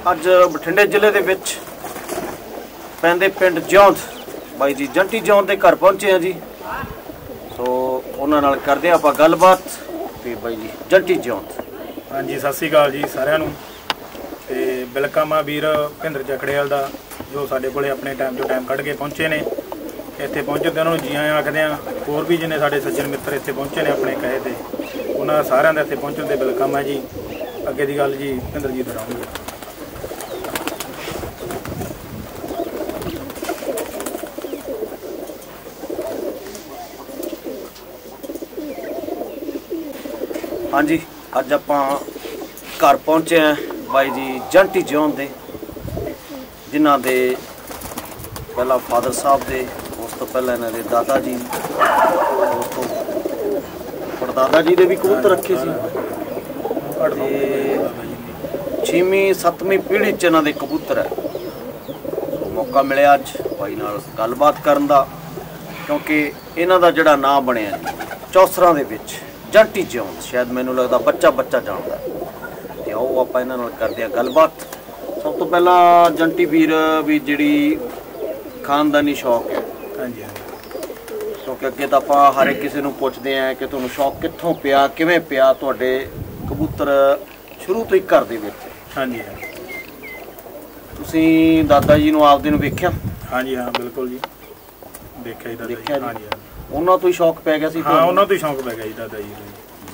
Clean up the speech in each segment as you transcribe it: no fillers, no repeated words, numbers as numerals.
ਅੱਜ ਬਠਿੰਡੇ ਜ਼ਿਲ੍ਹੇ ਦੇ ਵਿੱਚ ਪੈਂਦੇ ਪਿੰਡ ਜਿਉਂਦ ਬਾਈ ਜੀ ਜੰਟੀ ਜਿਉਂਦ ਦੇ ਘਰ ਪਹੁੰਚੇ ਆ ਜੀ। ਸੋ ਉਹਨਾਂ ਨਾਲ ਕਰਦੇ ਆਪਾਂ ਗੱਲਬਾਤ ਤੇ ਬਾਈ ਜੀ ਜੰਟੀ ਜਿਉਂਦ। ਹਾਂਜੀ ਸਤਿ ਸ਼੍ਰੀ ਅਕਾਲ ਜੀ ਸਾਰਿਆਂ ਨੂੰ। ਤੇ ਬਿਲਕਮ ਵੀਰ ਭਿੰਦਰ ਜਖੜੇਵਾਲ ਦਾ ਜੋ ਸਾਡੇ ਕੋਲੇ ਆਪਣੇ ਟਾਈਮ ਤੋਂ ਟਾਈਮ ਕੱਢ ਕੇ ਪਹੁੰਚੇ ਨੇ। ਇੱਥੇ ਪਹੁੰਚੇ ਤੇ ਉਹਨਾਂ ਨੂੰ ਜੀ ਆਇਆਂ ਆਖਦੇ ਆ। ਹੋਰ ਵੀ ਜਿੰਨੇ ਸਾਡੇ ਸੱਜਣ ਮਿੱਤਰ ਇੱਥੇ ਪਹੁੰਚੇ ਨੇ ਆਪਣੇ ਕਹੇ ਤੇ ਉਹਨਾਂ ਸਾਰਿਆਂ ਦਾ ਇੱਥੇ ਪਹੁੰਚਣ ਤੇ ਬਿਲਕਮ ਹੈ ਜੀ। ਅੱਗੇ ਦੀ ਗੱਲ ਜੀ ਭਿੰਦਰ ਜੀ ਦੁਹਰਾਉਣਗੇ। ਹਾਂਜੀ ਅੱਜ ਆਪਾਂ घर पहुंचे हैं बाई जी जंटी जिਉਂद दे जिन्हां दे पहला फादर साहब दे उस तो पहले इन्हां दे दादा जी उस तो परदादा जी दे भी कबूतर रखे सी। 6वीं 7वीं पीढ़ी च इन्हां दे कबूतर है। तो मौका मिले अज बाई नाल गलबात करन दा क्योंकि इन्हां दा जिहड़ा नाम बनिया चौसरां दे विच जंटी जिਉਂद शायद मैनू लगता बच्चा बच्चा जानता है। तो आओ आप इन्हां नाल करदे आ गलबात। सब तो पहला जंटी वीर भी जिहड़ी खानदानी शौक है। हाँ जी क्योंकि अगे तो आप हर एक किसी नूं पुछदे हैं कि तुहानूं शौक कित्थों पिया किवें पिया तुहाडे कबूतर शुरू तो ही घर दे विच। हाँ जी तुसीं दादा जी नूं आपदे नूं वेखिया? हाँ जी हाँ बिल्कुल जी देखिया जी दादा जी। हाँ जी उन्हां तो ही शौक पै गया सी? हाँ उन्हां तो ही शौक पै गया जी दादा जी।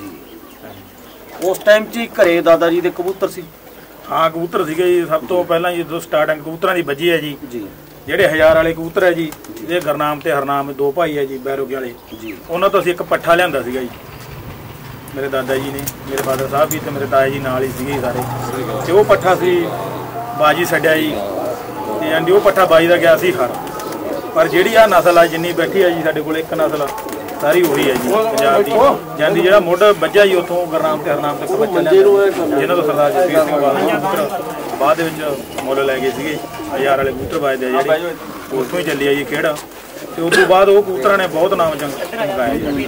उस टाइम च घरे दादा जी दे कबूतर सी? हाँ कबूतर सीगे जी। सब तो पहला जो स्टार्टिंग कबूतरां दी बजी है जी ਜਿਹੜੇ 1000 वाले कबूतर है जी। ये गुरनाम ते हरनाम दो भाई है जी बैरोगे वाले जी। उन्होंने तो असीं एक पट्ठा लिआंदा सीगा जी मेरे दादा जी ने मेरे फादर साहब भी ते मेरे ताया जी नाल ही सीगे सारे। ते वो पट्ठा सी बाजी छड्डिया जी ते आंदी वो पट्ठा बाजी दा गया सी हर। पर जिहड़ी आ नस्ल आ जिन्नी बैठी है जी साडे कोल एक नस्ल सारी वही है जी पंजाब दी जांदी। जिहड़ा मुੱਢ ਵੱਜਿਆ जी उत्थों गुरनाम ते हरनाम तक बच्चा जिन्हां तो सरदार जगजीत सिंह वाला बाद ਦੇ ਵਿੱਚ ਮੁੱਲ ਲੈ ਗਏ ਸੀਗੇ 1000 ਵਾਲੇ ਕਬੂਤਰ ਵੱਜਦੇ ਆ ਜਿਹੜੇ ਉੱਥੋਂ ਹੀ ਚੱਲੀ ਆ ਜੀ ਖੇਡ। ਤੇ ਉਸ ਤੋਂ ਬਾਅਦ ਉਹ ਕਬੂਤਰਾਂ ਨੇ ਬਹੁਤ ਨਾਮ ਚਮਕਾਇਆ ਜੀ।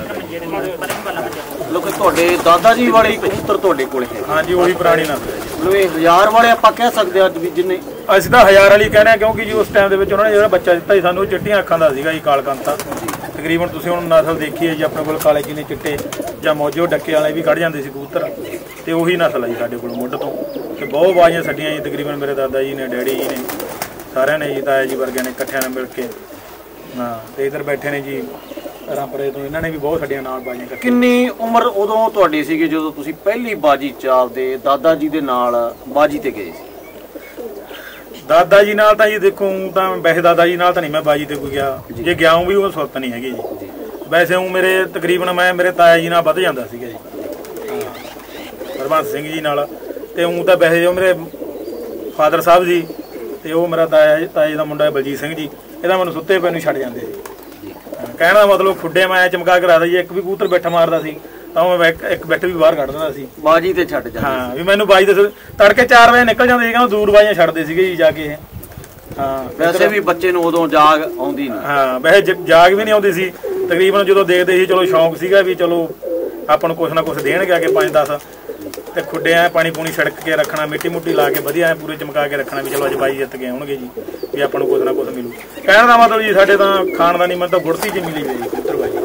ਲੋਕ ਤੁਹਾਡੇ ਦਾਦਾ ਜੀ ਵਾਲੇ ਕਬੂਤਰ ਤੁਹਾਡੇ ਕੋਲ ਹੈ? हाँ जी ਉਹੀ ਪੁਰਾਣੀ ਨਸਲ ਹੈ ਜੀ। ਮਤਲਬ ਇਹ 1000 ਵਾਲੇ ਆਪਾਂ ਕਹਿ ਸਕਦੇ ਆ ਅੱਜ ਵੀ ਜਿੰਨੇ ਅਸੀਂ ਤਾਂ 1000 ਵਾਲੀ ਕਹਿੰਦੇ ਆ ਕਿਉਂਕਿ ਜੀ ਉਸ ਟਾਈਮ ਦੇ ਵਿੱਚ ਉਹਨਾਂ ਨੇ ਜਿਹੜਾ ਬੱਚਾ ਦਿੱਤਾ ਸੀ ਸਾਨੂੰ ਚਿੱਟੀਆਂ ਅੱਖਾਂ ਦਾ ਸੀਗਾ ਜੀ ਕਾਲਕੰਤਾ। ਤਕਰੀਬਨ ਤੁਸੀਂ ਹੁਣ ਨਸਲ ਦੇਖੀ ਹੈ ਜੀ ਆਪਣੇ ਕੋਲ ਕਾਲੇ ਕਿਨੇ ਚਿੱਟੇ ਜਾਂ ਮੋਜੋ ਡੱਕੇ ਵਾਲੇ ਵੀ ਕੱਢ ਜਾਂਦੇ ਸੀ ਕਬੂਤਰ। ਤੇ ਉਹੀ ਨਸਲ ਹੈ ਜੀ ਸਾਡੇ ਕੋਲ ਮੁੱਢ ਤੋਂ। ਤੇ ਬਹੁਤ ਬਾਜ਼ੀਆਂ ਛੱਡੀਆਂ ਜੀ ਤਕਰੀਬਨ ਮੇਰੇ ਦਾਦਾ ਜੀ ਨੇ ਡੈਡੀ ਜੀ ਨੇ ਸਾਰਿਆਂ ਨੇ ਜੀ ਤਾਇਆ ਜੀ ਵਰਗਿਆਂ ਨੇ ਇਕੱਠਿਆਂ ਨਾਲ ਮਿਲ ਕੇ। ਹਾਂ ਤੇ ਇੱਧਰ ਬੈਠੇ ਨੇ ਜੀ ਰਾਮਪੁਰੇ ਤੋਂ ਇਹਨਾਂ ਨੇ ਵੀ ਬਹੁਤ ਛੱਡੀਆਂ ਨਾਲ ਬਾਜ਼ੀਆਂ ਕੱਢੀਆਂ। ਕਿੰਨੀ ਉਮਰ ਉਦੋਂ ਤੁਹਾਡੀ ਸੀਗੀ ਜਦੋਂ ਤੁਸੀਂ ਪਹਿਲੀ ਬਾਜੀ ਚ ਆਪਦੇ ਦਾਦਾ ਜੀ ਦੇ ਨਾਲ ਬਾਜੀ ਤੇ ਗਏ ਸੀ? दादा जी नाल तां जी देखो तां वैसे दादा जी नाल तां नहीं मैं बाजी ते कोई गया। जे गया हूँ भी वो सुरत नहीं हैगी जी। वैसे हूँ मेरे तकरीबन मैं मेरे ताया जी नाल वध जांदा सीगा जी हरबंस सिंह जी नाल। ते हूँ तां वैसे जो मेरे फादर साहब जी ते वो मेरा ताया जी दा मुंडा बलजीत सिंह जी इहदा मैनूं सुत्ते पए नूं छड्ड जांदे सी। कहण दा मतलब खुड्डे मैं चमका के रखदा जी। एक भी कबूतर बैठा मारदा सी ਤਾਂ ਮੈਂ ਇੱਕ ਬੈਠ ਵੀ ਬਾਹਰ ਕੱਢ ਦਿੰਦਾ ਸੀ ਬਾਜੀ ਤੇ ਛੱਡ ਜਾਂਦੇ। ਹਾਂ ਵੀ ਮੈਨੂੰ ਬਾਜੀ ਦੇ ਤੜਕੇ 4 ਵਜੇ ਨਿਕਲ ਜਾਂਦੇ ਸੀ ਕਹਿੰਦਾ ਦੂਰ ਬਾਜੀਆਂ ਛੱਡਦੇ ਸੀਗੇ ਜੀ ਜਾ ਕੇ। ਹਾਂ ਵੈਸੇ ਵੀ ਬੱਚੇ ਨੂੰ ਉਦੋਂ ਜਾਗ ਆਉਂਦੀ ਨਹੀਂ। ਹਾਂ ਵੈਸੇ ਜਾਗ ਵੀ ਨਹੀਂ ਆਉਂਦੀ ਸੀ ਤਕਰੀਬਨ ਜਦੋਂ ਦੇਖਦੇ ਸੀ। ਚਲੋ ਸ਼ੌਂਕ ਸੀਗਾ ਵੀ ਚਲੋ ਆਪਾਂ ਨੂੰ ਕੁਛ ਨਾ ਕੁਛ ਦੇਣਗੇ ਆ ਕੇ 5-10 ਤੇ ਖੁੱਡੇ ਆ ਪਾਣੀ ਪੂਣੀ ਛੜਕ ਕੇ ਰੱਖਣਾ ਮਿੱਟੀ ਮੁੱਟੀ ਲਾ ਕੇ ਵਧੀਆ ਐ ਪੂਰੇ ਚਮਕਾ ਕੇ ਰੱਖਣਾ ਵੀ ਚਲੋ ਅੱਜ ਬਾਜੀ ਜਿੱਤ ਕੇ ਆਉਣਗੇ ਜੀ ਵੀ ਆਪਾਂ ਨੂੰ ਕੁਛ ਨਾ ਕੁਛ ਮਿਲੂ। ਕਹਿਣ ਦਾ ਮਤਲਬ ਜੀ ਸਾਡੇ ਤਾਂ ਖਾਨਦਾਨੀ ਮਤਲਬ ਗੁੜਤੀ ਚ ਮਿਲੀ ਹੋਈ ਕਬੂਤਰ ਬਾਜੀ।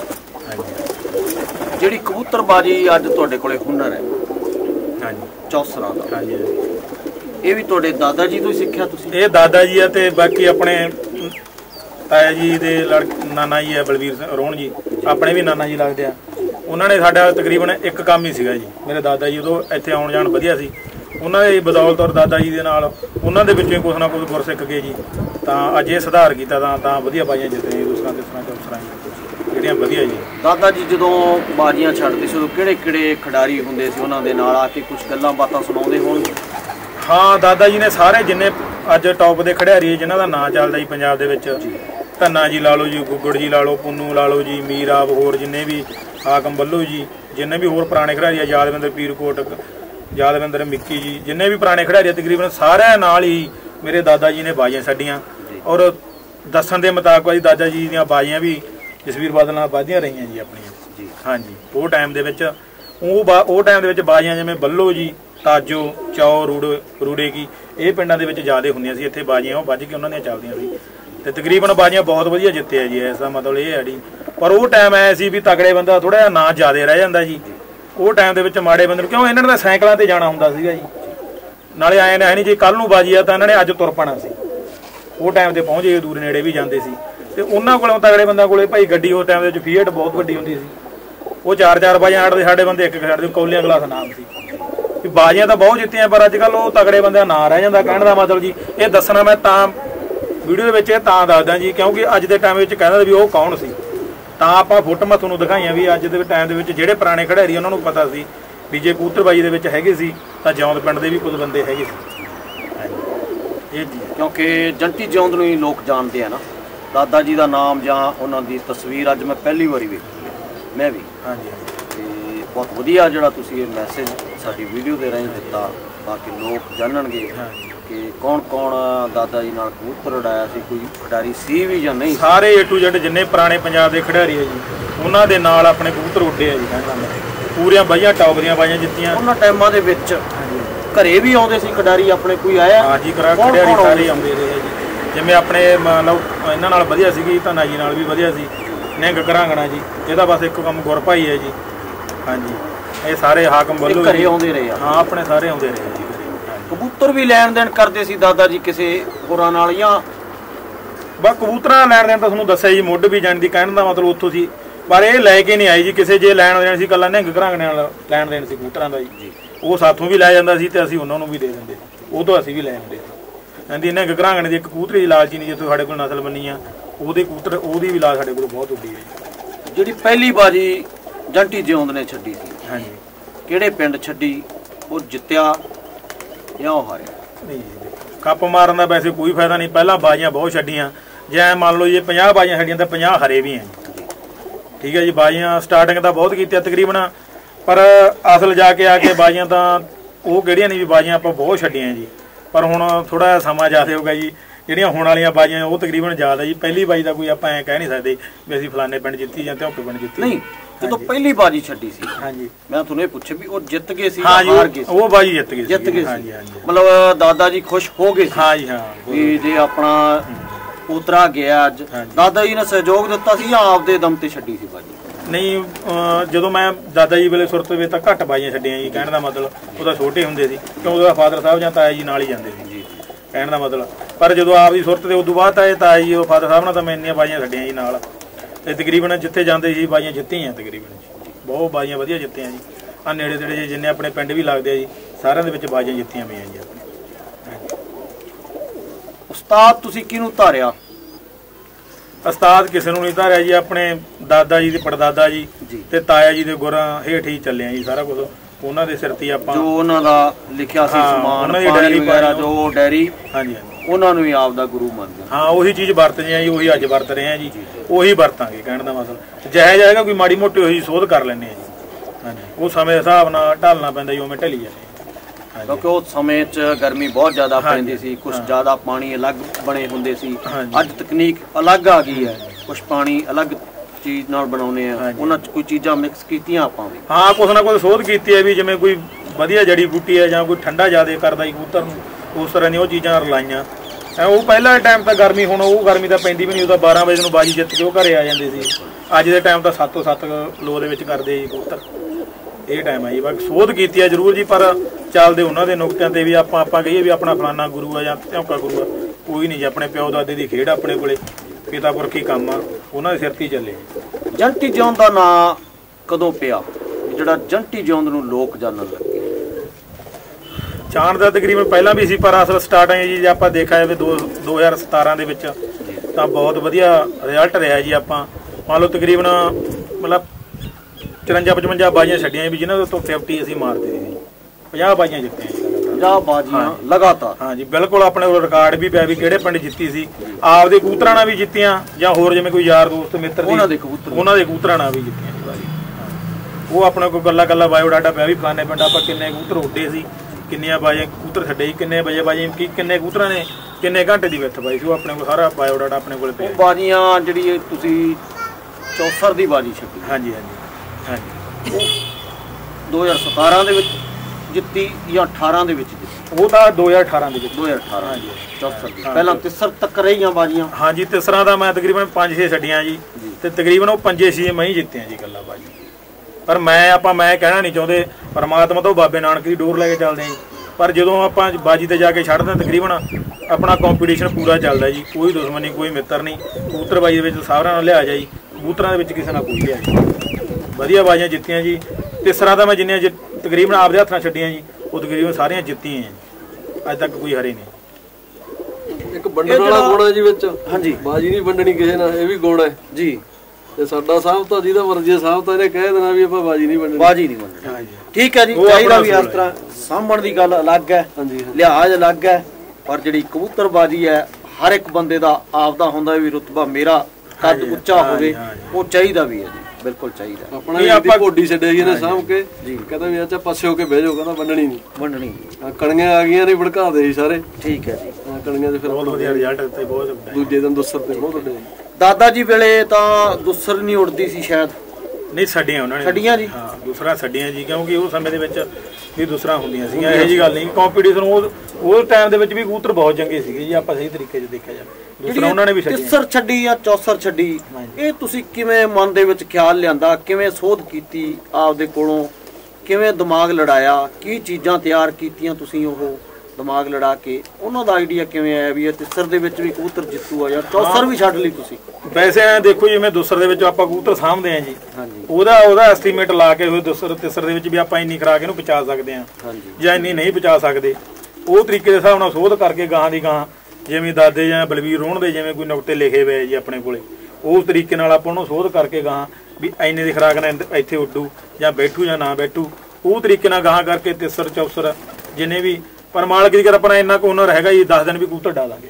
ਜਿਹੜੀ ਕਬੂਤਰਬਾਜੀ ਅੱਜ ਤੁਹਾਡੇ ਕੋਲੇ ਹੁਨਰ ਹੈ ਹਾਂਜੀ ਚੌਸਰਾਂ ਦਾ, ਹਾਂਜੀ ਇਹ ਵੀ ਤੁਹਾਡੇ ਦਾਦਾ ਜੀ ਤੋਂ ਹੀ ਸਿੱਖਿਆ ਤੁਸੀਂ? ਇਹ ਦਾਦਾ ਜੀ ਆ ਤੇ ਬਾਕੀ ਆਪਣੇ ਤਾਇਆ ਜੀ ਦੇ ਨਾਨਾ ਜੀ ਆ ਬਲਵੀਰ ਸਿੰਘ ਰੋਹਣ ਜੀ ਆਪਣੇ ਵੀ ਨਾਨਾ ਜੀ ਲੱਗਦੇ ਆ। ਉਹਨਾਂ ਨੇ ਸਾਡਾ ਤਕਰੀਬਨ ਇੱਕ ਕੰਮ ਹੀ ਸੀਗਾ ਜੀ। ਮੇਰੇ ਦਾਦਾ ਜੀ ਉਦੋਂ ਇੱਥੇ ਆਉਣ ਜਾਣ ਵਧੀਆ ਸੀ। ਉਹਨਾਂ ਦੀ ਬਦੌਲਤ ਔਰ ਦਾਦਾ ਜੀ ਦੇ ਨਾਲ ਉਹਨਾਂ ਦੇ ਵਿੱਚੋਂ ਕੁਛ ਨਾ ਕੁਛ ਗੁਰ ਸਿੱਖ ਗਏ ਜੀ। ਤਾਂ ਅੱਜ ਇਹ ਸੁਧਾਰ ਕੀਤਾ ਤਾਂ ਵਧੀਆ ਬਾਜ਼ੀਆਂ ਜਿੱਤੇ ਦੂਸਰਾ ਚੌਸਰਾਂ ਜਿਹੜੀਆਂ ਵਧੀਆ ਜੀ। ਦਾਦਾ ਜੀ ਜਦੋਂ ਬਾਜ਼ੀਆਂ ਛੱਡਦੇ ਸੀ ਉਦੋਂ ਕਿਹੜੇ ਖਿਡਾਰੀ ਹੁੰਦੇ ਸੀ ਉਹਨਾਂ ਦੇ ਨਾਲ ਆ ਕੇ ਕੁਝ ਗੱਲਾਂ ਬਾਤਾਂ ਸੁਣਾਉਂਦੇ ਹੋਣਗੇ? ਹਾਂ ਦਾਦਾ ਜੀ ਨੇ ਸਾਰੇ ਜਿੰਨੇ ਅੱਜ ਟੌਪ ਦੇ ਖਿਡਾਰੀ ਜਿਨ੍ਹਾਂ ਦਾ ਨਾਂ ਚੱਲਦਾ ਜੀ ਪੰਜਾਬ ਦੇ ਵਿੱਚ ਧੰਨਾ ਜੀ ਲਾ ਲਓ ਜੀ, ਗੁੱਗੜ ਜੀ ਲਾ ਲਓ, ਪੁੰਨੂ ਲਾ ਲਓ ਜੀ, ਮੀਰ ਆਪ ਹੋਰ ਜਿੰਨੇ ਵੀ ਹਾਕਮ ਬੱਲੂ ਜੀ ਜਿੰਨੇ ਵੀ ਹੋਰ ਪੁਰਾਣੇ ਖਿਡਾਰੀ ਆ ਯਾਦਵਿੰਦਰ ਪੀਰਕੋਟ ਯਾਦਵਿੰਦਰ ਮਿੱਕੀ ਜੀ ਜਿੰਨੇ ਵੀ ਪੁਰਾਣੇ ਖਿਡਾਰੀ ਤਕਰੀਬਨ ਸਾਰਿਆਂ ਨਾਲ ਹੀ ਮੇਰੇ ਦਾਦਾ ਜੀ ਨੇ ਬਾਜ਼ੀਆਂ ਛੱਡੀਆਂ। ਔਰ ਦੱਸਣ ਦੇ ਮੁਤਾਬਕ ਜੀ ਦਾਦਾ ਜੀ ਦੀਆਂ ਬਾਜ਼ੀਆਂ ਵੀ ਜਸਵੀਰ ਬਾਦਲ ਨਾਲ ਵੱਧਦੀਆਂ ਰਹੀਆਂ ਜੀ ਆਪਣੀਆਂ ਜੀ। ਹਾਂਜੀ ਉਹ ਟਾਈਮ ਦੇ ਵਿੱਚ ਉਹ ਟਾਈਮ ਦੇ ਵਿੱਚ ਬਾਜ਼ੀਆਂ ਜਿਵੇਂ ਬੱਲੋ ਜੀ, ਤਾਜੋ, ਚੌ, ਰੂੜੇ ਕੀ ਇਹ ਪਿੰਡਾਂ ਦੇ ਵਿੱਚ ਜ਼ਿਆਦਾ ਹੁੰਦੀਆਂ ਸੀ। ਇੱਥੇ ਬਾਜ਼ੀਆਂ ਉਹ ਵੱਜ ਕੇ ਉਹਨਾਂ ਦੀਆਂ ਚੱਲਦੀਆਂ ਸੀ ਤੇ ਤਕਰੀਬਨ ਬਾਜ਼ੀਆਂ ਬਹੁਤ ਵਧੀਆ ਜਿੱਤੇ ਆ ਜੀ। ਇਸ ਦਾ ਮਤਲਬ ਇਹ ਹੈ ਜੀ, ਪਰ ਉਹ ਟਾਈਮ ਆਇਆ ਸੀ ਵੀ ਤਕੜੇ ਬੰਦਾ ਥੋੜਾ ਜਿਹਾ ਨਾਂ ਜ਼ਿਆਦਾ ਰਹਿ ਜਾਂਦਾ ਜੀ। ਉਹ ਟਾਈਮ ਦੇ ਵਿੱਚ ਮਾੜੇ ਬੰਦੇ ਨੂੰ, ਕਿਉਂ ਇਹਨਾਂ ਨੇ ਸਾਈਕਲਾਂ ਤੇ ਜਾਣਾ ਹੁੰਦਾ ਸੀਗਾ ਜੀ, ਨਾਲੇ ਆਏ ਨੇ ਹੈ ਨਹੀਂ ਜੀ ਕੱਲ ਨੂੰ ਬਾਜੀ ਆ ਤਾਂ ਇਹਨਾਂ ਨੇ ਅੱਜ ਤੁਰ ਪੈਣਾ ਸੀ। ਉਹ ਟਾਈਮ ਤੇ ਪਹੁੰਚੇ ਦੂਰ ਨੇੜੇ ਵੀ ਜਾਂਦੇ ਸੀ ਤੇ ਉਹਨਾਂ ਕੋਲੋਂ ਤਗੜੇ ਬੰਦਿਆਂ ਕੋਲੇ ਭਾਈ ਗੱਡੀ ਉਸ ਟਾਈਮ ਦੇ ਵਿੱਚ ਫੀਟ ਬਹੁਤ ਵੱਡੀ ਹੁੰਦੀ ਸੀ। ਉਹ 4-4 ਬਾਜ਼ੀਆਂ ਆੜਦੇ, ਸਾਡੇ ਬੰਦੇ ਇੱਕ ਛੱਡਦੇ, ਕੌਲੀਆਂ ਗਲਾਸ ਨਾਮ ਸੀ। ਵੀ ਬਾਜ਼ੀਆਂ ਤਾਂ ਬਹੁਤ ਜਿੱਤੀਆਂ, ਪਰ ਅੱਜ ਕੱਲ ਉਹ ਤਗੜੇ ਬੰਦਿਆਂ ਨਾਂ ਰਹਿ ਜਾਂਦਾ। ਕਹਿਣ ਦਾ ਮਤਲਬ ਜੀ ਇਹ ਦੱਸਣਾ ਮੈਂ ਤਾਂ ਵੀਡੀਓ ਦੇ ਵਿੱਚ ਇਹ ਤਾਂ ਦੱਸਦਾ ਜੀ ਕਿਉਂਕਿ ਅੱਜ ਦੇ ਟਾਈਮ ਵਿੱਚ ਕਹਿੰਦਾ ਵੀ ਉਹ ਕੌਣ ਸੀ, ਤਾਂ ਆਪਾਂ ਫੋਟੋਆਂ ਤੁਹਾਨੂੰ ਦਿਖਾਈਆਂ ਵੀ ਅੱਜ ਦੇ ਟਾਈਮ ਦੇ ਵਿੱਚ ਜਿਹੜੇ ਪੁਰਾਣੇ ਖਿਡਾਰੀ ਉਹਨਾਂ ਨੂੰ ਪਤਾ ਸੀ ਵੀ ਜੇ ਕਬੂਤਰਬਾਜੀ ਦੇ ਵਿੱਚ ਹੈਗੇ ਸੀ ਤਾਂ ਜਿਉਂਦ ਪਿੰਡ ਦੇ ਵੀ ਕੁਝ ਬੰਦੇ ਹੈਗੇ ਸੀ। ਇਹ ਜੀ ਕਿਉਂਕਿ ਜੰਟੀ ਜਿਉਂਦ ਨੂੰ ਹੀ ਲੋਕ ਜਾਣਦੇ ਆ ਨਾ, ਦਾਦਾ ਜੀ ਦਾ ਨਾਮ ਜਾਂ ਉਹਨਾਂ ਦੀ ਤਸਵੀਰ ਅੱਜ ਮੈਂ ਪਹਿਲੀ ਵਾਰੀ ਵੇਖੀ, ਮੈਂ ਵੀ। ਹਾਂਜੀ ਤੇ ਬਹੁਤ ਵਧੀਆ ਜਿਹੜਾ ਤੁਸੀਂ ਇਹ ਮੈਸੇਜ ਸਾਡੀ ਵੀਡੀਓ ਦੇ ਰਾਹੀਂ ਦਿੱਤਾ, ਤਾਂ ਕਿ ਲੋਕ ਜਾਣਨਗੇ ਕਿ ਕੌਣ ਕੌਣ ਦਾਦਾ ਜੀ ਨਾਲ ਕਬੂਤਰ ਉਡਾਇਆ ਸੀ, ਕੋਈ ਖਿਡਾਰੀ ਸੀ ਵੀ ਜਾਂ ਨਹੀਂ। ਸਾਰੇ A to Z ਜਿੰਨੇ ਪੁਰਾਣੇ ਪੰਜਾਬ ਦੇ ਖਿਡਾਰੀ ਹੈ ਜੀ ਉਹਨਾਂ ਦੇ ਨਾਲ ਆਪਣੇ ਕਬੂਤਰ ਉੱਡੇ ਆ ਜੀ। ਕਹਿੰਦਾ ਪੂਰੀਆਂ ਬਾਈਆਂ ਟੌਪ ਦੀਆਂ ਬਾਈਆਂ ਜਿੱਤੀਆਂ ਉਹਨਾਂ ਟਾਈਮਾਂ ਦੇ ਵਿੱਚ। ਘਰੇ ਵੀ ਆਉਂਦੇ ਸੀ ਖਿਡਾਰੀ ਆਪਣੇ, ਕੋਈ ਆਇਆ? ਹਾਂਜੀ, ਖਿਡਾਰੀ ਸਾਰੇ ਆਉਂਦੇ ਰਹੇ ਜੀ। ਜਿਵੇਂ ਆਪਣੇ ਮਤਲਬ ਇਹਨਾਂ ਨਾਲ ਵਧੀਆ ਸੀਗੀ, ਧੰਨਾ ਜੀ ਨਾਲ ਵੀ ਵਧੀਆ ਸੀ, ਨਿੰਗ ਘਰਾਂਗਣਾ ਜੀ, ਇਹਦਾ ਬਸ ਇੱਕ ਕੰਮ ਗੁਰਭਾਈ ਹੈ ਜੀ। ਹਾਂਜੀ, ਇਹ ਸਾਰੇ ਹਾਕਮ ਵੱਲੋਂ ਘਰੇ ਆਉਂਦੇ ਰਹੇ ਆ। ਹਾਂ, ਆਪਣੇ ਸਾਰੇ ਆਉਂਦੇ ਰਹੇ ਜੀ। ਕਬੂਤਰ ਵੀ ਲੈਣ ਦੇਣ ਕਰਦੇ ਸੀ ਦਾਦਾ ਜੀ ਕਿਸੇ ਹੋਰਾਂ ਨਾਲ ਜਾਂ ਬਸ ਕਬੂਤਰਾਂ ਲੈਣ ਦੇਣ ਤਾਂ ਤੁਹਾਨੂੰ ਦੱਸਿਆ ਜੀ, ਮੁੱਢ ਵੀ ਜਾਣ ਦੀ ਕਹਿਣ ਦਾ ਮਤਲਬ ਉੱਥੋਂ ਸੀ, ਪਰ ਇਹ ਲੈ ਕੇ ਨਹੀਂ ਆਈ ਜੀ ਕਿਸੇ। ਜੇ ਲੈਣ ਦੇਣ ਸੀ ਕੱਲਾ ਨਿੰਗ ਘਰਾਂਗਣੇ ਨਾਲ ਲੈਣ ਦੇਣ ਸੀ ਕਬੂਤਰਾਂ ਦਾ ਜੀ, ਉਹ ਸਾਥੋਂ ਵੀ ਲੈ ਜਾਂਦਾ ਸੀ ਤੇ ਅਸੀਂ ਉਹਨਾਂ ਨੂੰ ਵੀ ਦੇ ਦਿੰਦੇ ਸੀ, ਉਹ ਤੋਂ ਅਸੀਂ ਵੀ ਲੈ ਆਉਂਦੇ ਸੀ। ਕਹਿੰਦੀ ਨਿੰਗ ਘਰਾਂਗਣੇ ਦੀ ਇੱਕ ਕਬੂਤਰੀ ਦੀ ਲਾਲਚੀ ਨਹੀਂ, ਜਿੱਥੋਂ ਸਾਡੇ ਕੋਲ ਨਸਲ ਬਣੀ ਆ ਉਹਦੇ ਕਬੂਤਰ, ਉਹਦੀ ਵੀ ਲਾਲ ਸਾਡੇ ਕੋਲ ਬਹੁਤ ਉੱਡੀ ਹੈ। ਜਿਹੜੀ ਪਹਿਲੀ ਬਾਜੀ ਜੰਟੀ ਜਿਉਂਦ ਨੇ ਛੱਡੀ ਸੀ, ਹਾਂਜੀ, ਕਿਹੜੇ ਪਿੰਡ ਛੱਡੀ, ਉਹ ਜਿੱਤਿਆ ਜਾਂ ਉਹ ਹਾਰਿਆ? ਨਹੀਂ ਜੀ, ਕੱਪ ਮਾਰਨ ਦਾ ਵੈਸੇ ਕੋਈ ਫਾਇਦਾ ਨਹੀਂ। ਪਹਿਲਾਂ ਬਾਜ਼ੀਆਂ ਬਹੁਤ ਛੱਡੀਆਂ, ਜੇ ਮੰਨ ਲਓ ਜੇ 50 ਬਾਜ਼ੀਆਂ ਛੱਡੀਆਂ ਤਾਂ 50 ਹਰੇ ਵੀ ਆ। ਠੀਕ ਹੈ ਜੀ, ਬਾਜ਼ੀਆਂ ਸਟਾਰਟਿੰਗ ਤਾਂ ਬਹੁਤ ਕੀਤੀਆਂ ਤਕਰੀਬਨ, ਪਰ ਅਸਲ ਜਾ ਕੇ ਆ ਕੇ ਬਾਜ਼ੀਆਂ ਤਾਂ ਉਹ ਕਿਹੜੀਆਂ ਨਹੀਂ ਵੀ ਬਾਜ਼ੀਆਂ ਆਪਾਂ ਬਹੁਤ ਛੱਡੀਆਂ ਜੀ। ਪਰ ਹੁਣ ਥੋੜਾ ਜਿਹਾ ਸਮਾਂ ਜ਼ਿਆਦਾ ਹੋ ਗਿਆ ਜੀ, ਜਿਹੜੀਆਂ ਹੁਣ ਵਾਲੀਆਂ ਬਾਜ਼ੀਆਂ ਉਹ ਤਕਰੀਬਨ ਜ਼ਿਆਦਾ ਜੀ। ਪਹਿਲੀ ਬਾਜ਼ੀ ਦਾ ਕੋਈ ਆਪਾਂ ਐਂ ਕਹਿ ਨਹੀਂ ਸਕਦੇ ਵੀ ਅਸੀਂ ਫਲਾਣੇ ਪਿੰਡ ਜਿੱਤੀ ਜਾਂ ਧੌਕੇ ਪਿੰਡ ਜਿੱਤੀ। ਨਹੀਂ, ਜਦੋਂ ਪਹਿਲੀ ਬਾਜੀ ਛੱਡੀ ਸੀ, ਹਾਂਜੀ, ਮੈਂ ਤੁਹਾਨੂੰ ਇਹ ਪੁੱਛਿਆ ਵੀ ਉਹ ਜਿੱਤ ਗਏ ਸੀ ਜਾਂ ਹਾਰ ਗਏ ਸੀ? ਉਹ ਬਾਜੀ ਜਿੱਤ ਗਏ ਸੀ। ਹਾਂਜੀ ਹਾਂਜੀ, ਮਤਲਬ ਦਾਦਾ ਜੀ ਖੁਸ਼ ਹੋ ਗਏ ਸੀ। ਹਾਂਜੀ ਹਾਂ, ਵੀ ਜੇ ਆਪਣਾ ਪੋਤਰਾ ਗਿਆ ਅੱਜ, ਦਾਦਾ ਜੀ ਨੇ ਸਹਿਯੋਗ ਦਿੱਤਾ ਸੀ ਜਾਂ ਆਪਦੇ ਦਮ ਤੇ ਛੱਡੀ ਸੀ ਬਾਜੀ? ਨਹੀਂ, ਜਦੋਂ ਮੈਂ ਦਾਦਾ ਜੀ ਵੇਲੇ ਸੁਰਤ ਵੇ ਤਾਂ ਘੱਟ ਬਾਜ਼ੀਆਂ ਛੱਡੀਆਂ ਜੀ। ਕਹਿਣ ਦਾ ਮਤਲਬ ਉਹਦਾ ਛੋਟੇ ਹੁੰਦੇ ਸੀ, ਕਿਉਂ ਉਹਦਾ ਫਾਦਰ ਸਾਹਿਬ ਜਾਂ ਤਾਇਆ ਜੀ ਨਾਲ ਹੀ ਜਾਂਦੇ ਸੀ ਜੀ। ਕਹਿਣ ਦਾ ਮਤਲਬ, ਪਰ ਜਦੋਂ ਆਪ ਦੀ ਸੁਰਤ ਤੇ ਉਦੋਂ ਬਾਅਦ ਤਾਇਆ ਜੀ ਉਹ ਫਾਦਰ ਸਾਹਿਬ ਨਾਲ ਤਾਂ ਮੈਂ ਇੰਨੀਆਂ ਬਾਜ਼ੀਆਂ ਛੱਡੀਆਂ ਜੀ ਨਾਲ, ਤੇ ਤਕਰੀਬਨ ਜਿੱਥੇ ਜਾਂਦੇ ਸੀ ਬਾਜ਼ੀਆਂ ਜਿੱਤੀਆਂ ਤਕਰੀਬਨ ਜੀ। ਬਹੁਤ ਬਾਜ਼ੀਆਂ ਵਧੀਆ ਜਿੱਤੀਆਂ ਜੀ। ਆ ਨੇੜੇ ਤੇੜੇ ਜੀ ਜਿੰਨੇ ਆਪਣੇ ਪਿੰਡ ਵੀ ਲੱਗਦੇ ਆ ਜੀ, ਸਾਰਿਆਂ ਦੇ ਵਿੱਚ ਬਾਜ਼ੀਆਂ ਜਿੱਤੀਆਂ ਪਈਆਂ ਜੀ ਆਪਣੇ। ਉਸਤਾਦ ਤੁਸੀਂ ਕਿਹਨੂੰ ਧਾਰਿਆ? ਉਸਤਾਦ ਕਿਸੇ ਨੂੰ ਨਹੀਂ ਧਾਰਿਆ ਜੀ, ਆਪਣੇ ਦਾਦਾ ਜੀ ਤੇ ਪੜਦਾਦਾ ਜੀ ਤੇ ਤਾਇਆ ਜੀ ਦੇ ਗੁਰਾਂ ਹੇਠ ਹੀ ਚੱਲਿਆ ਜੀ ਸਾਰਾ ਕੁਝ। ਉਹਨਾਂ ਦੇ ਸਿਰ ਤੇ ਆਪਾਂ ਜੋ ਉਹਨਾਂ ਦਾ ਲਿਖਿਆ ਸੀ ਸਮਾਨ, ਪਾਣੀ ਵਗੈਰਾ, ਜੋ ਡੈਰੀ, ਹਾਂਜੀ ਉਹਨਾਂ ਨੂੰ ਹੀ ਆਪ ਦਾ ਗੁਰੂ ਮੰਨਦੇ। ਹਾਂ, ਉਹੀ ਚੀਜ਼ ਵਰਤਦੇ ਆ ਜੀ, ਉਹੀ ਅੱਜ ਵਰਤ ਰਹੇ ਆ ਜੀ, ਉਹੀ ਵਰਤਾਂਗੇ। ਕਹਿਣ ਦਾ ਮਤਲਬ ਜਾਇਜ਼ ਜਾਏਗਾ, ਕੋਈ ਮਾੜੀ ਮੋਟੀ ਉਹੀ ਸੋਧ ਕਰ ਲੈਂਦੇ ਆ ਜੀ। ਹਾਂਜੀ, ਉਹ ਸਮੇਂ ਦੇ ਹਿਸਾਬ ਨਾਲ ਢਲਣਾ ਪੈਂਦਾ ਜੀ, ਉਵੇਂ ਢਲੀ ਜਾਂਦੇ। ਕਿਉਂਕਿ ਉਸ ਸਮੇਂ 'ਚ ਗਰਮੀ ਬਹੁਤ ਜ਼ਿਆਦਾ ਪੈਂਦੀ ਸੀ, ਕੁਝ ਜ਼ਿਆਦਾ ਪਾਣੀ ਅਲੱਗ ਬਣੇ ਹੁੰਦੇ ਸੀ। ਅੱਜ ਤਕਨੀਕ ਅਲੱਗ ਆ ਗਈ ਹੈ, ਕੁਝ ਪਾਣੀ ਅਲੱਗ ਚੀਜ਼ ਨਾਲ ਬਣਾਉਨੇ ਆ, ਉਹਨਾਂ 'ਚ ਕੋਈ ਚੀਜ਼ਾਂ ਮਿਕਸ ਕੀਤੀਆਂ ਆਪਾਂ ਵੀ। ਹਾਂ, ਕੁਛ ਨਾ ਕੁਛ ਸੋਧ ਕੀਤੀ ਹੈ ਵੀ, ਜਿਵੇਂ ਕੋਈ ਵਧੀਆ ਜੜੀ ਬੂਟੀ ਹੈ ਜਾਂ ਕੋਈ ਠੰਡਾ ਜ਼ਿਆਦਾ ਕਰਦਾ ਜੀ ਕਬੂਤਰ ਨੂੰ, ਉਸ ਤਰ੍ਹਾਂ ਦੀਆਂ ਉਹ ਚੀਜ਼ਾਂ ਰਲਾਈਆਂ। ਉਹ ਪਹਿਲਾਂ ਟਾਈਮ ਤਾਂ ਗਰਮੀ, ਹੁਣ ਉਹ ਗਰਮੀ ਤਾਂ ਪੈਂਦੀ ਵੀ ਨਹੀਂ। ਉਹਦਾ 12 ਵਜੇ ਨੂੰ ਬਾਜੀ ਜਿੱਤ ਕੇ ਉਹ ਘਰੇ ਆ ਜਾਂਦੇ ਸੀ। ਅੱਜ ਦੇ ਟਾਈਮ ਤਾਂ 7 ਕਿਲੋ ਦੇ ਵਿੱਚ ਕਰਦੇ ਜੀ ਕਬੂਤਰ। ਇਹ ਟਾਈਮ ਹੈ ਜੀ। ਬਾਕੀ ਸੋਧ ਕੀਤੀ ਹੈ ਜ਼ਰੂਰ ਜੀ, ਪਰ ਚੱਲਦੇ ਉਹਨਾਂ ਦੇ ਨੁਕਤਿਆਂ ਤੇ ਵੀ ਆਪਾਂ ਕਹੀਏ ਵੀ ਆਪਣਾ ਫਲਾਨਾ ਗੁਰੂ ਆ ਜਾਂ ਧੌਕਾ ਗੁਰੂ ਆ, ਕੋਈ ਨਹੀਂ ਜੀ। ਆਪਣੇ ਪਿਓ ਦਾਦੇ ਦੀ ਖੇਡ ਆਪਣੇ ਕੋਲੇ, ਪਿਤਾ ਪੁਰਖੀ ਕੰਮ ਆ, ਉਹਨਾਂ ਦੇ ਸਿਰ ਤੇ ਚੱਲੇ। ਜੰਟੀ ਜਿਉਂਦ ਦਾ ਨਾਂ ਕਦੋਂ ਪਿਆ, ਜਿਹੜਾ ਜੰਟੀ ਜਿਉਂਦ ਨੂੰ ਲੋਕ ਜਾਣਨ ਲੱਗੇ? ਜਾਣਦਾ ਤਕਰੀਬਨ ਪਹਿਲਾਂ ਵੀ ਸੀ, ਪਰ ਅਸਲ ਸਟਾਰਟਿੰਗ ਜੀ ਜੇ ਆਪਾਂ ਦੇਖਿਆ ਜਾਵੇ 2017 ਦੇ ਵਿੱਚ ਤਾਂ ਬਹੁਤ ਵਧੀਆ ਰਿਜ਼ਲਟ ਰਿਹਾ ਜੀ। ਆਪਾਂ ਮੰਨ ਲਓ ਤਕਰੀਬਨ ਮਤਲਬ 54-55 ਬਾਜ਼ੀਆਂ ਛੱਡੀਆਂ ਵੀ, ਜਿਨ੍ਹਾਂ ਤੋਂ 50 ਅਸੀਂ ਮਾਰਦੇ ਸੀ। 50 ਬਾਜ਼ੀਆਂ ਜਿੱਤੀਆਂ ਜੀ, 50 ਬਾਜ਼ੀਆਂ ਲਗਾਤਾਰ। ਹਾਂਜੀ, ਬਿਲਕੁਲ ਆਪਣੇ ਕੋਲ ਰਿਕਾਰਡ ਵੀ ਪਿਆ ਵੀ ਕਿਹੜੇ ਪਿੰਡ ਜਿੱਤੀ ਸੀ। ਆਪਦੇ ਕਬੂਤਰਾਂ ਨਾਲ ਵੀ ਜਿੱਤੀਆਂ, ਜਾਂ ਹੋਰ ਜਿਵੇਂ ਕੋਈ ਯਾਰ ਦੋਸਤ ਮਿੱਤਰ ਉਹਨਾਂ ਦੇ ਕਬੂਤਰਾਂ ਨਾਲ ਵੀ ਜਿੱਤੀਆਂ ਜੀ ਬਾਜੀ। ਉਹ ਆਪਣੇ ਕੋਲ ਗੱਲਾਂ ਬਾਇਓਡਾਟਾ ਪਿਆ ਵੀ ਫਲਾਣੇ ਪਿੰਡ ਆਪਾਂ ਕਿੰਨੇ ਕਬੂਤਰ ਉੱਡੇ ਸੀ, ਕਿੰਨੀਆਂ ਬਾਜ਼ੀਆਂ ਕਬੂਤਰ ਛੱਡੇ, ਕਿੰਨੇ ਵਜੇ ਬਾਜ਼ੀ, ਕਿੰਨੇ ਕਬੂਤਰਾਂ ਨੇ ਕਿੰਨੇ ਘੰਟੇ ਦੀ ਵਿੱਥ ਪਾਈ ਸੀ। ਉਹ ਆਪਣੇ ਕੋਲ ਸਾਰਾ ਬਾਇਓਡਾਟਾ ਆਪਣੇ ਕੋਲ ਪਿਆ। ਬਾਜ਼ੀਆਂ ਜਿਹੜੀ ਤੁਸੀਂ ਚੌਸਰ ਦੀ ਬਾਜ਼ੀ ਛੱਡੀ? ਹਾਂਜੀ ਹਾਂਜੀ ਹਾਂਜੀ। 2017 ਦੇ ਵਿੱਚ ਜਿੱਤੀ ਜਾਂ 18 ਦੇ ਵਿੱਚ ਜਿੱਤੀ? ਉਹ ਤਾਂ 2018 ਦੇ ਵਿੱਚ। 2018 74 ਦੀ ਪਹਿਲਾਂ ਤਿਸਰ ਤੱਕ ਰਹੀਆਂ ਬਾਜੀਆਂ? ਹਾਂਜੀ, ਤਿਸਰਾਂ ਦਾ ਮੈਂ ਤਕਰੀਬਨ 5-6 ਛੱਡੀਆਂ ਜੀ ਤੇ ਤਕਰੀਬਨ ਉਹ 5-6 ਮੈਂ ਹੀ ਜਿੱਤਿਆ ਜੀ ਇਕੱਲਾ ਬਾਜੀ। ਪਰ ਮੈਂ ਕਹਿਣਾ ਨਹੀਂ ਚਾਹੁੰਦੇ, ਪਰਮਾਤਮਾ ਤੋਂ ਬਾਬੇ ਨਾਨਕ ਦੀ ਡੋਰ ਲੈ ਕੇ ਚੱਲਦੇ ਹਾਂ ਜੀ। ਪਰ ਜਦੋਂ ਆਪਾਂ ਬਾਜੀ ਤੇ ਜਾ ਕੇ ਛੱਡਦੇ ਹਾਂ ਤਕਰੀਬਨ ਆਪਣਾ ਕੰਪੀਟੀਸ਼ਨ ਪੂਰਾ ਚੱਲਦਾ ਜੀ, ਕੋਈ ਦੁਸ਼ਮਣੀ ਕੋਈ ਮਿੱਤਰ ਨਹੀਂ। ਕਬੂਤਰਬਾਜੀ ਦੇ ਵਿੱਚ ਸਾਰਿਆਂ ਨਾਲ ਲਿਆ ਜਾਈ, ਕਬੂਤਰਾਂ ਦੇ ਵਿੱਚ ਕਿਸੇ ਨਾਲ ਕੋਈ ਲਿਆ ਜੀ। ਵਧੀਆ ਬਾਜੀਆਂ ਜਿੱਤੀਆਂ ਜੀ। ਤਿਸਰਾਂ ਤਾਂ ਮੈਂ ਜਿੰਨੀਆਂ ਤਕਰੀਬਨ ਆਪਦੇ ਹੱਥਾਂ ਛੱਡੀਆਂ ਜੀ ਉਹ ਤਕਰੀਬਨ ਸਾਰੀਆਂ ਜਿੱਤੀਆਂ ਜੀ, ਅੱਜ ਤੱਕ ਕੋਈ ਹਾਰੇ ਨਹੀਂ। ਇੱਕ ਵੰਡਣ ਵਾਲਾ ਗੁਣ ਹੈ ਜੀ ਵਿੱਚ। ਹਾਂਜੀ, ਬਾਜੀ ਨਹੀਂ ਵੰਡਣੀ ਕਿਸੇ ਨਾਲ, ਇਹ ਵੀ ਗੁਣ ਹੈ ਜੀ। ਤੇ ਸਾਡਾ ਸਾਹਿਬ ਤਾਂ ਜਿਹਦਾ ਮਰਜ਼ੀ ਸਾਹਿਬ ਤਾਂ ਇਹਨੇ ਕਹਿ ਦੇਣਾ ਵੀ ਆਪਾਂ ਬਾਜੀ ਨਹੀਂ ਵੰਡਣੀ, ਬਾਜੀ ਨਹੀਂ ਵੰਡਣੀ। ਠੀਕ ਹੈ ਜੀ, ਚਾਹੀਦਾ ਵੀ ਇਸ ਤਰ੍ਹਾਂ ਸਾਂਭਣ ਦੀ ਗੱਲ ਅਲੱਗ ਹੈ, ਲਿਹਾਜ਼ ਅਲੱਗ ਹੈ। ਪਰ ਜਿਹੜੀ ਕਬੂਤਰਬਾਜੀ ਹੈ ਹਰ ਇੱਕ ਬੰਦੇ ਦਾ ਆਪਦਾ ਹੁੰਦਾ ਵੀ ਰੁਤਬਾ ਮੇਰਾ ਕੱਦ ਉੱਚਾ ਹੋਵੇ, ਉਹ ਚਾਹੀਦਾ ਵੀ ਹੈ ਜੀ, ਬਿਲਕੁਲ ਚਾਹੀਦਾ। ਆਪਣਾ ਵੀ ਆਪਾਂ ਕੋਡੀ ਛੱਡਿਆ ਜੀ ਇਹਨੇ ਸਾਂਭ ਕੇ, ਕਹਿੰਦਾ ਵੀ ਅੱਛਾ ਪਾਸੇ ਹੋ ਕੇ ਬਹਿ ਜਾਓ, ਕਹਿੰਦਾ ਵੰਡਣੀ ਨਹੀਂ। ਵੰਡਣੀ ਕਣੀਆਂ ਆ ਗਈਆਂ ਨੇ ਭੜਕਾ ਦੇ ਸਾਰੇ। ਠੀਕ ਹੈ ਜੀ, ਕਣੀਆਂ ਦੇ ਫਿਰ ਬਹੁਤ ਵਧੀਆ ਰਿਜ਼ਲਟ ਦਿੱਤੇ, ਬਹੁਤ ਦੂਜੇ ਦਿਨ ਦੁਸਰ ਤੇ ਬਹੁਤ ਵੱਡੇ। ਦਾਦਾ ਜੀ ਵੇਲੇ ਤਾਂ ਦੁਸਰ ਨਹੀਂ ਉੜਦੀ ਸੀ ਸ਼ਾਇਦ? ਨਹੀਂ, ਛੱਡੀਆਂ ਉਹਨਾਂ ਨੇ। ਛੱਡੀਆਂ ਜੀ? ਹਾਂ, ਦੂਸਰਾ ਛੱਡੀਆਂ ਜੀ, ਕਿਉਂਕਿ ਉਹ ਸਮੇਂ ਦੇ ਵਿੱਚ ਵੀ ਦੂਸਰਾ ਹੁੰਦੀਆਂ ਸੀਗੀਆਂ, ਇਹੋ ਜਿਹੀ ਗੱਲ ਨਹੀਂ। ਕੰਪੀਟੀਸ਼ਨ ਉਹ ਟਾਈਮ ਦੇ ਵਿੱਚ ਵੀ ਕਬੂਤਰ ਬਹੁਤ ਚੰਗੇ ਸੀਗੇ ਜੀ, ਆਪਾਂ ਸਹੀ ਤਰੀਕੇ 'ਚ ਦੇਖਿਆ ਜਾਵੇ। ਦੂਸਰਾ ਉਹਨਾਂ ਨੇ ਵੀ ਛੱਡੀ, ਤਿਸਰ ਛੱਡੀ ਜਾਂ ਚੌਸਰ ਛੱਡੀ, ਇਹ ਤੁਸੀਂ ਕਿਵੇਂ ਮਨ ਦੇ ਵਿੱਚ ਖਿਆਲ ਲਿਆਂਦਾ, ਕਿਵੇਂ ਸੋਧ ਕੀਤੀ ਆਪਦੇ ਕੋਲੋਂ, ਕਿਵੇਂ ਦਿਮਾਗ ਲੜਾਇਆ, ਕੀ ਚੀਜ਼ਾਂ ਤਿਆਰ ਕੀਤੀਆਂ ਤੁਸੀਂ ਉਹ ਦਿਮਾਗ ਲੜਾ ਕੇ? ਉਹਨਾਂ ਦਾ ਆਈਡੀਆ ਕਿਵੇਂ ਆਇਆ ਵੀ ਇਹ ਤਿਸਰ ਦੇ ਵਿੱਚ ਵੀ ਕਬੂਤਰ ਜਿੱਤੂ ਆ ਜਾਂ ਚੌਸਰ ਵੀ ਛੱਡ ਲਈ ਤੁਸੀਂ? ਵੈਸੇ ਐ ਦੇਖੋ, ਜਿਵੇਂ ਦੂਸਰ ਦੇ ਵਿੱਚ ਆਪਾਂ ਕਬੂਤਰ ਸਾਂਭਦੇ ਆ ਜੀ, ਉਹਦਾ ਐਸਟੀਮੇਟ ਲਾ ਕੇ ਹੋਏ ਤਿਸਰ ਦੇ ਵਿੱਚ ਵੀ ਆਪਾਂ ਇੰਨੀ ਖਰਾਕ ਇਹਨੂੰ ਪਹੁੰਚਾ ਸਕਦੇ ਆ ਜਾਂ ਇੰਨੀ ਨਹੀਂ ਪਹੁੰਚਾ ਸਕਦੇ, ਉਹ ਤਰੀਕੇ ਦੇ ਹਿਸਾਬ ਨਾਲ ਸੋਧ ਕਰਕੇ ਗਾਹਾਂ ਦੀ ਗਾਹਾਂ, ਜਿਵੇਂ ਦਾਦੇ ਜਾਂ ਬਲਵੀਰ ਰੋਹਣ ਦੇ ਜਿਵੇਂ ਕੋਈ ਨੁਕਤੇ ਲਿਖੇ ਹੋਏ ਜੀ ਆਪਣੇ ਕੋਲੇ, ਉਸ ਤਰੀਕੇ ਨਾਲ ਆਪਾਂ ਉਹਨੂੰ ਸੋਧ ਕਰਕੇ ਗਾਹਾਂ ਵੀ ਇੰਨੇ ਦੀ ਖਰਾਕ ਨਾਲ ਇੱਥੇ ਉੱਡੂ ਜਾਂ ਬੈਠੂ ਜਾਂ ਨਾ ਬੈਠੂ, ਉਹ ਤਰੀਕੇ ਨਾਲ ਗਾਹਾਂ ਕਰਕੇ ਤਿਸਰ ਚੌਸਰ ਜਿੰਨੇ ਵੀ। ਪਰ ਮਾਲਕ ਦੀ ਕਰ ਆਪਣਾ ਇੰਨਾ ਕੁ ਹੁਨਰ ਹੈਗਾ ਜੀ, 10 ਦਿਨ ਵੀ ਕਬੂਤਰ ਡਾਲਾਂਗੇ।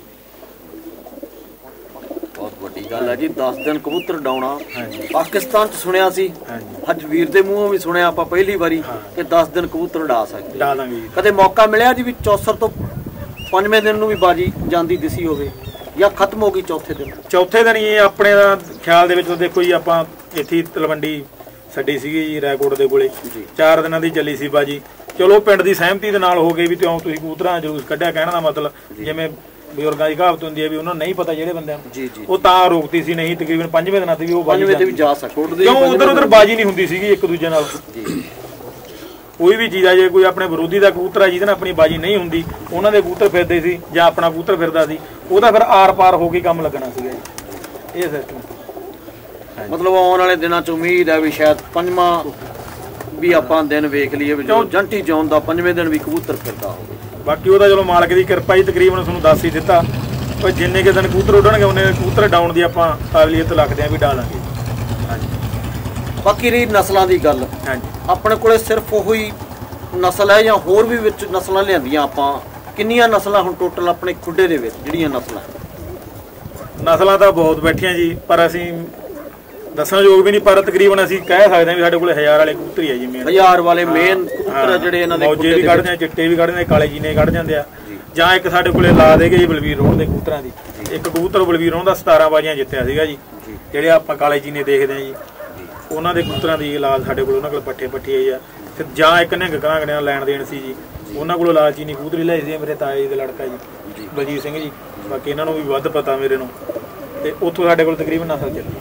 ਬਹੁਤ ਵੱਡੀ ਗੱਲ ਹੈ ਜੀ, 10 ਦਿਨ ਕਬੂਤਰ ਡਾਉਣਾ। ਪਾਕਿਸਤਾਨ 'ਚ ਸੁਣਿਆ ਸੀ, ਅੱਜ ਵੀਰ ਦੇ ਮੂੰਹੋਂ ਵੀ ਸੁਣਿਆ ਆਪਾਂ ਪਹਿਲੀ ਵਾਰੀ ਕਿ 10 ਦਿਨ ਕਬੂਤਰ ਡਾ ਸਕਦੇ। ਡਾਲਾਂਗੇ ਜੀ। ਕਦੇ ਮੌਕਾ ਮਿਲਿਆ ਜੀ ਵੀ ਚੌਸਰ ਤੋਂ 5ਵੇਂ ਦਿਨ ਨੂੰ ਵੀ ਬਾਜੀ ਜਾਂਦੀ ਦਿਸੀ ਹੋਵੇ ਜਾਂ ਖਤਮ ਹੋ ਗਈ ਚੌਥੇ ਦਿਨ? ਚੌਥੇ ਦਿਨ ਹੀ ਆਪਣੇ ਦਾ ਖਿਆਲ ਦੇ ਵਿੱਚ ਦੇਖੋ ਜੀ, ਆਪਾਂ ਇੱਥੇ ਤਲਵੰਡੀ ਛੱਡੀ ਸੀਗੀ ਜੀ ਰਾਏਕੋਟ ਦੇ ਕੋਲੇ, 4 ਦਿਨਾਂ ਦੀ ਚੱਲੀ ਸੀ ਬਾਜੀ। ਚਲੋ ਪਿੰਡ ਦੀ ਸਹਿਮਤੀ ਦੇ ਨਾਲ ਹੋ ਗਈ ਵੀ ਕਿਉਂ ਤੁਸੀਂ ਕਬੂਤਰਾਂ ਜਲੂਸ ਕੱਢਿਆ, ਕਹਿਣ ਦਾ ਮਤਲਬ ਜਿਵੇਂ ਬਜ਼ੁਰਗਾਂ ਦੀ ਕਹਾਵਤ ਹੁੰਦੀ ਹੈ ਵੀ ਉਹਨਾਂ ਨੂੰ ਨਹੀਂ ਪਤਾ ਜਿਹੜੇ ਬੰਦਿਆਂ ਨੂੰ, ਉਹ ਤਾਂ ਰੋਕਤੀ ਸੀ, ਨਹੀਂ ਤਕਰੀਬਨ 5ਵੇਂ ਦਿਨਾਂ ਤੇ ਵੀ ਉਹ ਬਾਜੀ ਤੇ ਵੀ ਜਾ ਸਕਦੇ, ਕਿਉਂ ਉਧਰ ਬਾਜੀ ਨਹੀਂ ਹੁੰਦੀ ਸੀਗੀ ਇੱਕ ਦੂਜੇ ਨਾਲ। ਕੋਈ ਵੀ ਚੀਜ਼ ਆ, ਜੇ ਕੋਈ ਆਪਣੇ ਵਿਰੋਧੀ ਦਾ ਕਬੂਤਰ ਆ ਜਿਹਦੇ ਨਾਲ ਆਪਣੀ ਬਾਜੀ ਨਹੀਂ ਹੁੰਦੀ, ਉਹਨਾਂ ਦੇ ਕਬੂਤਰ ਫਿਰਦੇ ਸੀ ਜਾਂ ਆਪਣਾ ਕਬੂਤਰ ਫਿਰਦਾ ਸੀ, ਉਹਦਾ ਫਿਰ ਆਰ ਪਾਰ ਹੋ ਕੇ ਕੰਮ ਲੱਗਣਾ ਸੀਗਾ ਜੀ, ਇਹ ਸਿਸਟਮ। ਮਤਲਬ ਆਉਣ ਵਾਲੇ ਦਿਨਾਂ 'ਚ ਉਮੀਦ ਹੈ ਵੀ ਸ਼ਾਇਦ 5ਵਾਂ ਵੀ ਆਪਾਂ ਦਿਨ ਵੇਖ ਲਈਏ ਵੀ ਜੰਟੀ ਜੌਨ ਦਾ 5ਵੇਂ ਦਿਨ ਵੀ ਕਬੂਤਰ ਫਿਰਦਾ ਹੋਵੇ। ਬਾਕੀ ਉਹਦਾ ਚਲੋ ਮਾਲਕ ਦੀ ਕਿਰਪਾ ਹੀ, ਤਕਰੀਬਨ ਤੁਹਾਨੂੰ ਦੱਸ ਹੀ ਦਿੱਤਾ, ਪਰ ਜਿੰਨੇ ਕਿ ਦਿਨ ਕਬੂਤਰ ਉੱਡਣਗੇ ਉਹਨੇ ਕਬੂਤਰ ਡਾਉਣ ਦੀ ਆਪਾਂ ਕਾਬਲੀਅਤ ਰੱਖਦੇ ਆ ਵੀ ਡਾਲਾਂਗੇ। ਹਾਂਜੀ, ਬਾਕੀ ਰਹੀ ਨਸਲਾਂ ਦੀ ਗੱਲ, ਆਪਣੇ ਕੋਲੇ ਸਿਰਫ ਉਹੀ ਨਸਲ ਹੈ ਜਾਂ ਹੋਰ ਵੀ ਵਿੱਚ ਨਸਲਾਂ ਲਿਆਂਦੀਆਂ ਆਪਾਂ? ਕਿੰਨੀਆਂ ਨਸਲਾਂ ਹੁਣ ਟੋਟਲ ਆਪਣੇ ਖੁੱਡੇ ਦੇ ਵਿੱਚ ਜਿਹੜੀਆਂ ਨਸਲਾਂ ਤਾਂ ਬਹੁਤ ਬੈਠੀਆਂ ਜੀ, ਪਰ ਅਸੀਂ ਦੱਸਣ ਯੋਗ ਵੀ ਨਹੀਂ, ਪਰ ਤਕਰੀਬਨ ਅਸੀਂ ਕਹਿ ਸਕਦੇ ਹਾਂ ਵੀ ਸਾਡੇ ਕੋਲ 1000 ਵਾਲੇ ਕਬੂਤਰ ਹੀ ਆ ਜੀ, ਮੇਨ 1000 ਵਾਲੇ ਮੇਨ ਕਬੂਤਰ ਜਿਹੜੇ ਇਹਨਾਂ ਦੇ ਮੌਜੇ ਵੀ ਕੱਢਦੇ ਆ, ਚਿੱਟੇ ਵੀ ਕੱਢਦੇ ਆ, ਕਾਲੇ ਜੀ ਨੇ ਕੱਢ ਜਾਂਦੇ ਆ। ਜਾਂ ਇੱਕ ਸਾਡੇ ਕੋਲੇ ਲਾ ਦੇਗੇ ਜੀ ਬਲਵੀਰ ਰੋਹਣ ਦੇ ਕਬੂਤਰਾਂ ਦੀ, ਇੱਕ ਕਬੂਤਰ ਬਲਵੀਰ ਰੋਹਣ ਦਾ 17 ਬਾਜੀਆਂ ਜਿੱਤਿਆ ਸੀਗਾ ਜੀ, ਜਿਹੜੇ ਆਪਾਂ ਕਾਲੇ ਜੀ ਨੇ ਦੇਖਦੇ ਆ ਜੀ, ਉਹਨਾਂ ਦੇ ਕਬੂਤਰਾਂ ਦੀ ਲਾਲ ਸਾਡੇ ਕੋਲ, ਉਹਨਾਂ ਕੋਲ ਪੱਠੇ ਪੱਠੀ ਆਈ ਆ। ਫਿਰ ਜਾਂ ਇੱਕ ਨਿਹੰਗ ਕਰਾਂਗੇ ਨਾਲ ਲੈਣ ਦੇਣ ਸੀ ਜੀ, ਉਹਨਾਂ ਕੋਲੋਂ ਲਾਲ ਚੀਨੀ ਕਬੂਤਰੀ ਲਈ ਸੀ ਮੇਰੇ ਤਾਏ ਜੀ ਦੇ ਲੜਕਾ ਜੀ ਬਲਜੀਤ ਸਿੰਘ ਜੀ, ਬਾਕੀ ਇਹਨਾਂ ਨੂੰ ਵੀ ਵੱਧ ਪਤਾ ਮੇਰੇ ਨੂੰ, ਤੇ ਉੱਥੋਂ ਸਾਡੇ ਕੋਲ ਤਕਰੀਬਨ ਨਸਲ ਚੱਲੀ।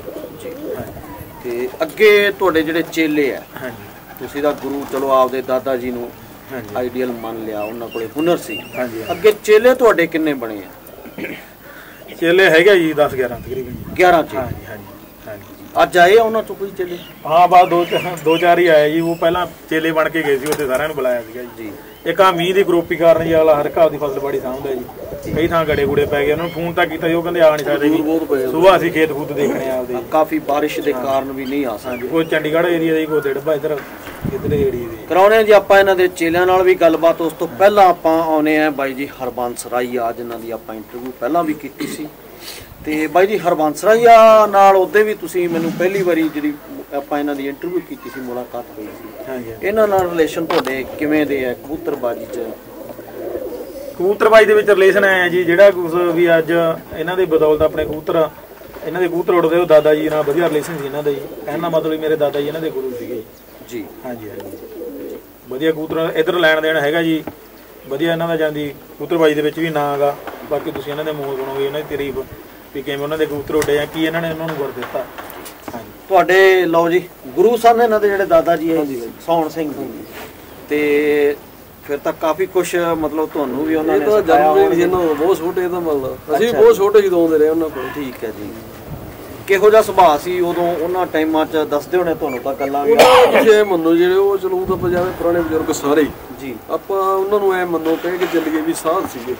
ਤੇ ਅੱਗੇ ਤੁਹਾਡੇ ਜਿਹੜੇ ਚੇਲੇ ਆ, ਤੁਸੀਂ ਤਾਂ ਗੁਰੂ ਚਲੋ ਆਪਦੇ ਦਾਦਾ ਜੀ ਨੂੰ ਆਈਡੀਅਲ ਮੰਨ ਲਿਆ, ਉਹਨਾਂ ਕੋਲੇ ਹੁਨਰ ਸੀ, ਅੱਗੇ ਚੇਲੇ ਤੁਹਾਡੇ ਕਿੰਨੇ ਬਣੇ ਆ? ਚੇਲੇ ਹੈਗੇ ਜੀ 10-11 ਤਕਰੀਬਨ 11 ਚੇਲੇ। ਅੱਜ ਆਏ ਉਹਨਾਂ ਚੋਂ ਕੋਈ ਚੇਲੇ? ਹਾਂ, ਬਾਅਦ ਦੋ ਚਾਰ ਹੀ ਆਏ ਜੀ, ਉਹ ਪਹਿਲਾਂ ਚੇਲੇ ਬਣ ਕੇ ਗਏ ਸੀ, ਉੱਥੇ ਸਾਰਿਆਂ ਨੂੰ ਬੁਲਾਇਆ ਸੀਗਾ ਜੀ। ਇੱਕ ਆ ਮੀਂਹ ਦੀ ਗਰੋਪੀ ਕਾਰਨ ਜੀ ਅਗਲਾ ਹਰ ਘਰ ਦੀ ਫਸਲ ਬਾੜੀ ਸਾਂਭਦਾ ਜੀ, ਕਈ ਥਾਂ ਗੜੇ ਗੁੜੇ ਪੈ ਗਏ, ਉਹਨਾਂ ਨੂੰ ਫੋਨ ਤਾਂ ਕੀਤਾ ਜੀ, ਉਹ ਕਹਿੰਦੇ ਆ ਨਹੀਂ ਸਕਦੇ ਜੀ, ਸੁਬਾਹ ਅਸੀਂ ਖੇਤ ਖੂਤ ਦੇਖਣੇ ਆਪਦੇ, ਕਾਫੀ ਬਾਰਿਸ਼ ਦੇ ਕਾਰਨ ਵੀ ਨਹੀਂ ਆ ਸਕਦੇ। ਕੋਈ ਚੰਡੀਗੜ੍ਹ ਏਰੀਆ ਦਾ ਜੀ, ਕੋਈ ਡੱਬਾ ਇੱਧਰ ਏਰੀਏ ਦੇ ਕਰਾਉਣੇ ਜੀ ਆਪਾਂ ਇਹਨਾਂ ਦੇ ਚੇਲਿਆਂ ਨਾਲ ਵੀ ਗੱਲਬਾਤ। ਉਸ ਤੋਂ ਪਹਿਲਾਂ ਆਪਾਂ ਆਉਨੇ ਆ ਬਾਈ ਜੀ ਹਰਬੰਸ ਰਾਈਆ, ਜਿਨ੍ਹਾਂ ਦੀ ਆਪਾਂ ਇੰਟਰਵਿਊ ਪਹਿਲਾਂ ਵੀ ਕੀਤੀ ਸੀ। ਤੇ ਬਾਈ ਜੀ ਹਰਬੰਸ ਰਾਈਆ ਨਾਲ ਉਹਦੇ ਵੀ ਤੁਸੀਂ ਮੈਨੂੰ ਪਹਿਲੀ ਵਾਰੀ ਜਿਹੜੀ ਆਪਾਂ ਇਹਨਾਂ ਦੀ ਇੰਟਰਵਿਊ ਕੀਤੀ ਸੀ, ਮੁਲਾਕਾਤ ਹੋਈ ਸੀ, ਇਹਨਾਂ ਨਾਲ ਰਿਲੇਸ਼ਨ ਤੁਹਾਡੇ ਕਿਵੇਂ ਦੇ ਹੈ ਕਬੂਤਰਬਾਜੀ 'ਚ? ਕਬੂਤਰਬਾਜੀ ਦੇ ਵਿੱਚ ਰਿਲੇਸ਼ਨ ਹੈ ਜੀ, ਜਿਹੜਾ ਕੁਝ ਵੀ ਅੱਜ ਇਹਨਾਂ ਦੇ ਬਦੌਲਤ ਆਪਣੇ ਕਬੂਤਰ ਇਹਨਾਂ ਦੇ ਕਬੂਤਰ ਉੱਡਦੇ, ਉਹ ਦਾਦਾ ਜੀ ਨਾਲ ਵਧੀਆ ਰਿਲੇਸ਼ਨ ਸੀ ਇਹਨਾਂ ਦਾ ਜੀ, ਕਹਿਣ ਦਾ ਮਤਲਬ ਮੇਰੇ ਦਾਦਾ ਜੀ ਇਹਨਾਂ ਦੇ ਗੁਰੂ ਸੀਗੇ ਜੀ। ਹਾਂਜੀ ਹਾਂਜੀ, ਵਧੀਆ ਕਬੂਤਰਾਂ ਇੱਧਰ ਲੈਣ ਦੇਣ ਹੈਗਾ ਜੀ, ਵਧੀਆ ਇਹਨਾਂ ਦਾ ਜਾਂਦੀ ਕਬੂਤਰਬਾਜੀ ਦੇ ਵਿੱਚ ਵੀ ਨਾਂ ਹੈਗਾ। ਬਾਕੀ ਤੁਸੀਂ ਇਹਨਾਂ ਦੇ ਮੂੰਹ ਸੁਣੋਗੇ, ਇਹਨਾਂ ਦੀ ਤਾਰੀਫ ਵੀ ਕਿਵੇਂ ਉਹਨਾਂ ਦੇ ਕਬੂਤਰ ਉੱਡੇ ਆ, ਕੀ ਇਹਨਾਂ ਨੇ ਉਹਨਾਂ ਨੂੰ ਗੁਰ ਦਿੱਤਾ। ਹਾਂਜੀ ਤੁਹਾਡੇ ਲਓ ਜੀ ਗੁਰੂ ਸਨ ਇਹਨਾਂ ਦੇ ਜਿਹੜੇ ਦਾਦਾ ਜੀ ਹੈ ਸੌਣ ਸਿੰਘ ਜੀ, ਤੇ ਫਿਰ ਤਾਂ ਕਾਫੀ ਕੁਛ ਮਤਲਬ ਤੁਹਾਨੂੰ ਵੀ ਉਹਨਾਂ ਨੇ ਸਿਖਾਇਆ ਹੋਣਾ। ਬਹੁਤ ਛੋਟੇ ਤਾਂ ਮਤਲਬ ਅਸੀਂ ਬਹੁਤ ਛੋਟੇ ਜਦੋਂ ਆਉਂਦੇ ਰਹੇ ਉਹਨਾਂ ਕੋਲ। ਠੀਕ ਹੈ ਜੀ। ਕਿਹੋ ਜਿਹਾ ਸੁਭਾਅ ਸੀ ਉਦੋਂ ਉਹਨਾਂ ਟਾਈਮਾਂ 'ਚ, ਦੱਸਦੇ ਹੋਣੇ ਤੁਹਾਨੂੰ ਤਾਂ ਗੱਲਾਂ ਵੀ? ਤੁਸੀਂ ਇਹ ਮੰਨੋ ਜਿਹੜੇ ਉਹ ਚਲੋ ਤਾਂ ਪੰਜਾਬੀ ਪੁਰਾਣੇ ਬਜ਼ੁਰਗ ਸਾਰੇ ਜੀ, ਆਪਾਂ ਉਹਨਾਂ ਨੂੰ ਐ ਮੰਨੋ ਕਹਿ ਕੇ ਚੱਲੀਏ ਵੀ ਸਾਧ ਸੀਗੇ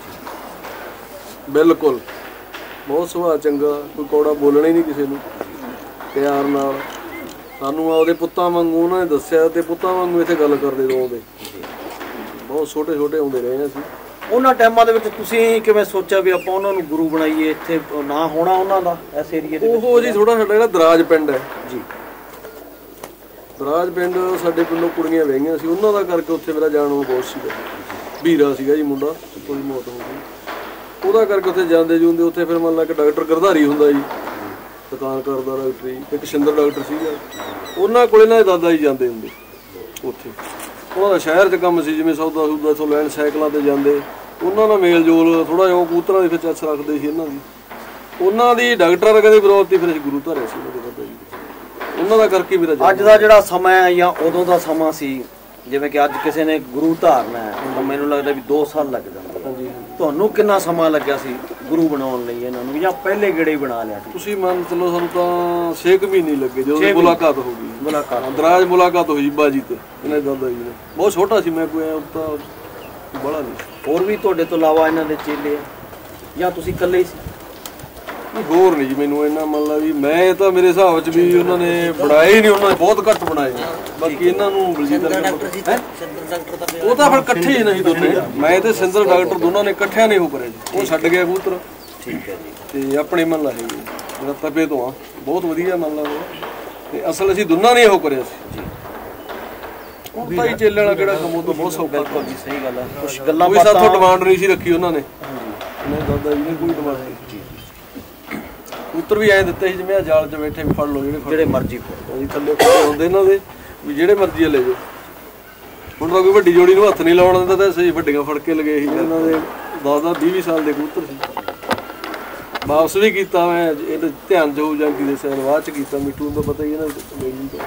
ਬਿਲਕੁਲ। ਬਹੁਤ ਸੁਭਾਅ ਚੰਗਾ, ਕੋਈ ਕੌੜਾ ਬੋਲਣਾ ਹੀ ਨਹੀਂ ਕਿਸੇ ਨੂੰ, ਪਿਆਰ ਨਾਲ ਸਾਨੂੰ ਆਪਦੇ ਪੁੱਤਾਂ ਵਾਂਗੂ ਉਹਨਾਂ ਨੇ ਦੱਸਿਆ, ਤੇ ਪੁੱਤਾਂ ਵਾਂਗੂ ਇੱਥੇ ਗੱਲ ਕਰਦੇ ਦੋ ਆਉਂਦੇ। ਬਹੁਤ ਛੋਟੇ ਛੋਟੇ ਆਉਂਦੇ ਰਹੇ ਅਸੀਂ। ਉਹਨਾਂ ਟਾਈਮਾਂ ਦੇ ਵਿੱਚ ਤੁਸੀਂ ਕਿਵੇਂ ਸੋਚਿਆ ਵੀ ਆਪਾਂ ਉਹਨਾਂ ਨੂੰ ਗੁਰੂ ਬਣਾਈਏ, ਇੱਥੇ ਨਾ ਹੋਣਾ ਉਹਨਾਂ ਦਾ ਇਸ ਏਰੀਏ ਦੇ ਵਿੱਚ? ਉਹ ਜੀ ਥੋੜਾ ਸਾਡਾ ਜਿਹੜਾ ਦਰਾਜ ਪਿੰਡ ਹੈ ਜੀ, ਦਰਾਜ ਪਿੰਡ ਸਾਡੇ ਪਿੰਡੋਂ ਕੁੜੀਆਂ ਵਹਿੰਗੀਆਂ ਸੀ, ਉਹਨਾਂ ਦਾ ਕਰਕੇ ਉੱਥੇ ਮੇਰਾ ਜਾਣ ਨੂੰ ਬਹੁਤ ਸੀਗਾ। ਵੀਰਾ ਸੀਗਾ ਜੀ ਮੁੰਡਾ, ਕੋਈ ਮੌਤ ਹੋ ਗਈ ਉਹਦਾ ਕਰਕੇ ਉੱਥੇ ਜਾਂਦੇ ਜੂੰਦੇ। ਉੱਥੇ ਫਿਰ ਮੰਨ ਲਾ ਕਿ ਡਾਕਟਰ ਗਰਧਾਰੀ ਹੁੰਦਾ ਜੀ, ਦੁਕਾਨ ਕਰਦਾ ਡਾਕਟਰੀ, ਇੱਕ ਸ਼ਿੰਦਰ ਡਾਕਟਰ ਸੀਗਾ, ਉਹਨਾਂ ਕੋਲ ਇਹਨਾਂ ਦੇ ਦਾਦਾ ਜੀ ਜਾਂਦੇ ਹੁੰਦੇ ਉੱਥੇ। ਉਹਨਾਂ ਦਾ ਸ਼ਹਿਰ 'ਚ ਕੰਮ ਸੀ, ਜਿਵੇਂ ਸੌਦਾ ਸੂਦਾ ਇੱਥੋਂ ਲੈਣ ਸਾਈਕਲਾਂ 'ਤੇ ਜਾਂਦੇ। ਉਹਨਾਂ ਨਾਲ ਮੇਲ ਜੋਲ ਥੋੜ੍ਹਾ ਜਿਹਾ, ਉਹ ਕਬੂਤਰਾਂ ਦੇ ਵਿੱਚ ਅੱਛ ਰੱਖਦੇ ਸੀ ਇਹਨਾਂ ਦੀ। ਉਹਨਾਂ ਦੀ ਡਾਕਟਰਾਂ ਕਹਿੰਦੇ ਵਿਰੋਧਤੀ, ਫਿਰ ਅਸੀਂ ਗੁਰੂ ਧਾਰਿਆ ਸੀ ਉਹਨਾਂ ਦੇ ਦਾਦਾ ਜੀ, ਉਹਨਾਂ ਦਾ ਕਰਕੇ ਮੇਰਾ। ਅੱਜ ਦਾ ਜਿਹੜਾ ਸਮਾਂ ਹੈ ਜਾਂ ਉਦੋਂ ਦਾ ਸਮਾਂ ਸੀ, ਜਿਵੇਂ ਕਿ ਅੱਜ ਕਿਸੇ ਨੇ ਗੁਰੂ ਧਾਰਨਾ ਹੈ ਤਾਂ ਮੈਨੂੰ ਲੱਗਦਾ ਵੀ 2 ਸਾਲ ਲੱਗ ਜਾਂਦੇ। ਹਾਂਜੀ, ਤੁਹਾਨੂੰ ਕਿੰਨਾ ਸਮਾਂ ਲੱਗਿਆ ਸੀ ਗੁਰੂ ਬਣਾਉਣ ਲਈ ਇਹਨਾਂ ਨੂੰ, ਜਾਂ ਪਹਿਲੇ ਗੇੜੇ ਬਣਾ ਲਿਆ ਸੀ? ਤੁਸੀਂ ਮੰਨ ਚਲੋ ਸਾਨੂੰ ਤਾਂ 6 ਮਹੀਨੇ ਲੱਗੇ ਜਦੋਂ ਮੁਲਾਕਾਤ ਹੋ ਗਈ। ਮੁਲਾਕਾਤ ਦਰਾਜ ਮੁਲਾਕਾਤ ਹੋਈ ਬਾਜੀ ਤੇ ਇਹਨਾਂ ਦੇ ਦਾਦਾ ਜੀ ਨੇ। ਬਹੁਤ ਛੋਟਾ ਸੀ ਮੈਂ, ਕੋਈ ਤਾਂ ਬੜਾ ਨਹੀਂ। ਹੋਰ ਵੀ ਤੁਹਾਡੇ ਤੋਂ ਇਲਾਵਾ ਇਹਨਾਂ ਦੇ ਚੇਲੇ ਆ ਜਾਂ ਤੁਸੀਂ ਇਕੱਲੇ ਹੀ ਸੀ? ਹੋਰ ਨਹੀਂ ਜੀ ਮੈਨੂੰ ਇਹਨਾਂ ਮੰਨ ਲਾ ਵੀ ਮੈਂ ਤਾਂ ਮੇਰੇ ਹਿਸਾਬ 'ਚ ਵੀ ਉਹਨਾਂ ਨੇ ਬਣਾਏ ਨਹੀਂ, ਉਹਨਾਂ ਨੇ ਬਹੁਤ ਘੱਟ ਬਣਾਏ। ਬਾਕੀ ਇਹਨਾਂ ਨੂੰ ਬਲਜੀਤ ਉਹ ਤਾਂ ਫਿਰ ਇਕੱਠੇ ਹੀ ਨਹੀਂ ਦੋਨੇ, ਮੈਂ ਤੇ ਸਿੰਦਰ ਡਾਕਟਰ ਦੋਨਾਂ ਨੇ ਇਕੱਠਿਆਂ ਨੇ ਉਹ ਕਰਿਆ ਜੀ। ਉਹ ਛੱਡ ਗਿਆ ਕਬੂਤਰ। ਠੀਕ ਹੈ ਜੀ। ਤੇ ਆਪਣੇ ਮੰਨ ਲਾ ਹੈ ਜੀ ਮੇਰਾ ਤਪੇ ਤੋਂ ਆ ਬਹੁਤ ਵਧੀਆ ਮੰਨ ਲਾ, ਤੇ ਅਸਲ ਅਸੀਂ ਦੋਨਾਂ ਨੇ ਉਹ ਕਰਿਆ ਸੀ ਜੀ। ਉਹ ਤਾਂ ਹੀ ਚੇਲੇ ਵਾਲਾ ਕਿਹੜਾ ਕੰਮ, ਉਹ ਤਾਂ ਬਹੁਤ ਸੌਖਾ। ਬਿਲਕੁਲ ਜੀ, ਸਹੀ ਗੱਲ ਹੈ। ਕੁਝ ਗੱਲਾਂ ਕੋਈ ਸਾਥੋਂ ਡਿਮਾਂਡ ਨਹੀਂ ਸੀ ਰੱਖੀ ਉਹਨਾਂ ਨੇ। ਮੇਰੇ ਦਾਦਾ ਜੀ ਨੇ ਕੋਈ ਡਿਮਾਂਡ ਨਹੀਂ। ਕਬੂਤਰ ਵੀ ਐਂ ਦਿੱਤੇ ਸੀ ਜਿਵੇਂ ਜਾਲ 'ਚ ਬੈਠੇ ਵੀ ਫੜ ਲਓ, ਜਿਹੜੇ ਮਰਜ਼ੀ ਜੀ ਥੱਲੇ ਖੜੇ ਹੁੰਦੇ ਇਹਨਾਂ ਦੇ ਵੀ ਜਿਹੜੇ ਮਰਜ਼ੀ ਲੈ ਜਾਓ। ਹੁਣ ਤਾਂ ਕੋਈ ਵੱਡੀ ਜੋੜੀ ਨੂੰ ਹੱਥ ਨਹੀਂ ਲਾਉਣ ਦਿੰਦਾ, ਤਾਂ ਅਸੀਂ ਵੱਡੀਆਂ ਫੜ ਕੇ ਲਗੇ ਸੀ। ਇਹਨਾਂ ਦੇ 10-20 ਸਾਲ ਦੇ ਕਬੂਤਰ ਸੀ। ਵਾਪਸ ਵੀ ਕੀਤਾ ਮੈਂ, ਇਹਦੇ ਧਿਆਨ ਜੋ ਜਾਂਗੀ ਦੇ ਸੈਨ ਬਾਅਦ 'ਚ ਕੀਤਾ। ਮਿੱਠੂ ਨੂੰ ਤਾਂ ਪਤਾ ਹੀ ਇਹਨਾਂ ਦਾ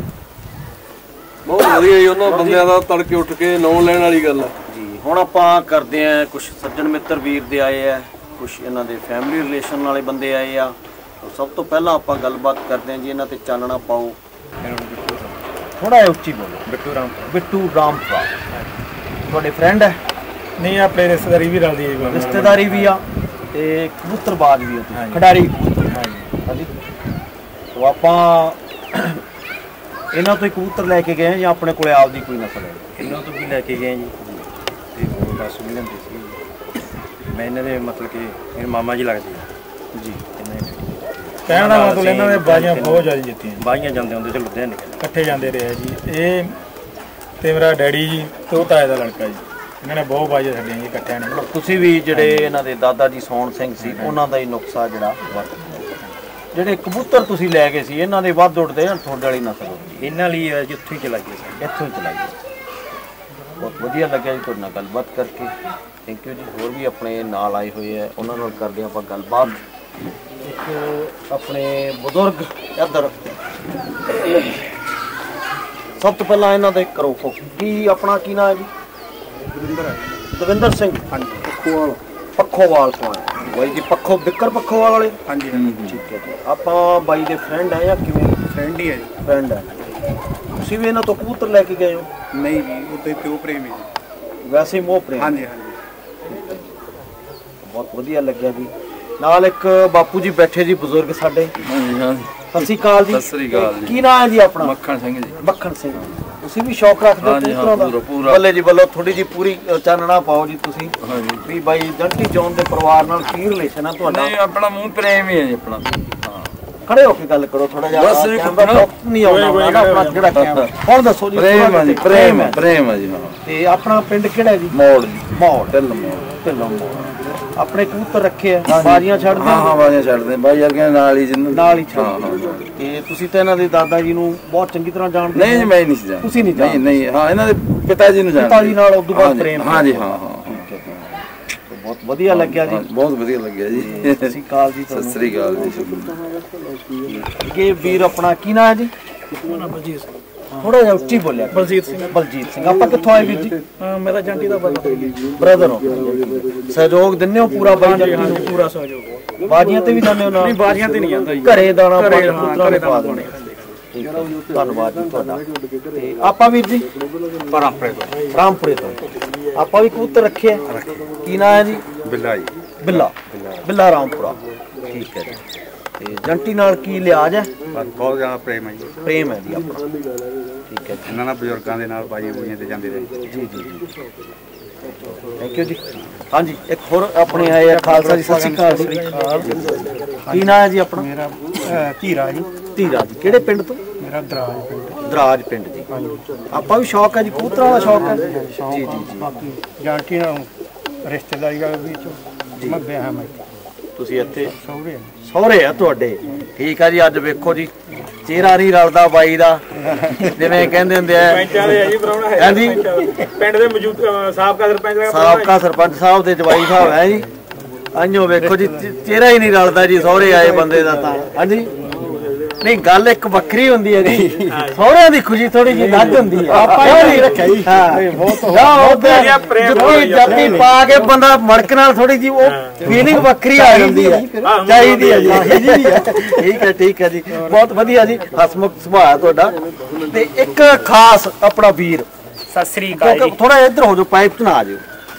ਬਹੁਤ ਵਧੀਆ ਜੀ। ਉਹਨਾਂ ਬੰਦਿਆਂ ਦਾ ਤੜਕੇ ਉੱਠ ਕੇ ਨਾਂ ਲੈਣ ਵਾਲੀ ਗੱਲ ਆ ਜੀ। ਹੁਣ ਆਪਾਂ ਕਰਦੇ ਆਂ, ਕੁਝ ਸੱਜਣ ਮਿੱਤਰ ਵੀਰ ਦੇ ਆਏ ਆ, ਕੁਝ ਇਹਨਾਂ ਦੇ ਫੈਮਿਲੀ ਰਿਲੇਸ਼ਨ ਵਾਲੇ ਬੰਦੇ ਆਏ ਆ। ਸਭ ਤੋਂ ਪਹਿਲਾਂ ਆਪਾਂ ਗੱਲਬਾਤ ਕਰਦੇ ਆਂ ਜੀ, ਇਹਨਾਂ ਤੇ ਚਾਨਣਾ ਪਾਓ। ਥੋੜਾ ਜਿਹਾ ਉੱਚੀ ਬੋਲੋ। ਬਿੱਟੂ ਰਾਮਪੁਰਾ ਤੁਹਾਡੇ ਫਰੈਂਡ ਹੈ? ਨਹੀਂ, ਆਪਣੇ ਰਿਸ਼ਤੇਦਾਰੀ ਵੀ ਰਲਦੀ ਹੈ। ਰਿਸ਼ਤੇਦਾਰੀ ਵੀ ਆ ਤੇ ਕਬੂਤਰਬਾਜ਼ ਵੀ ਆ, ਖਿਡਾਰੀ ਕਬੂਤਰ। ਹਾਂਜੀ। ਸੋ ਆਪਾਂ ਇਹਨਾਂ ਤੋਂ ਹੀ ਕਬੂਤਰ ਲੈ ਕੇ ਗਏ ਜਾਂ ਆਪਣੇ ਕੋਲੇ ਆਪਦੀ ਕੋਈ ਨਸਲ ਹੈ? ਇਹਨਾਂ ਤੋਂ ਵੀ ਲੈ ਕੇ ਗਏ ਜੀ, ਤੇ ਹੋਰ ਬਸ ਵੀ ਲੈਂਦੇ ਸੀ। ਮੈਂ ਇਹਨਾਂ ਦੇ ਮਤਲਬ ਕਿ ਮੇਰੇ ਮਾਮਾ ਜੀ ਲੱਗਦੇ ਆ ਜੀ। ਕਹਿਣ ਦਾ ਮਤਲਬ ਇਹਨਾਂ ਦੇ ਬਾਜ਼ੀਆਂ ਬਹੁਤ ਜ਼ਿਆਦਾ ਜਿੱਤੀਆਂ। ਬਾਜ਼ੀਆਂ ਜਾਂਦੇ ਹੁੰਦੇ ਤੇ ਲੁਧਿਆਣੇ ਇਕੱਠੇ ਜਾਂਦੇ ਰਹੇ ਜੀ। ਇਹ ਤੇ ਮੇਰਾ ਡੈਡੀ ਜੀ ਤੇ ਉਹ ਤਾਏ ਦਾ ਲੜਕਾ ਜੀ, ਇਹਨਾਂ ਨੇ ਬਹੁਤ ਬਾਜ਼ੀਆਂ ਛੱਡੀਆਂ ਜੀ ਇਕੱਠਿਆਂ ਨੇ। ਤੁਸੀਂ ਵੀ ਜਿਹੜੇ ਇਹਨਾਂ ਦੇ ਦਾਦਾ ਜੀ ਸੌਣ ਸਿੰਘ ਸੀ, ਉਹਨਾਂ ਦਾ ਹੀ ਨੁਕਸਾ ਜਿਹੜਾ ਜਿਹੜੇ ਕਬੂਤਰ ਤੁਸੀਂ ਲੈ ਗਏ ਸੀ, ਇਹਨਾਂ ਦੇ ਵੱਧ ਉੱਡਦੇ ਜਾਂ ਤੁਹਾਡੇ ਵਾਲੀ ਨਸਲ ਹੁੰਦੀ? ਇਹਨਾਂ ਲਈ ਜਿੱਥੋਂ ਹੀ ਚਲਾ ਗਏ ਸੀ, ਇੱਥੋਂ ਹੀ ਚਲਾਈ। ਬਹੁਤ ਵਧੀਆ ਲੱਗਿਆ ਜੀ ਤੁਹਾਡੇ ਨਾਲ ਗੱਲਬਾਤ ਕਰਕੇ। ਥੈਂਕ ਯੂ ਜੀ। ਹੋਰ ਵੀ ਆਪਣੇ ਨਾਲ ਆਏ ਹੋਏ ਆ, ਉਹਨਾਂ ਨਾਲ ਕਰਦੇ ਆਪਾਂ ਗੱਲਬਾਤ। ਇੱਕ ਆਪਣੇ ਬਜ਼ੁਰਗ ਇੱਧਰ, ਸਭ ਤੋਂ ਪਹਿਲਾਂ ਇਹਨਾਂ ਦੇ ਕਰੋ ਕੀ ਆਪਣਾ ਕੀ ਨਾਮ ਹੈ ਜੀ? ਦਵਿੰਦਰ ਸਿੰਘ। ਹਾਂਜੀ। ਪੱਖੋਵਾਲ ਤੋਂ ਆਏ ਬਾਈ ਜੀ। ਬਿੱਕਰ ਪੱਖੋਵਾਲ ਵਾਲੇ? ਹਾਂਜੀ। ਠੀਕ ਹੈ ਜੀ। ਆਪਾਂ ਬਾਈ ਦੇ ਫਰੈਂਡ ਆ ਜਾਂ ਕਿਵੇਂ? ਫਰੈਂਡ ਹੀ ਹੈ ਜੀ। ਫਰੈਂਡ ਹੈ। ਤੁਸੀਂ ਵੀ ਇਹਨਾਂ ਤੋਂ ਕਬੂਤਰ ਲੈ ਕੇ ਗਏ ਹੋ? ਨਹੀਂ ਜੀ, ਉੱਤੇ ਪਿਓ ਪ੍ਰੇਮੀ ਜੀ। ਵੈਸੇ ਹੀ ਮੋਹ ਪ੍ਰੇਮ? ਹਾਂਜੀ। ਬਹੁਤ ਵਧੀਆ ਲੱਗਿਆ ਜੀ। ਨਾਲ ਇੱਕ ਬਾਪੂ ਜੀ ਬੈਠੇ ਜੀ, ਬਜ਼ੁਰਗ ਸਾਡੇ। ਸਤਿ ਸ਼੍ਰੀ ਅਕਾਲ ਜੀ। ਸਤਿ ਸ੍ਰੀ ਅਕਾਲ ਜੀ। ਕੀ ਨਾਮ ਹੈ ਜੀ ਆਪਣਾ? ਮੱਖਣ ਸਿੰਘ ਜੀ। ਮੱਖਣ ਸਿੰਘ। ਤੁਸੀਂ ਵੀ ਸ਼ੌਕ ਰੱਖਦੇ ਹੋ ਕਬੂਤਰਾਂ ਦਾ? ਬੱਲੇ ਜੀ ਬੱਲੇ। ਥੋੜੀ ਜੀ ਪੂਰੀ ਚਾਨਣਾ ਪਾਓ ਜੀ ਤੁਸੀਂ ਵੀ ਬਾਈ ਜੰਟੀ ਜੌਨ ਦੇ ਪਰਿਵਾਰ ਨਾਲ ਕੀ ਰਿਲੇਸ਼ਨ ਆ ਤੁਹਾਡਾ? ਨਹੀਂ, ਆਪਣਾ ਮੂੰਹ ਪ੍ਰੇਮ ਹੀ ਹੈ ਜੀ ਆਪਣਾ। ਹਾਂ, ਖੜੇ ਹੋ ਕੇ ਗੱਲ ਕਰੋ ਥੋੜਾ ਜਿਹਾ ਬਸ ਜੀ, ਕੈਮਰਾ ਨਹੀਂ ਆਉਂਦਾ ਨਾ ਆਪਣਾ ਜਿਹੜਾ ਕੈਮਰਾ ਹੁਣ ਦੱਸੋ ਜੀ ਪ੍ਰੇਮ ਹੈ ਜੀ, ਪ੍ਰੇਮ ਹੈ ਜੀ। ਤੇ ਆਪਣਾ ਪਿੰਡ ਕਿਹੜਾ ਜੀ? ਮੋੜ ਜੀ, ਮੋੜ ਢਿੱਲ ਮੋੜ। ਢਿੱਲੋਂ ਮੋੜ। ਆਪਣੇ ਕਬੂਤਰ ਰੱਖੇ ਆ, ਬਾਜ਼ੀਆਂ ਛੱਡਦੇ ਹਾਂ ਬਾਜ਼ੀਆਂ ਛੱਡਦੇ ਬਾਈ ਯਾਰ ਕਹਿੰਦੇ ਨਾਲ ਹੀ ਜਿੰਨੂੰ ਨਾਲ ਹੀ ਛੱਡਦੇ। ਤੇ ਤੁਸੀਂ ਤਾਂ ਇਹਨਾਂ ਦੇ ਦਾਦਾ ਜੀ ਨੂੰ ਬਹੁਤ ਚੰਗੀ ਤਰ੍ਹਾਂ ਜਾਣਦੇ ਨਹੀਂ ਜੀ, ਮੈਂ ਨਹੀਂ ਸੀ ਜਾਣਦਾ। ਤੁਸੀਂ ਨਹੀਂ ਜਾਣਦੇ? ਨਹੀਂ ਹਾਂ, ਇਹਨਾਂ ਦੇ ਪਿਤਾ ਜੀ ਨੂੰ ਜਾਣਦੇ। ਪਿਤਾ ਜੀ ਨਾਲ ਉਦੋਂ ਬਾਅਦ ਪ੍ਰੇਮ? ਹਾਂ ਜੀ, ਹਾਂ। ਬਹੁਤ ਵਧੀਆ ਲੱਗਿਆ ਜੀ। ਬਹੁਤ ਵਧੀਆ ਲੱਗਿਆ ਜੀ। ਸਤਿ ਸ਼੍ਰੀ ਅਕਾਲ ਜੀ। ਸਤਿ ਸ੍ਰੀ ਅਕਾਲ ਜੀ। ਇਹ ਵੀਰ ਆਪਣਾ ਕੀ ਨਾਂ ਹੈ ਜੀ? ਬਲਜੀਤ ਸਿੰਘ। ਥੋੜਾ ਜਿਹਾ ਉੱਚੀ ਬੋਲਿਆ। ਬਲਜੀਤ ਸਿੰਘ। ਬਲਜੀਤ ਸਿੰਘ। ਆਪਾਂ ਕਿੱਥੋਂ ਆਏ ਵੀਰ ਜੀ? ਮੇਰਾ ਜੰਟੀ ਦਾ ਬ੍ਰਦਰ ਹੋ। ਸਹਿਯੋਗ ਦਿੰਦੇ ਹੋ ਪੂਰਾ ਬਾਈ ਜੰਟੀ ਨੂੰ? ਪੂਰਾ ਸਹਿਯੋਗ। ਬਾਜ਼ੀਆਂ ਤੇ ਵੀ ਜਾਂਦੇ ਹੋ ਨਾਲ? ਨਹੀਂ ਬਾਜ਼ੀਆਂ ਤੇ ਨਹੀਂ ਜਾਂਦਾ ਜੀ, ਘਰੇ ਦਾਣਾ ਘਰੇ ਪੁੱਤਰਾਂ ਦੇ ਪਾ ਦਿੰਦੇ। ਧੰਨਵਾਦ ਜੀ ਤੁਹਾਡਾ। ਤੇ ਆਪਾਂ ਵੀਰ ਜੀ ਰਾਮਪੁਰੇ ਤੋਂ ਆਪਾਂ ਵੀ ਕਬੂਤਰ ਰੱਖੇ ਆ। ਕੀ ਨਾਂ ਹੈ ਜੀ? ਬਿੱਲਾ ਜੀ। ਬਿੱਲਾ ਰਾਮਪੁਰਾ। ਠੀਕ ਹੈ ਜੀ। ਤੇ ਜੰਟੀ ਨਾਲ ਕੀ ਲਿਆਜ ਹੈ? ਬਹੁਤ ਜ਼ਿਆਦਾ ਪ੍ਰੇਮ ਹੈ ਜੀ। ਪ੍ਰੇਮ ਹੈ ਜੀ ਆਪਣਾ। ਠੀਕ ਹੈ ਜੀ। ਇਹਨਾਂ ਨਾਲ ਬਜ਼ੁਰਗਾਂ ਦੇ ਨਾਲ ਬਾਜ਼ੀਆਂ ਬੂਈਆਂ ਤੇ ਜਾਂਦੇ ਰਹੇ। ਜੀ। ਥੈਂਕ ਯੂ ਜੀ। ਹਾਂਜੀ ਇੱਕ ਹੋਰ ਆਪਣੇ ਆਏ ਆ ਖਾਲਸਾ ਜੀ। ਸਤਿ ਸ਼੍ਰੀ ਅਕਾਲ ਜੀ। ਕੀ ਨਾਂ ਹੈ ਜੀ ਆਪਣਾ? ਮੇਰਾ ਧੀਰਾ ਜੀ। ਧੀਰਾ ਜੀ। ਕਿਹੜੇ ਪਿੰਡ ਤੋਂ? ਮੇਰਾ ਦਰਾਜ ਪਿੰਡ। ਦਰਾਜ ਪਿੰਡ ਜੀ। ਆਪਾਂ ਵੀ ਸ਼ੌਕ ਹੈ ਜੀ, ਕਬੂਤਰਾਂ ਦਾ ਸ਼ੌਕ ਹੈ ਜੀ। ਬਾਕੀ ਜੰਟੀ ਨਾਲ ਰਿਸ਼ਤੇਦਾਰੀ ਦਾ ਵਿੱਚ ਮੈਂ ਵਿਆਹ ਮੈਂ ਤੁਸੀਂ ਇੱਥੇ ਸਹੁਰੇ ਸਹੁਰੇ ਆ ਤੁਹਾਡੇ? ਠੀਕ ਆ ਜੀ। ਅੱਜ ਵੇਖੋ ਜੀ ਚਿਹਰਾ ਨਹੀਂ ਰਲਦਾ ਬਾਈ ਦਾ, ਜਿਵੇਂ ਕਹਿੰਦੇ ਹੁੰਦੇ ਆ ਹਾਂਜੀ ਪਿੰਡ ਦੇ ਮੌਜੂਦ ਸਾਬਕਾ ਸਰਪੰਚ ਸਾਹਿਬ ਦੇ ਜਵਾਈ ਸਾਹਿਬ ਹੈ ਜੀ। ਅੰਜੋ ਵੇਖੋ ਜੀ ਚਿਹਰਾ ਹੀ ਨਹੀਂ ਰਲਦਾ ਜੀ ਸਹੁਰੇ ਆਏ ਬੰਦੇ ਦਾ ਤਾਂ। ਹਾਂਜੀ ਨਹੀਂ ਗੱਲ ਇੱਕ ਵੱਖਰੀ ਹੁੰਦੀ ਹੈ ਜੀ, ਸਹੁਰਿਆਂ ਦੀ ਖੁਸ਼ੀ ਥੋੜੀ ਜਿਹੀ ਲੱਗ ਹੁੰਦੀ ਹੈ। ਆਪਾਂ ਨਹੀਂ ਰੱਖਿਆ ਜੀ। ਜੱਤੀ ਪਾ ਕੇ ਬੰਦਾ ਮੜਕ ਨਾਲ ਥੋੜੀ ਜਿਹੀ ਉਹ ਫੀਲਿੰਗ ਵੱਖਰੀ ਆ ਜਾਂਦੀ ਹੈ, ਚਾਹੀਦੀ ਹੈ ਜੀ। ਠੀਕ ਹੈ ਜੀ। ਬਹੁਤ ਵਧੀਆ ਜੀ। ਹਸਮੁਖ ਸੁਭਾਅ ਤੁਹਾਡਾ। ਤੇ ਇੱਕ ਖਾਸ ਆਪਣਾ ਵੀਰ, ਸਤਿ ਸ੍ਰੀ ਅਕਾਲ ਜੀ। ਥੋੜਾ ਇੱਧਰ ਹੋ ਜਾਓ, ਪਾਈਪ ਚ ਨਾ ਆ ਜਾਓ।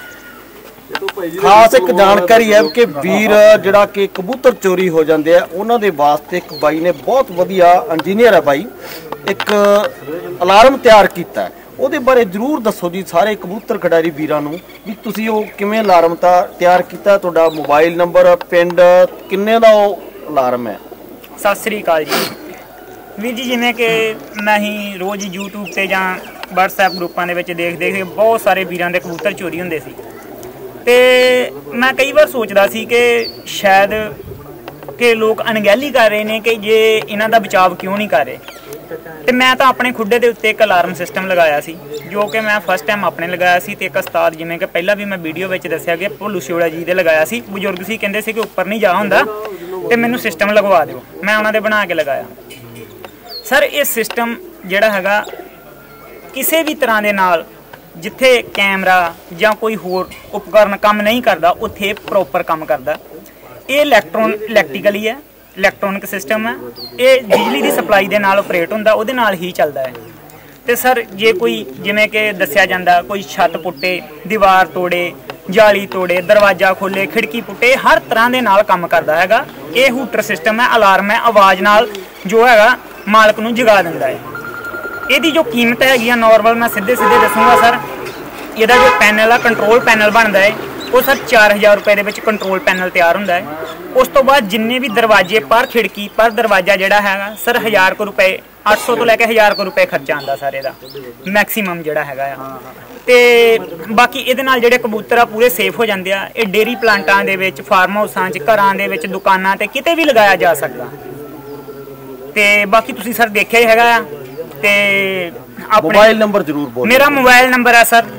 ਖਾਸ ਇੱਕ ਜਾਣਕਾਰੀ ਹੈ ਕਿ ਵੀਰ ਜਿਹੜਾ ਕਿ ਕਬੂਤਰ ਚੋਰੀ ਹੋ ਜਾਂਦੇ ਆ ਉਹਨਾਂ ਦੇ ਵਾਸਤੇ ਇੱਕ ਬਾਈ ਨੇ ਬਹੁਤ ਵਧੀਆ ਇੰਜੀਨੀਅਰ ਹੈ ਬਾਈ, ਇੱਕ ਅਲਾਰਮ ਤਿਆਰ ਕੀਤਾ। ਉਹਦੇ ਬਾਰੇ ਜ਼ਰੂਰ ਦੱਸੋ ਜੀ ਸਾਰੇ ਕਬੂਤਰ ਖਿਡਾਰੀ ਵੀਰਾਂ ਨੂੰ ਵੀ ਤੁਸੀਂ ਉਹ ਕਿਵੇਂ ਅਲਾਰਮ ਤਿਆਰ ਕੀਤਾ, ਤੁਹਾਡਾ ਮੋਬਾਈਲ ਨੰਬਰ, ਪਿੰਡ, ਕਿੰਨੇ ਦਾ ਉਹ ਅਲਾਰਮ ਹੈ? ਸਤਿ ਸ੍ਰੀ ਅਕਾਲ ਜੀ। ਵੀਰ ਜੀ ਜਿਵੇਂ ਕਿ ਮੈਂ ਹੀ ਰੋਜ਼ YouTube ਤੇ ਜਾਂ WhatsApp ਗਰੁੱਪਾਂ ਦੇ ਵਿੱਚ ਦੇਖ ਬਹੁਤ ਸਾਰੇ ਵੀਰਾਂ ਦੇ ਕਬੂਤਰ ਚੋਰੀ ਹੁੰਦੇ ਸੀ, ਤੇ ਮੈਂ ਕਈ ਵਾਰ ਸੋਚਦਾ ਸੀ ਕਿ ਸ਼ਾਇਦ ਕਿ ਲੋਕ ਅਣਗਹਿਲੀ ਕਰ ਰਹੇ ਨੇ ਕਿ ਜੇ ਇਹਨਾਂ ਦਾ ਬਚਾਅ ਕਿਉਂ ਨਹੀਂ ਕਰ ਰਹੇ। ਤੇ ਮੈਂ ਤਾਂ ਆਪਣੇ ਖੁੱਡੇ ਦੇ ਉੱਤੇ ਇੱਕ ਅਲਾਰਮ ਸਿਸਟਮ ਲਗਾਇਆ ਸੀ, ਜੋ ਕਿ ਮੈਂ ਫਸਟ ਟਾਈਮ ਆਪਣੇ ਲਗਾਇਆ ਸੀ। ਤੇ ਇੱਕ ਉਸਤਾਦ, ਜਿਵੇਂ ਕਿ ਪਹਿਲਾਂ ਵੀ ਮੈਂ ਵੀਡੀਓ ਵਿੱਚ ਦੱਸਿਆ ਕਿ ਭੋਲੂ ਸਿਓੜਾ ਜੀ ਦੇ ਲਗਾਇਆ ਸੀ। ਬਜ਼ੁਰਗ ਸੀ, ਕਹਿੰਦੇ ਸੀ ਕਿ ਉੱਪਰ ਨਹੀਂ ਜਾ ਹੁੰਦਾ ਤੇ ਮੈਨੂੰ ਸਿਸਟਮ ਲਗਵਾ ਦਿਓ। ਮੈਂ ਉਹਨਾਂ ਦੇ ਬਣਾ ਕੇ ਲਗਾਇਆ। ਸਰ ਇਹ ਸਿਸਟਮ ਜਿਹੜਾ ਹੈਗਾ ਕਿਸੇ ਵੀ ਤਰ੍ਹਾਂ ਦੇ ਨਾਲ, ਜਿੱਥੇ ਕੈਮਰਾ ਜਾਂ ਕੋਈ ਹੋਰ ਉਪਕਰਨ ਕੰਮ ਨਹੀਂ ਕਰਦਾ ਉੱਥੇ ਪ੍ਰੋਪਰ ਕੰਮ ਕਰਦਾ। ਇਹ ਇਲੈਕਟ੍ਰੀਕਲੀ ਹੈ, ਇਲੈਕਟ੍ਰੋਨਿਕ ਸਿਸਟਮ ਹੈ। ਇਹ ਬਿਜਲੀ ਦੀ ਸਪਲਾਈ ਦੇ ਨਾਲ ਆਪਰੇਟ ਹੁੰਦਾ, ਉਹਦੇ ਨਾਲ ਹੀ ਚੱਲਦਾ ਹੈ। ਤੇ ਸਰ ਜੇ ਕੋਈ ਜਿਵੇਂ ਕਿ ਦੱਸਿਆ ਜਾਂਦਾ ਕੋਈ ਛੱਤ ਪੁੱਟੇ, ਦੀਵਾਰ ਤੋੜੇ, ਜਾਲੀ ਤੋੜੇ, ਦਰਵਾਜ਼ਾ ਖੋਲੇ, ਖਿੜਕੀ ਪੁੱਟੇ, ਹਰ ਤਰ੍ਹਾਂ ਦੇ ਨਾਲ ਕੰਮ ਕਰਦਾ ਹੈਗਾ। ਇਹ ਹੂਟਰ ਸਿਸਟਮ ਹੈ, ਅਲਾਰਮ ਹੈ, ਆਵਾਜ਼ ਨਾਲ ਜੋ ਹੈਗਾ ਮਾਲਕ ਨੂੰ ਜਗਾ ਦਿੰਦਾ ਹੈ। ਇਹਦੀ ਜੋ ਕੀਮਤ ਹੈਗੀ ਆ ਨੋਰਮਲ ਮੈਂ ਸਿੱਧੇ ਦੱਸੂਗਾ ਸਰ। ਇਹਦਾ ਜੋ ਪੈਨਲ ਆ, ਕੰਟਰੋਲ ਪੈਨਲ ਬਣਦਾ ਹੈ, ਉਹ ਸਰ 4000 ਰੁਪਏ ਦੇ ਵਿੱਚ ਕੰਟਰੋਲ ਪੈਨਲ ਤਿਆਰ ਹੁੰਦਾ ਹੈ। ਉਸ ਤੋਂ ਬਾਅਦ ਜਿੰਨੇ ਵੀ ਦਰਵਾਜ਼ੇ ਪਰ ਖਿੜਕੀ ਪਰ ਦਰਵਾਜ਼ਾ ਜਿਹੜਾ ਹੈਗਾ ਸਰ 1000 ਰੁਪਏ, 800 ਤੋਂ ਲੈ ਕੇ 1000 ਰੁਪਏ ਖਰਚਾ ਆਉਂਦਾ ਸਰ ਇਹਦਾ ਮੈਕਸੀਮਮ ਜਿਹੜਾ ਹੈਗਾ ਆ। ਤੇ ਬਾਕੀ ਇਹਦੇ ਨਾਲ ਜਿਹੜੇ ਕਬੂਤਰ ਆ ਪੂਰੇ ਸੇਫ ਹੋ ਜਾਂਦੇ ਆ। ਇਹ ਡੇਰੀ ਪਲਾਂਟਾਂ ਦੇ ਵਿੱਚ, ਫਾਰਮ ਹਾਊਸਾਂ 'ਚ, ਘਰਾਂ ਦੇ ਵਿੱਚ, ਦੁਕਾਨਾਂ ਤੇ ਕਿਤੇ ਵੀ ਲਗਾਇਆ ਜਾ ਸਕਦਾ। ਤੇ ਬਾਕੀ ਤੁਸੀਂ ਸਰ ਦੇਖਿਆ ਹੀ ਹੈਗਾ ਆ। ਤੇ ਮੋਬਾਈਲ ਨੰਬਰ ਜ਼ਰੂਰ ਬੋਲੋ। ਮੇਰਾ ਮੋਬਾਈਲ ਨੰਬਰ ਹੈ ਸਰ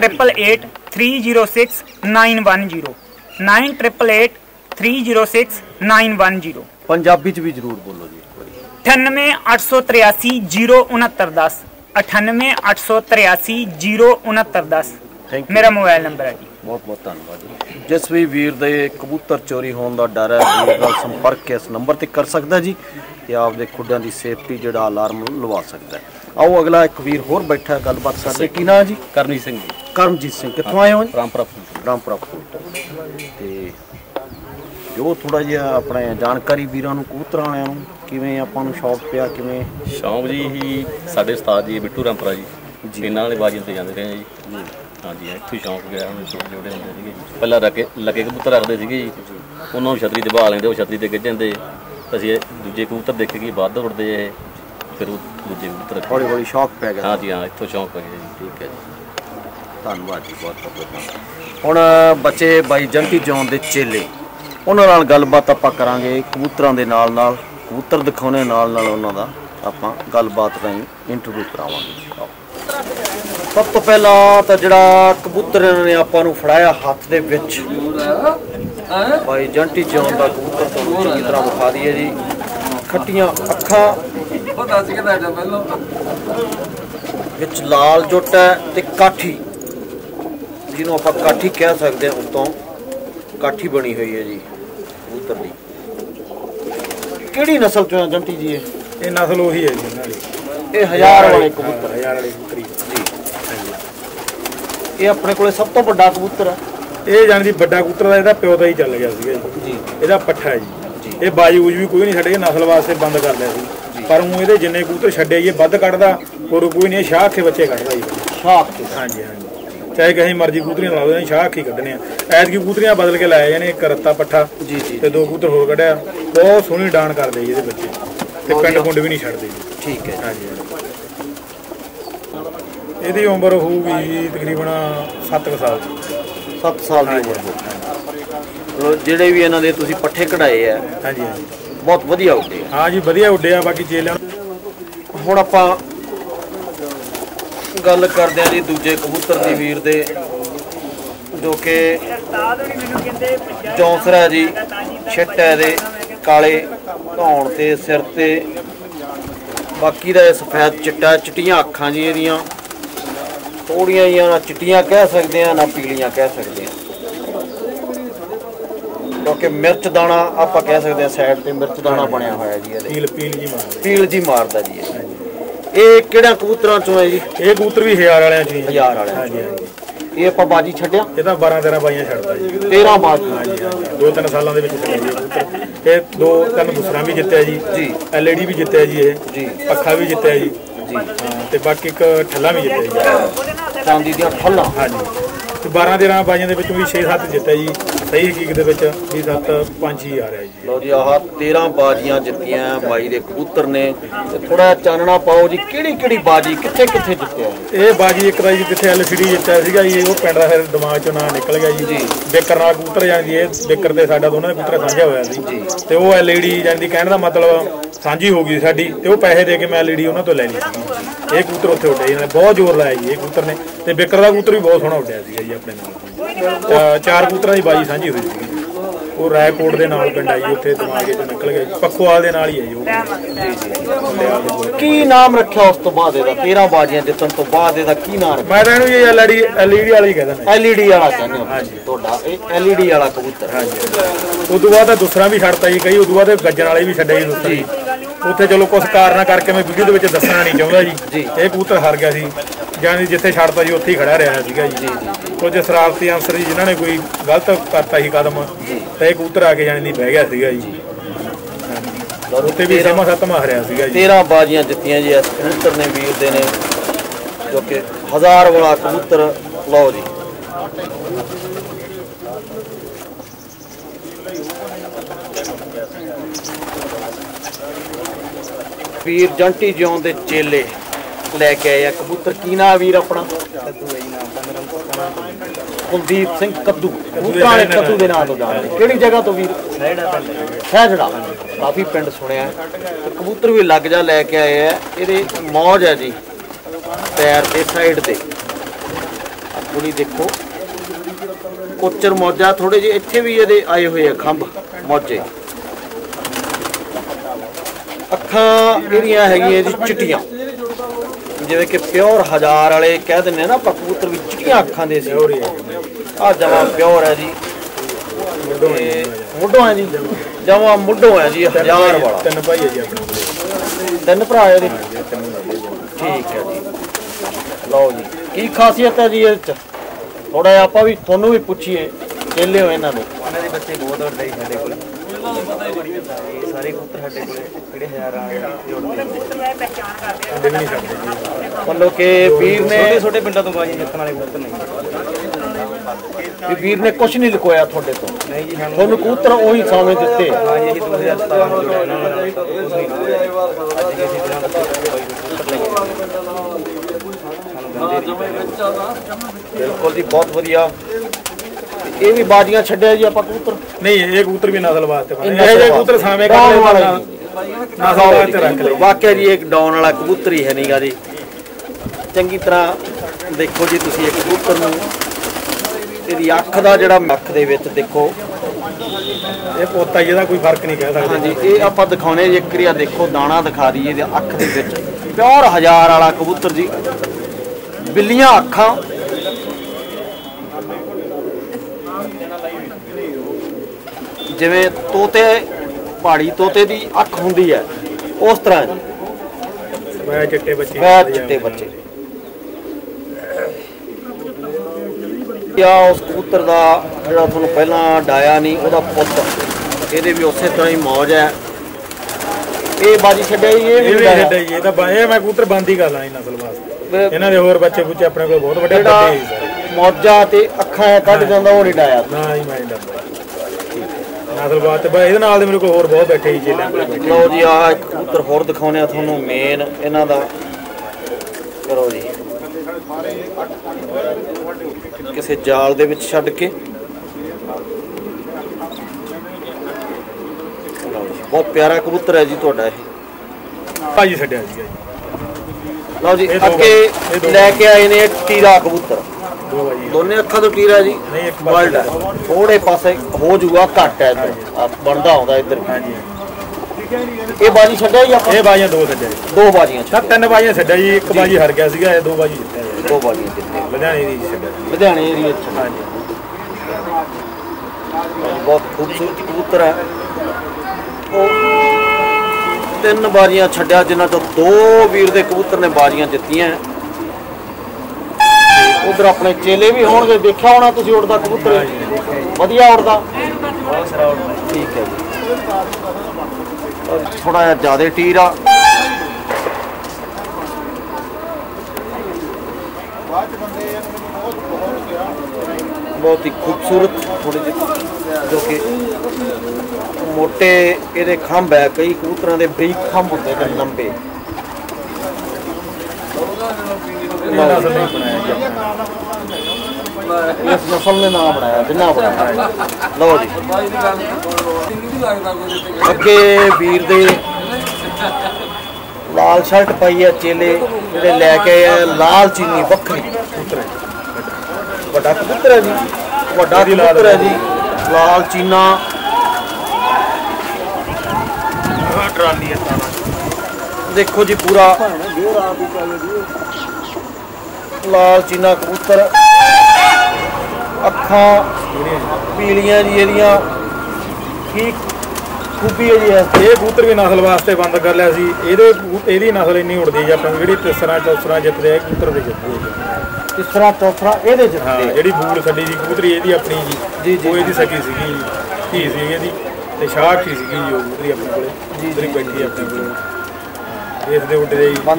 9888306910 9888306910। ਪੰਜਾਬੀ ਚ ਵੀ ਜ਼ਰੂਰ ਬੋਲੋ ਜੀ। 9888306910 9888306910 ਮੇਰਾ ਮੋਬਾਈਲ ਨੰਬਰ ਹੈ ਜੀ। ਬਹੁਤ ਬਹੁਤ ਧੰਨਵਾਦ ਜੀ। ਜਿਸ ਵੀ ਵੀਰ ਦੇ ਕਬੂਤਰ ਚੋਰੀ ਹੋਣ ਦਾ ਡਰ ਹੈ, ਵੀਰ ਨਾਲ ਸੰਪਰਕ ਇਸ ਨੰਬਰ ਤੇ ਕਰ ਸਕਦਾ ਜੀ, ਤੇ ਆਪਦੇ ਖੁੱਡਿਆਂ ਦੀ ਸੇਫਟੀ ਜਿਹੜਾ ਅਲਾਰਮ ਲਵਾ ਸਕਦਾ ਹੈ। ਆਓ ਅਗਲਾ ਇੱਕ ਵੀਰ ਹੋਰ ਬੈਠਾ, ਗੱਲਬਾਤ ਕਰਦੇ। ਕੀ ਨਾਂ ਜੀ? ਕਰਮਜੀਤ ਸਿੰਘ ਜੀ। ਕਰਮਜੀਤ ਸਿੰਘ। ਕਿੱਥੋਂ ਆਏ ਹੋ ਜੀ? ਰਾਮਪੁਰਾ ਤੇ ਜੋ ਥੋੜਾ ਜਿਹਾ ਆਪਣੇ ਜਾਣਕਾਰੀ ਵੀਰਾਂ ਨੂੰ, ਕਬੂਤਰਾਂ ਵਾਲਿਆਂ ਨੂੰ, ਕਿਵੇਂ ਆਪਾਂ ਨੂੰ ਸ਼ੌਕ ਪਿਆ, ਕਿਵੇਂ ਸ਼ੌਂਕ ਜੀ? ਹੀ ਸਾਡੇ ਉਸਤਾਦ ਜੀ ਬਿੱਟੂ ਰਾਮਪੁਰਾ ਜੀ, ਇਹਨਾਂ ਵਾਲੇ ਬਾਜ਼ੀਆਂ ਤੇ ਜਾਂਦੇ ਰਹੇ ਜੀ। ਹਾਂਜੀ ਇੱਥੋਂ ਹੀ ਸ਼ੌਂਕ ਗਿਆ। ਹੁਣ ਛੋਟੇ ਛੋਟੇ ਹੁੰਦੇ ਸੀਗੇ, ਪਹਿਲਾਂ ਲੱਗੇ ਕਬੂਤਰ ਰੱਖਦੇ ਸੀਗੇ ਜੀ, ਉਹਨਾਂ ਨੂੰ ਛਤਰੀ ਤੇ ਬਹਾ ਲੈਂਦੇ, ਉਹ ਛਤਰੀ ਤੇ ਗਿੱਜ ਜਾਂਦੇ, ਅਸੀਂ ਇਹ ਦੂਜੇ ਕਬੂਤਰ ਦੇਖ ਕੇ ਵੱਧ ਉੱਡਦੇ ਇਹ, ਫਿਰ ਉਹ ਦੂਜੇ ਕਬੂਤਰ ਹੌਲੀ ਹੌਲੀ ਸ਼ੌਕ ਪੈ ਗਿਆ। ਹਾਂਜੀ ਹਾਂ, ਇੱਥੋਂ ਸ਼ੌਂਕ ਪੈ ਗਿਆ ਜੀ। ਠੀਕ ਹੈ ਜੀ, ਧੰਨਵਾਦ ਜੀ, ਬਹੁਤ ਬਹੁਤ ਧੰਨਵਾਦ। ਹੁਣ ਬੱਚੇ ਬਾਈ ਜੰਟੀ ਜੌਨ ਦੇ ਚੇਲੇ, ਉਹਨਾਂ ਨਾਲ ਗੱਲਬਾਤ ਆਪਾਂ ਕਰਾਂਗੇ ਕਬੂਤਰਾਂ ਦੇ ਨਾਲ ਨਾਲ, ਕਬੂਤਰ ਦਿਖਾਉਣੇ ਨਾਲ ਨਾਲ ਉਹਨਾਂ ਦਾ ਆਪਾਂ ਗੱਲਬਾਤ ਰਾਹੀਂ ਇੰਟਰਵਿਊ ਕਰਾਵਾਂਗੇ। ਸਭ ਤੋਂ ਪਹਿਲਾਂ ਤਾਂ ਜਿਹੜਾ ਕਬੂਤਰ ਇਹਨਾਂ ਨੇ ਆਪਾਂ ਨੂੰ ਫੜਾਇਆ ਹੱਥ ਦੇ ਵਿੱਚ, ਬਾਈ ਜੰਟੀ ਜੌਨ ਦਾ ਕਬੂਤਰ ਤੁਹਾਨੂੰ ਚੰਗੀ ਤਰ੍ਹਾਂ ਵਿਖਾ ਦਈਏ ਜੀ। ਖੱਟੀਆਂ ਅੱਖਾਂ ਵਿੱਚ ਲਾਲ ਜੁੱਟ ਹੈ ਤੇ ਕਾਠੀ, ਜਿਹਨੂੰ ਆਪਾਂ ਕਾਠੀ ਕਹਿ ਸਕਦੇ ਹਾਂ, ਉੱਤੋਂ ਕਾਠੀ ਬਣੀ ਹੋਈ ਹੈ ਜੀ ਕਬੂਤਰ ਦੀ। ਕਿਹੜੀ ਨਸਲ ਚੋਂ ਹੈ ਜੰਟੀ ਜੀ ਇਹ ਨਸਲ ਉਹੀ ਹੈ ਜੀ ਇਹਨਾਂ ਦੀ, ਇਹ ਹਜ਼ਾਰ ਵਾਲੇ ਕਬੂਤਰ। ਹਜ਼ਾਰ ਵਾਲੇ ਕਬੂਤਰੀ ਜੀ, ਇਹ ਆਪਣੇ ਕੋਲੇ ਸਭ ਤੋਂ ਵੱਡਾ ਕਬੂਤਰ ਹੈ। ਇਹ ਜਾਣੀ ਵੱਡਾ ਕਬੂਤਰ ਦਾ ਇਹਦਾ ਪਿਓ ਦਾ ਹੀ ਚੱਲ ਗਿਆ ਸੀਗਾ ਜੀ। ਇਹਦਾ ਪੱਠਾ ਹੈ ਜੀ। ਇਹ ਬਾਜੀ ਬੂਜ ਵੀ ਕੋਈ ਨਹੀਂ ਛੱਡੇ, ਨਸਲ ਵਾਸਤੇ ਬੰਦ ਕਰ ਲਿਆ ਸੀ, ਪਰ ਉਹ ਇਹਦੇ ਜਿੰਨੇ ਕਬੂਤਰ ਛੱਡੇ ਇਹ ਵੱਧ ਕੱਢਦਾ, ਹੋਰ ਕੋਈ ਨਹੀਂ। ਸ਼ਾਹ ਕੇ ਬੱਚੇ ਕੱਢਦਾ ਜੀ। ਸ਼ਾਹ? ਹਾਂਜੀ ਹਾਂਜੀ, ਚਾਹੇ ਕਹੀਂ ਮਰਜ਼ੀ ਕਬੂਤਰੀਆਂ ਲਾ ਦੋ, ਸ਼ਾਹ ਹੀ ਕੱਢਣੇ ਆ। ਐਤਕੀ ਕਬੂਤਰੀਆਂ ਬਦਲ ਕੇ ਲਾਏ ਜਾਨੇ, ਇੱਕ ਰੱਤਾ ਪੱਠਾ ਜੀ ਜੀ ਤੇ 2 ਕਬੂਤਰ ਹੋਰ ਕੱਢਿਆ। ਬਹੁਤ ਸੋਹਣੀ ਡਾਣ ਕਰਦੇ ਜੀ ਇਹਦੇ ਬੱਚੇ, ਤੇ ਪਿੰਡ ਪੁੰਡ ਵੀ ਨਹੀਂ ਛੱਡਦੇ ਜੀ। ਠੀਕ ਹੈ। ਹਾਂਜੀ, ਇਹਦੀ ਉਮਰ ਹੋਊਗੀ ਤਕਰੀਬਨ 7 ਸਾਲ। 7 ਸਾਲ ਦੀ ਉਮਰ ਹੋ। ਜਿਹੜੇ ਵੀ ਇਹਨਾਂ ਦੇ ਤੁਸੀਂ ਪੱਠੇ ਕਢਾਏ ਆ, ਹਾਂਜੀ ਹਾਂਜੀ, ਬਹੁਤ ਵਧੀਆ ਉੱਡੇ ਆ। ਹਾਂ ਜੀ, ਵਧੀਆ ਉੱਡੇ ਆ। ਬਾਕੀ ਚੇਲਿਆਂ ਹੁਣ ਆਪਾਂ ਗੱਲ ਕਰਦੇ ਆ ਜੀ ਦੂਜੇ ਕਬੂਤਰ ਦੀ ਵੀਰ ਦੇ, ਜੋ ਕਿ ਚੌਂਸਰਾ ਜੀ। ਛਿੱਟ ਹੈ ਇਹਦੇ ਕਾਲੇ ਧੌਣ ਤੇ ਸਿਰ ਤੇ, ਬਾਕੀ ਦਾ ਇਹ ਸਫੈਦ ਚਿੱਟਾ, ਚਿੱਟੀਆਂ ਅੱਖਾਂ ਜੀ ਇਹਦੀਆਂ, ਥੋੜੀਆਂ ਜਿਹੀਆਂ ਨਾ ਚਿੱਟੀਆਂ ਕਹਿ ਸਕਦੇ ਆ ਨਾ ਪੀਲੀਆਂ ਕਹਿ ਸਕਦੇ ਆ, ਕਿਉਂਕਿ ਮਿਰਚ ਦਾਣਾ ਆਪਾਂ ਕਹਿ ਸਕਦੇ ਆ, ਸਾਈਡ ਤੇ ਮਿਰਚ ਦਾਣਾ ਬਣਿਆ ਹੋਇਆ ਜੀ ਇਹਦੇ। ਪੀਲ ਜੀ ਮਾਰਦਾ ਜੀ ਇਹ। ਕਿਹੜਾ ਕਬੂਤਰਾਂ ਚੋਂ ਹੈ ਜੀ? ਇਹ ਕਬੂਤਰ ਵੀ ਹਜ਼ਾਰ ਵਾਲਿਆਂ ਚੋਂ। ਹਜ਼ਾਰ ਵਾਲਿਆਂ। ਹਾਂਜੀ ਹਾਂਜੀ। ਇਹ ਆਪਾਂ ਬਾਜੀ ਛੱਡਿਆ? ਇਹ ਤਾਂ 12-13 ਬਾਈਆਂ ਛੱਡਦਾ ਜੀ। 13 ਬਾਜੀ? ਹਾਂਜੀ ਹਾਂਜੀ, 2-3 ਸਾਲਾਂ ਦੇ ਵਿੱਚ ਛੱਡਿਆ ਜੀ ਕਬੂਤਰ। ਇਹ 2-3 ਦੂਸਰਾ ਵੀ ਜਿੱਤਿਆ ਜੀ। ਜੀ। LED ਵੀ ਜਿੱਤਿਆ ਜੀ ਇਹ ਜੀ। ਪੱਖਾ ਵੀ ਜਿੱਤਿਆ ਜੀ ਜੀ। ਤੇ ਬਾਕੀ ਇੱਕ ਠੱਲਾ ਵੀ ਜਿੱਤਿਆ ਜੀ, ਚਾਂਦੀ ਦੀਆਂ ਠੱਲਾਂ। ਹਾਂਜੀ, ਤੇ 12-13 ਬਾਈਆਂ ਦੇ ਵਿੱਚੋਂ ਵੀ 6-7 ਜਿੱਤਿਆ ਜੀ। ਸਹੀ ਹਕੀਕਤ ਦੇ ਵਿੱਚ 20-7-5 ਹੀ ਆ ਰਿਹਾ ਜੀ। ਲਓ ਜੀ, ਆਹ 13 ਬਾਜੀਆਂ ਜਿੱਤੀਆਂ ਬਾਈ ਦੇ ਕਬੂਤਰ ਨੇ। ਤੇ ਥੋੜਾ ਚਾਨਣਾ ਪਾਓ ਜੀ, ਕਿਹੜੀ ਕਿਹੜੀ ਬਾਜੀ ਕਿੱਥੇ ਕਿੱਥੇ ਜਿੱਤਿਆ? ਇਹ ਬਾਜੀ ਇੱਕ ਦਾ ਜੀ ਜਿੱਥੇ LCD ਜਿੱਤਿਆ ਸੀਗਾ ਜੀ, ਉਹ ਪਿੰਡ ਦਾ ਫਿਰ ਦਿਮਾਗ ਚੋਂ ਨਾਂ ਨਿਕਲ ਗਿਆ ਜੀ। ਬੇਕਰ ਨਾਲ ਕਬੂਤਰ ਜਾਂਦੀ, ਇਹ ਬੇਕਰ ਤੇ ਸਾਡਾ ਦੋਨਾਂ ਦੇ ਕਬੂਤਰ ਸਾਂਝਾ ਹੋਇਆ ਸੀ, ਤੇ ਉਹ LED ਜਾਂਦੀ, ਕਹਿਣ ਦਾ ਮਤਲਬ ਸਾਂਝੀ ਹੋ ਗਈ ਸਾਡੀ, ਤੇ ਉਹ ਪੈਸੇ ਦੇ ਕੇ ਮੈਂ LED ਉਹਨਾਂ ਤੋਂ ਲੈ ਲਈ ਸੀ। ਇਹ ਕਬੂਤਰ ਉੱਥੇ ਉੱਡੇ, ਇਹਨਾਂ ਨੇ ਬਹੁਤ ਜ਼ੋਰ ਲਾਇਆ ਜੀ ਇਹ ਕਬੂਤਰ ਨੇ। ਤੇ ਬੇਕਰ ਦਾ ਕਬੂਤਰ ਵੀ ਬਹੁਤ ਸੋਹਣਾ ਉੱਡਿਆ ਸੀਗਾ ਜੀ ਆਪਣੇ ਨਾਲ। 4 ਕਬੂਤਰਾਂ ਦੀ ਬਾਜੀ ਸਾਂਝੀ ਹੋਈ ਸੀ। ਉਹ ਰਾਏਕੋਟ ਦੇ ਨਾਲ ਪਿੰਡ ਆਈ, ਉੱਥੇ ਦਿਮਾਗੇ ਚੋਂ ਨਿਕਲ ਗਿਆ ਜੀ। ਪੱਖੋਵਾਲ ਦੇ ਨਾਲ ਹੀ ਹੈ ਜੀ ਉਹ। ਕੀ ਨਾਮ ਰੱਖਿਆ ਉਸ ਤੋਂ ਬਾਅਦ ਇਹਦਾ? 13 ਬਾਜੀਆਂ ਜਿੱਤਣ ਤੋਂ ਬਾਅਦ ਇਹਦਾ ਕੀ ਨਾਮ ਰੱਖਿਆ? ਮੈਂ ਤਾਂ ਇਹਨੂੰ ਇਹ LED ਵਾਲਾ ਹੀ ਕਹਿੰਦਾ। LED ਵਾਲਾ ਕਹਿੰਦੇ ਹੋ ਤੁਹਾਡਾ? ਇਹ LED ਵਾਲਾ ਕਬੂਤਰ। ਹਾਂਜੀ। ਉਦੋਂ ਬਾਅਦ ਦੂਸਰਾ ਵੀ ਛੱਡਤਾ ਜੀ ਕਈ, ਉਦੋਂ ਬਾਅਦ ਗੱਜਣ ਵਾਲੇ ਵੀ ਛੱਡੇ ਜੀ। ਉੱਥੇ ਚਲੋ ਕੁਝ ਕਾਰਨਾਂ ਕਰਕੇ ਮੈਂ ਵੀਡੀਓ ਦੇ ਵਿੱਚ ਦੱਸਣਾ ਨਹੀਂ ਚਾਹੁੰਦਾ ਜੀ। ਇਹ ਕਬੂਤਰ ਹਾਰ ਗਿਆ ਸੀ, ਜਾਨੀ ਜਿੱਥੇ ਛੱਡਤਾ ਜੀ ਉੱਥੇ ਹੀ ਖੜਾ ਰਿਹਾ ਸੀਗਾ ਜੀ। ਕੁਝ ਸ਼ਰਾਰਤੀ ਅਨਸਰ ਜੀ ਜਿਨ੍ਹਾਂ ਨੇ ਕੋਈ ਗਲਤ ਕਰਤਾ ਸੀ ਕਦਮ, ਤੇ ਇਹ ਕਬੂਤਰ ਆ ਕੇ ਜਾਨੀ ਦੀ ਬਹਿ ਗਿਆ ਸੀਗਾ ਜੀ। ਉੱਥੇ ਵੀ 6ਵਾਂ-7ਵਾਂ ਹਰਿਆ ਸੀਗਾ ਜੀ। 13 ਬਾਜੀਆਂ ਜਿੱਤੀਆਂ ਜੀ ਇਸ ਕਬੂਤਰ ਨੇ, ਵੀਰ ਦੇ ਨੇ, ਜੋ ਕਿ 1000 ਵਾਲਾ ਕਬੂਤਰ। ਲਓ ਜੀ, ਵੀਰ ਜੰਟੀ ਜੌਨ ਦੇ ਚੇਲੇ ਲੈ ਕੇ ਆਏ ਆ ਕਬੂਤਰ। ਕੀ ਨਾਮ ਵੀਰ ਆਪਣਾ? ਕੁਲਦੀਪ ਸਿੰਘ ਕੱਦੂ। ਕਬੂਤਰਾਂ ਵਾਲੇ ਕੱਦੂ ਦੇ ਨਾਂ ਤੋਂ ਜਾਣਦੇ। ਕਿਹੜੀ ਜਗ੍ਹਾ ਤੋਂ ਵੀਰ? ਸਹਿਜੜਾ। ਕਾਫੀ ਪਿੰਡ ਸੁਣਿਆ। ਤੇ ਕਬੂਤਰ ਵੀ ਲੱਗ ਜਾ ਲੈ ਕੇ ਆਏ ਆ। ਇਹਦੇ ਮੌਜ ਹੈ ਜੀ ਪੈਰ ਤੇ ਸਾਈਡ ਤੇ, ਕੁੜੀ ਦੇਖੋ ਕੋਚਰ ਮੌਜਾ ਥੋੜੇ ਜਿਹੇ ਇੱਥੇ ਵੀ ਇਹਦੇ ਆਏ ਹੋਏ ਆ ਖੰਭ ਮੌਜੇ। ਅੱਖਾਂ ਜਿਹੜੀਆਂ ਹੈਗੀਆਂ ਜੀ ਚਿੱਟੀਆਂ, ਜਿਵੇਂ ਕਿ ਪਿਓਰ 1000 ਵਾਲੇ ਕਹਿ ਦਿੰਦੇ ਨਾ ਆਪਾਂ, ਕਬੂਤਰ ਵੀ ਚਿੱਟੀਆਂ ਅੱਖਾਂ ਦੇ ਸੀ। ਆ ਜਮਾ ਪਿਓਰ ਹੈ ਜੀ। ਮੁੱਢੋਂ ਹੈ ਜੀ, ਜਮਾ ਮੁੱਢੋਂ ਹੈ ਜੀ 1000 ਵਾਲਾ। 3 ਭਾਈ ਹੈ ਜੀ ਆਪਣੇ। 3 ਭਰਾ ਇਹਦੇ? ਠੀਕ ਹੈ ਜੀ। ਲਓ ਜੀ, ਕੀ ਖਾਸੀਅਤ ਹੈ ਜੀ ਇਹਦੇ ਚ? ਥੋੜਾ ਜਿਹਾ ਆਪਾਂ ਵੀ ਤੁਹਾਨੂੰ ਵੀ ਪੁੱਛੀਏ, ਚੇਲੇ ਹੋ ਇਹਨਾਂ ਦੇ। ਇਹਨਾਂ ਦੇ ਬੱਚੇ ਬਹੁਤ ਉੱਡਦੇ ਜੀ ਸਾਡੇ ਕੋਲ। ਸਾਰੇ ਕਬੂਤਰ ਸਾਡੇ ਕੋਲ ਕਿਹੜੇ 1000 ਵਾਲੇ ਵੀ ਨਹੀਂ ਛੱਡਦੇ ਜੀ। ਮਤਲਬ ਕਿ ਵੀਰ ਨੇ ਛੋਟੇ ਪਿੰਡਾਂ ਤੋਂ ਬਾਜੀ ਜਿੱਤਣ ਵਾਲੇ ਕਬੂਤਰ ਨਹੀਂ। ਵੀ ਵੀਰ ਨੇ ਕੁਝ ਨਹੀਂ ਲੁਕੋਇਆ ਤੁਹਾਡੇ ਤੋਂ। ਨਹੀਂ ਜੀ ਸਾਨੂੰ ਤੁਹਾਨੂੰ ਕਬੂਤਰ ਉਹੀ ਸਾਵੇਂ ਦਿੱਤੇ। ਹਾਂ ਜੀ ਅਸੀਂ 2017 ਨੂੰ ਜੁੜਿਆ ਇਹਨਾਂ ਨਾਲ ਅੱਜ ਅਸੀਂ ਦਿਨਾਂ ਤੱਕ ਬਿਲਕੁਲ ਜੀ, ਬਹੁਤ ਵਧੀਆ। ਇਹ ਵੀ ਬਾਜੀਆਂ ਛੱਡਿਆ ਜੀ ਆਪਾਂ ਕਬੂਤਰ? ਨਹੀਂ, ਇਹ ਕਬੂਤਰ ਵੀ ਨਸਲ ਵਾਸਤੇ ਬਣੇ ਇਹ ਜਿਹੇ ਕਬੂਤਰ ਸਾਵੇਂ ਕਰ ਲਏ ਨਸਲ ਵਾਸਤੇ ਰੱਖ ਲਏ। ਵਾਕਿਆ ਜੀ ਇੱਕ ਡਾਉਣ ਵਾਲਾ ਕਬੂਤਰ ਹੀ ਹੈ ਨਹੀਂਗਾ ਜੀ। ਚੰਗੀ ਤਰ੍ਹਾਂ ਦੇਖੋ ਜੀ ਤੁਸੀਂ ਇੱਕ ਕਬੂਤਰ ਨੂੰ, ਇਹਦੀ ਅੱਖ ਦਾ ਜਿਹੜਾ ਅੱਖ ਦੇ ਵਿੱਚ ਦੇਖੋ, ਇਹ ਪੋਤਾ ਜਿਹਦਾ ਕੋਈ ਫਰਕ ਨਹੀਂ ਕਹਿ ਸਕਦੇ। ਹਾਂਜੀ, ਇਹ ਆਪਾਂ ਦਿਖਾਉਣੇ ਜੀ ਇੱਕ ਵਾਰੀ। ਦੇਖੋ ਦਾਣਾ ਦਿਖਾ ਦਈਏ ਇਹਦੇ ਅੱਖ ਦੇ ਵਿੱਚ, ਪਿਓਰ 1000 ਵਾਲਾ ਕਬੂਤਰ ਜੀ। ਬਿੱਲੀਆਂ ਅੱਖਾਂ, ਜਿਵੇਂ ਤੋਤੇ, ਪਹਾੜੀ ਤੋਤੇ ਦੀ ਅੱਖ ਹੁੰਦੀ ਹੈ ਉਸ ਤਰ੍ਹਾਂ ਜੀ। ਮੈਂ ਚਿੱਟੇ ਬੱਚੇ, ਮੈਂ ਚਿੱਟੇ ਬੱਚੇ। ਉਸ ਕਬੂਤਰ ਦਾ ਜਿਹੜਾ ਤੁਹਾਨੂੰ ਪਹਿਲਾਂ ਡਾਇਆ ਨਹੀਂ, ਉਹਦਾ ਪੁੱਤ, ਇਹਦੇ ਵੀ ਉਸੇ ਤਰ੍ਹਾਂ ਹੀ ਮੌਜ ਹੈ। ਇਹ ਬਾਜੀ ਛੱਡਿਆ ਜੀ, ਇਹ ਵੀ ਛੱਡਿਆ ਜੀ। ਇਹ ਤਾਂ ਇਹ ਮੈਂ ਕਬੂਤਰ ਬੰਦ ਹੀ ਕਰ ਲਾਂ ਨਸਲ ਵਾਸਤੇ। ਇਹਨਾਂ ਦੇ ਹੋਰ ਬੱਚੇ ਬੁੱਚੇ ਆਪਣੇ ਕੋਲ ਬਹੁਤ ਵੱਡੇ ਵੱਡੇ ਮੌਜਾਂ ਤੇ ਅੱਖਾਂ ਕੱਢ ਜਾਂਦਾ, ਉਹ ਨਹੀਂ ਡਾਇਆ ਨਾ ਹੀ ਮੈਂ ਡਰਦਾ ਨਸਲ ਵਾਸਤੇ। ਬਸ ਇਹਦੇ ਨਾਲ ਦੇ ਮੇਰੇ ਕੋਲ ਹੋਰ ਬਹੁਤ ਬੈਠੇ ਜੀ ਚੇਲਿਆਂ ਕੋਲ ਬੈਠੇ। ਲਓ ਜੀ, ਆਹ ਇੱਕ ਕਬੂਤਰ ਹੋਰ ਦਿਖਾਉਂਦੇ ਆ ਤੁਹਾਨੂੰ, ਮੇਨ ਇਹਨਾਂ ਦਾ। ਕਰੋ ਜੀ, ਕਿਸੇ ਜਾਲ ਦੇ ਵਿੱਚ ਛੱਡ ਕੇ। ਬਹੁਤ ਪਿਆਰਾ ਕਬੂਤਰ ਹੈ ਜੀ ਤੁਹਾਡਾ ਇਹ। ਭਾਜੀ ਛੱਡਿਆ ਸੀਗਾ ਜੀ। ਲਓ ਜੀ, ਅੱਗੇ ਲੈ ਕੇ ਆਏ ਨੇ ਟੀਰਾ ਕਬੂਤਰ। ਦੋਨੇ ਅੱਖਾਂ ਤੋਂ ਟੀਰਾ ਜੀ। ਨਹੀਂ, ਇੱਕ ਵਰਲਡ ਹੈ, ਥੋੜੇ ਪਾਸੇ ਹੋ ਜੂਗਾ, ਘੱਟ ਹੈ ਇੱਧਰ, ਬਣਦਾ ਆਉਂਦਾ ਇੱਧਰ। ਹਾਂਜੀ, ਇਹ ਬਾਜੀ ਛੱਡਿਆ ਜੀ ਆਪਾਂ? ਇਹ ਬਾਜੀਆਂ ਦੋ ਛੱਡਿਆ ਜੀ। ਦੋ ਬਾਜੀਆਂ ਸਰ 3 ਬਾਜੀਆਂ ਛੱਡਿਆ ਜੀ। ਇੱਕ ਬਾਜੀ ਹਾਰ ਗਿਆ ਸੀਗਾ, ਇਹ 2 ਬਾਜੀ ਜਿੱਤਿਆ ਜੀ। 2 ਬਾਜੀਆਂ ਜਿੱਤੇ ਲੁਧਿਆਣੇ ਦੀ ਛੱਡਿਆ। ਲੁਧਿਆਣੇ ਏਰੀਏ ਚ। ਹਾਂਜੀ, ਬਹੁਤ ਖੂਬਸੂਰਤ ਕਬੂਤਰ ਹੈ। ਉਹ 3 ਬਾਜੀਆਂ ਛੱਡਿਆ, ਜਿਨ੍ਹਾਂ ਤੋਂ 2 ਵੀਰ ਦੇ ਕਬੂਤਰ ਨੇ ਬਾਜੀਆਂ ਜਿੱਤੀਆਂ। ਉਧਰ ਆਪਣੇ ਚੇਲੇ ਵੀ ਹੋਣਗੇ, ਦੇਖਿਆ ਹੋਣਾ ਤੁਸੀਂ ਉੜਦਾ ਕਬੂਤਰ? ਵਧੀਆ ਉੜਦਾ, ਬਹੁਤ ਸਾਰਾ ਉੜਦਾ। ਠੀਕ ਹੈ ਜੀ। ਥੋੜਾ ਜਿਹਾ ਜ਼ਿਆਦਾ ਟੀਰ ਆ। ਬਹੁਤ ਹੀ ਖੂਬਸੂਰਤ, ਥੋੜੀ ਜਿਹੀ, ਜੋ ਕਿ ਮੋਟੇ ਇਹਦੇ ਖੰਭ ਹੈ। ਕਈ ਕਬੂਤਰਾਂ ਦੇ ਬਰੀਕ ਖੰਭ ਹੁੰਦੇ ਨੇ, ਲੰਬੇ। ਨਸਲ ਨਹੀਂ ਬਣਾਇਆ ਜੀ। ਇਸ ਨਸਲ ਨੇ ਨਾਮ ਬਣਾਇਆ, ਜਿੰਨਾ ਬਣਾਇਆ। ਲਓ ਜੀ, ਅੱਗੇ ਵੀਰ ਦੇ ਲਾਲ ਸ਼ਰਟ ਪਾਈ ਹੈ ਚੇਲੇ ਜਿਹੜੇ ਲੈ ਕੇ ਆਏ ਆ, ਲਾਲ ਚੀਨੀ ਵੱਖਰੀ ਕਬੂਤਰ। ਵੱਡਾ ਕਬੂਤਰ ਹੈ ਜੀ, ਵੱਡਾ ਕਬੂਤਰ ਹੈ ਜੀ, ਲਾਲ ਚੀਨਾ। ਟਰਾਲੀ ਦੇਖੋ ਜੀ, ਪੂਰਾ ਲਾਲ ਚੀਨਾ ਕਬੂਤਰ। ਅੱਖਾਂ ਪੀਲੀਆਂ ਜੀ ਇਹਦੀਆਂ। ਕੀ ਖੂਬੀ ਹੈ ਜੀ ਇਹ ਕਬੂਤਰ ਵੀ ਨਸਲ ਵਾਸਤੇ ਬੰਦ ਕਰ ਲਿਆ ਸੀ। ਇਹਦੀ ਨਸਲ ਇੰਨੀ ਉੜਦੀ ਜੀ ਆਪਾਂ ਜਿਹੜੀ ਤਿਸਰਾ ਚੌਸਰਾ ਜਿੱਤਦੇ ਆ ਕਬੂਤਰ ਦੇ ਜਿੱਤਦੇ। ਤਿਸਰਾ ਚੌਥਾ ਇਹਦੇ ਚ। ਹਾਂ, ਜਿਹੜੀ ਬੂਲ ਛੱਡੀ ਸੀ ਕਬੂਤਰੀ ਇਹਦੀ ਆਪਣੀ ਜੀ। ਉਹ ਇਹਦੀ ਸਕੀ ਸੀਗੀ, ਧੀ ਸੀ ਇਹਦੀ, ਤੇ ਸ਼ਾਹ ਕੀ ਸੀਗੀ ਜੀ ਉਹ ਕਬੂਤਰੀ ਆਪਣੇ ਕੋਲੇ। ਕਬੂਤਰੀ ਬੈਠੀ ਆਪਣੇ ਕੋਲ ਇਸ ਦੇ ਉੱਡਦੇ ਜੀ।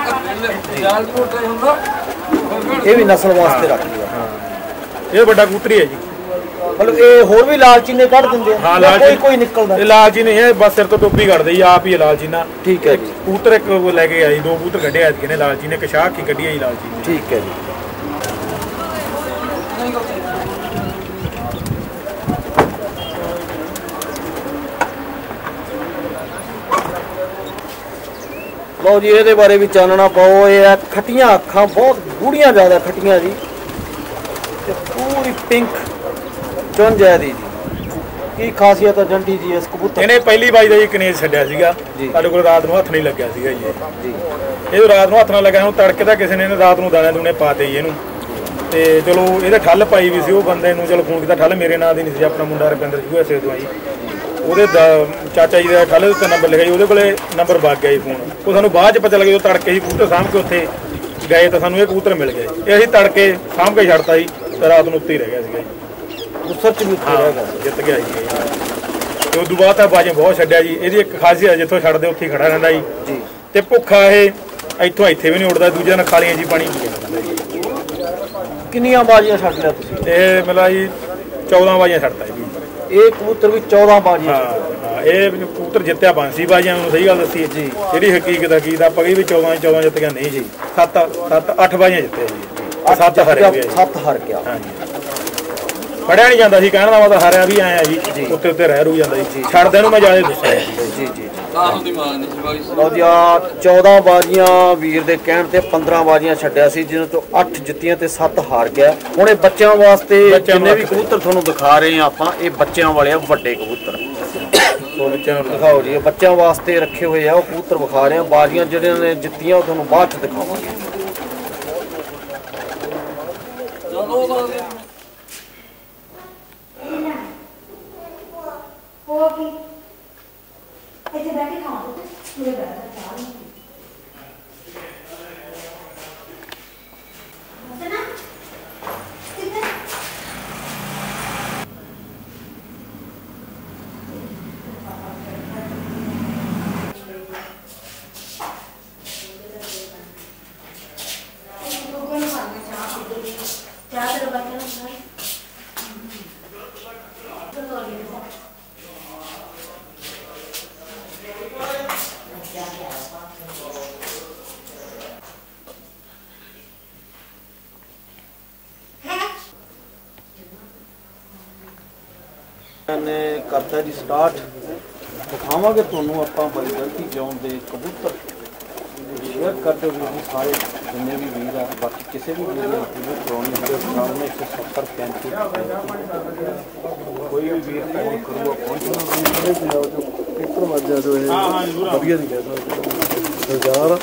ਇਹ ਵੀ ਨਸਲ ਵਾਸਤੇ ਰੱਖ ਲਿਆ। ਹਾਂ, ਇਹ ਵੱਡਾ ਕਬੂਤਰੀ ਹੈ ਜੀ। ਮਤਲਬ ਇਹ ਹੋਰ ਵੀ ਲਾਲ ਚੀਨੇ ਕੱਢ ਦਿੰਦੇ ਆ? ਹਾਂ, ਲਾਲ ਕੋਈ ਨਿਕਲਦਾ? ਇਹ ਲਾਲ ਚੀਨੇ ਇਹ ਬਸ ਸਿਰ ਤੋਂ ਟੋਪੀ ਕੱਢਦੇ ਜੀ, ਆਪ ਹੀ ਲਾਲ ਚੀਨਾ। ਠੀਕ ਹੈ ਜੀ। ਕਬੂਤਰ ਇੱਕ ਲੈ ਕੇ ਆਈ, 2 ਕਬੂਤਰ ਕੱਢੇ ਐਤਕੀ ਨੇ ਲਾਲ ਚੀਨੇ। ਇੱਕ ਸ਼ਾਹ ਕੀ ਕੱਢੀ ਆਈ ਲਾਲ ਚੀਨੇ। ਠੀਕ ਹੈ ਜੀ। ਲਓ ਜੀ, ਇਹਦੇ ਬਾਰੇ ਵੀ ਚਾਨਣਾ ਪਾਓ। ਇਹ ਹੈ ਖੱਟੀਆਂ ਅੱਖਾਂ, ਬਹੁਤ ਗੂੜੀਆਂ, ਜ਼ਿਆਦਾ ਖੱਟੀਆਂ ਜੀ, ਤੇ ਪੂਰੀ ਪਿੰਕ ਚੁੰਝ ਹੈ ਦੀ ਜੀ। ਕੀ ਖਾਸੀਅਤ ਹੈ ਜੰਟੀ ਜੀ ਇਸ ਕਬੂਤਰ? ਇਹਨੇ ਪਹਿਲੀ ਬਾਈ ਦਾ ਜੀ ਕਨੇਜ ਛੱਡਿਆ ਸੀਗਾ ਸਾਡੇ ਕੋਲ। ਰਾਤ ਨੂੰ ਹੱਥ ਨਹੀਂ ਲੱਗਿਆ ਸੀਗਾ ਜੀ। ਇਹ ਰਾਤ ਨੂੰ ਹੱਥ ਨਾਲ ਲੱਗਿਆ, ਹੁਣ ਤੜਕੇ ਦਾ ਕਿਸੇ ਨੇ ਰਾਤ ਨੂੰ ਦਾਣੇ ਦੂਣੇ ਪਾਤੇ ਜੀ ਇਹਨੂੰ। ਤੇ ਚਲੋ ਇਹਦੇ ਠੱਲ ਪਾਈ ਵੀ ਸੀ, ਉਹ ਬੰਦੇ ਨੂੰ ਚਲੋ ਫੋਨ ਕੀਤਾ। ਠੱਲ ਮੇਰੇ ਨਾਂ ਦੀ ਨਹੀਂ ਸੀ, ਆਪਣਾ ਮੁੰਡਾ ਰਵਿੰਦਰ USA ਤੋਂ ਆਈ। ਉਹਦੇ ਚਾਚਾ ਜੀ ਦਾ ਠੱਲ ਦੇ ਉੱਤੇ ਨੰਬਰ ਲਿਖਿਆ ਜੀ, ਉਹਦੇ ਕੋਲੇ ਨੰਬਰ ਵਗ ਗਿਆ ਜੀ ਫੋਨ। ਉਹ ਸਾਨੂੰ ਬਾਅਦ 'ਚ ਪਤਾ ਲੱਗਿਆ, ਜਦੋਂ ਤੜਕੇ ਜੀ ਕਬੂਤਰ ਸਾਂਭ ਕੇ ਉੱਥੇ ਗਏ ਤਾਂ ਸਾਨੂੰ ਇਹ ਕਬੂਤਰ ਮਿਲ ਗਿਆ ਜੀ। ਇਹ ਅਸੀਂ ਤੜਕੇ ਸਾਂਭ ਕੇ ਛੱਡਤਾ ਜੀ, ਤੇ ਰਾਤ ਨੂੰ ਉੱਤੇ ਹੀ ਰਹਿ ਗਿਆ ਸੀਗਾ ਜੀ। ਗੁੱਸਰ 'ਚ ਵੀ ਉੱਤੇ ਰਹਿ ਗਿਆ, ਜਿੱਤ ਗਿਆ ਜੀ। ਤੇ ਉਦੋਂ ਬਾਅਦ ਤਾਂ ਬਾਜੀਆਂ ਬਹੁਤ ਛੱਡਿਆ ਜੀ। ਇਹਦੀ ਇੱਕ ਖਾਸੀਅਤ, ਜਿੱਥੋਂ ਛੱਡਦੇ ਉੱਥੇ ਖੜਾ ਰਹਿੰਦਾ ਜੀ। ਤੇ ਭੁੱਖਾ ਇਹ ਇੱਥੋਂ ਇੱਥੇ ਵੀ ਨਹੀਂ ਉੱਡਦਾ, ਦੂਜਿਆਂ ਨਾਲ ਖਾਲੀਆਂ ਜੀ ਪਾਣੀ ਪੀ ਜਾਂਦਾ ਜੀ। ਕਿੰਨੀਆਂ ਬਾਜ਼ੀਆਂ ਛੱਡ ਲਿਆ ਤੁਸੀਂ? ਇਹ ਮਿਲਾ ਜੀ 14 ਬਾਜ਼ੀਆਂ ਛੱਡਤਾ ਜੀ। ਇਹ ਕਬੂਤਰ ਵੀ 14 ਬਾਜ਼ੀਆਂ ਹਾਂ, ਇਹ ਕਬੂਤਰ ਜਿੱਤਿਆ 5 ਬਾਜ਼ੀਆਂ ਨੂੰ, ਸਹੀ ਗੱਲ ਦੱਸੀ ਜੀ। ਜਿਹੜੀ ਹਕੀਕਤ ਆਪਾਂ ਕਹੀ ਵੀ 14 ਜਿੱਤ ਗਿਆ, ਨਹੀਂ ਜੀ, 7-8 ਬਾਜ਼ੀਆਂ ਜਿੱਤੇ ਜੀ, 7 ਹਾਰੇ ਵੀ 7 ਹਾਰ ਗਿਆ। ਹਾਂਜੀ, ਫੜਿਆ ਨਹੀਂ ਜਾਂਦਾ ਸੀ, ਕਹਿਣ ਦਾ ਮਤਲਬ ਹਾਰਿਆ ਵੀ ਆਇਆ ਜੀ, ਉੱਤੇ ਰਹਿ ਰੂ ਜਾਂਦਾ ਜੀ, ਛੱਡਦੇ ਨੂੰ ਮੈਂ ਜ਼ਿਆਦਾ ਦੱਸਿਆ ਜੀ। ਜੀ ਲਓ ਜੀ, 14 ਬਾਜ਼ੀਆਂ ਵੀਰ ਦੇ ਕਹਿਣ ਤੇ 15 ਬਾਜ਼ੀਆਂ ਛੱਡਿਆ ਸੀ, ਜਿਹਨਾਂ ਤੋਂ 8 ਜਿੱਤੀਆਂ ਤੇ 7 ਹਾਰ ਗਿਆ। ਹੁਣ ਇਹ ਬੱਚਿਆਂ ਵਾਸਤੇ ਜਿੰਨੇ ਵੀ ਕਬੂਤਰ ਤੁਹਾਨੂੰ ਦਿਖਾ ਰਹੇ ਆ ਆਪਾਂ, ਇਹ ਬੱਚਿਆਂ ਵਾਲੇ ਆ, ਵੱਡੇ ਕਬੂਤਰ। ਬੱਚਿਆਂ ਨੂੰ ਦਿਖਾਓ ਜੀ, ਇਹ ਬੱਚਿਆਂ ਵਾਸਤੇ ਰੱਖੇ ਹੋਏ ਆ, ਉਹ ਕਬੂਤਰ ਵਿਖਾ ਰਹੇ ਆ। ਬਾਜ਼ੀਆਂ ਜਿਹੜੀਆਂ ਨੇ ਜਿੱਤੀਆਂ ਉਹ ਤੁਹਾਨੂੰ ਬਾਅਦ ਚ ਦਿਖਾਵਾਂਗੇ। ਇੱਥੇ ਬੈਠ ਕੇ ਖਾਓ ਪੂਰੇ ਬੈਠ ਕੇ ਚਾਹ ਨਾ ਕਿੱਥੇ ਚਾਹ ਤੇ ਬੈਠ ਕੇ ਨੇ ਕਰਤਾ ਜੀ ਸਟਾਰਟ। ਦਿਖਾਵਾਂਗੇ ਤੁਹਾਨੂੰ ਆਪਾਂ ਬੜੀ ਗਲਤੀ ਜੌਨ ਦੇ ਕਬੂਤਰ। ਸ਼ੇਅਰ ਕਰ ਦਿਓ ਵੀਰ ਜੀ, ਸਾਰੇ ਜਿੰਨੇ ਵੀ ਵੀਰ ਆ। ਬਾਕੀ ਕਿਸੇ ਵੀ ਵੀਰ ਨੂੰ ਕਰਾਉਣੀ ਹੋਵੇ 170 ਕੋਈ ਵੀ ਵੀਰ ਫੋਨ ਕਰੂਗਾ, ਪਹੁੰਚਣਾ ਇੱਕ ਵਾਜਾ ਜੋ ਇਹ ਵਧੀਆ ਨਹੀਂ ਕਹਿ ਸਕਦੇ ਸਰਦਾਰ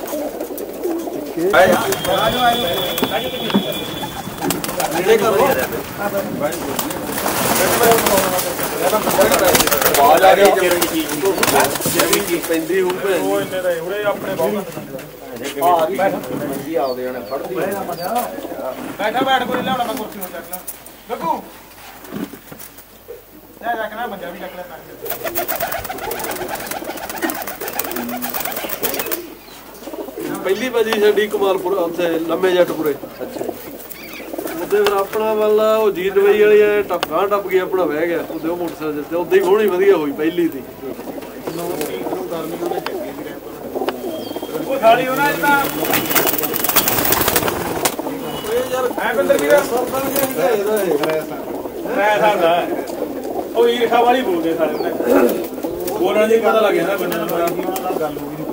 ਨੇੜੇ ਕਰ ਲਓ। ਆਵਾਜ਼ ਆ ਰਹੀ ਜਿਹੜੀ ਚੀਜ਼ ਪੈਂਦੀ ਹੋਊ ਉਹ ਇੰਨੇ ਦਾ ਉਰੇ ਆਪਣੇ ਬਹੁਤ ਜੀ ਆਉਦੇ ਜਾਣੇ ਫੜਦੀ ਬੈਠ ਕੋਈ ਲਿਆਉਣਾ, ਮੈਂ ਕੁਰਸੀ ਨੂੰ ਚੱਕ ਲਾਂ ਗੱਗੂ ਜਾ ਰੱਖਣਾ, ਬੰਦਾ ਵੀ ਰੱਖ ਲੈ। ਪਹਿਲੀ ਬਾਜੀ ਸਾਡੀ ਕਮਾਲਪੁਰ ਉੱਥੇ ਲੰਮੇ ਜੱਟਪੁਰੇ। ਅੱਛਾ, ਉਹਦੇ ਫਿਰ ਆਪਣਾ ਵਾਲਾ ਉਹ ਜੀਤ ਬਈ ਵਾਲੀ ਟੱਪ ਗਿਆ, ਆਪਣਾ ਬਹਿ ਗਿਆ ਉਹਦੇ, ਉਹ ਮੋਟਰਸਾਈਕਲ ਤੇ ਉਦਾਂ ਹੀ ਹੋਣੀ ਵਧੀਆ ਹੋਈ ਪਹਿਲੀ ਦੀ। ਉਹ ਸਾਲੀ ਉਹਨਾਂ ਦਾ ਐ ਬੰਦਰ ਵੀਰ ਮੈਂ ਸਾਡਾ ਉਹ ਈਰਖਾ ਵਾਲੀ ਬੋਲਦੇ ਸਾਰੇ ਉਹਨੇ, ਬੋਲਣ ਦੀ ਪਤਾ ਲੱਗ ਜਾਂਦਾ ਬੰਦੇ ਨੂੰ। ਗੱਲ ਹੋ ਗਈ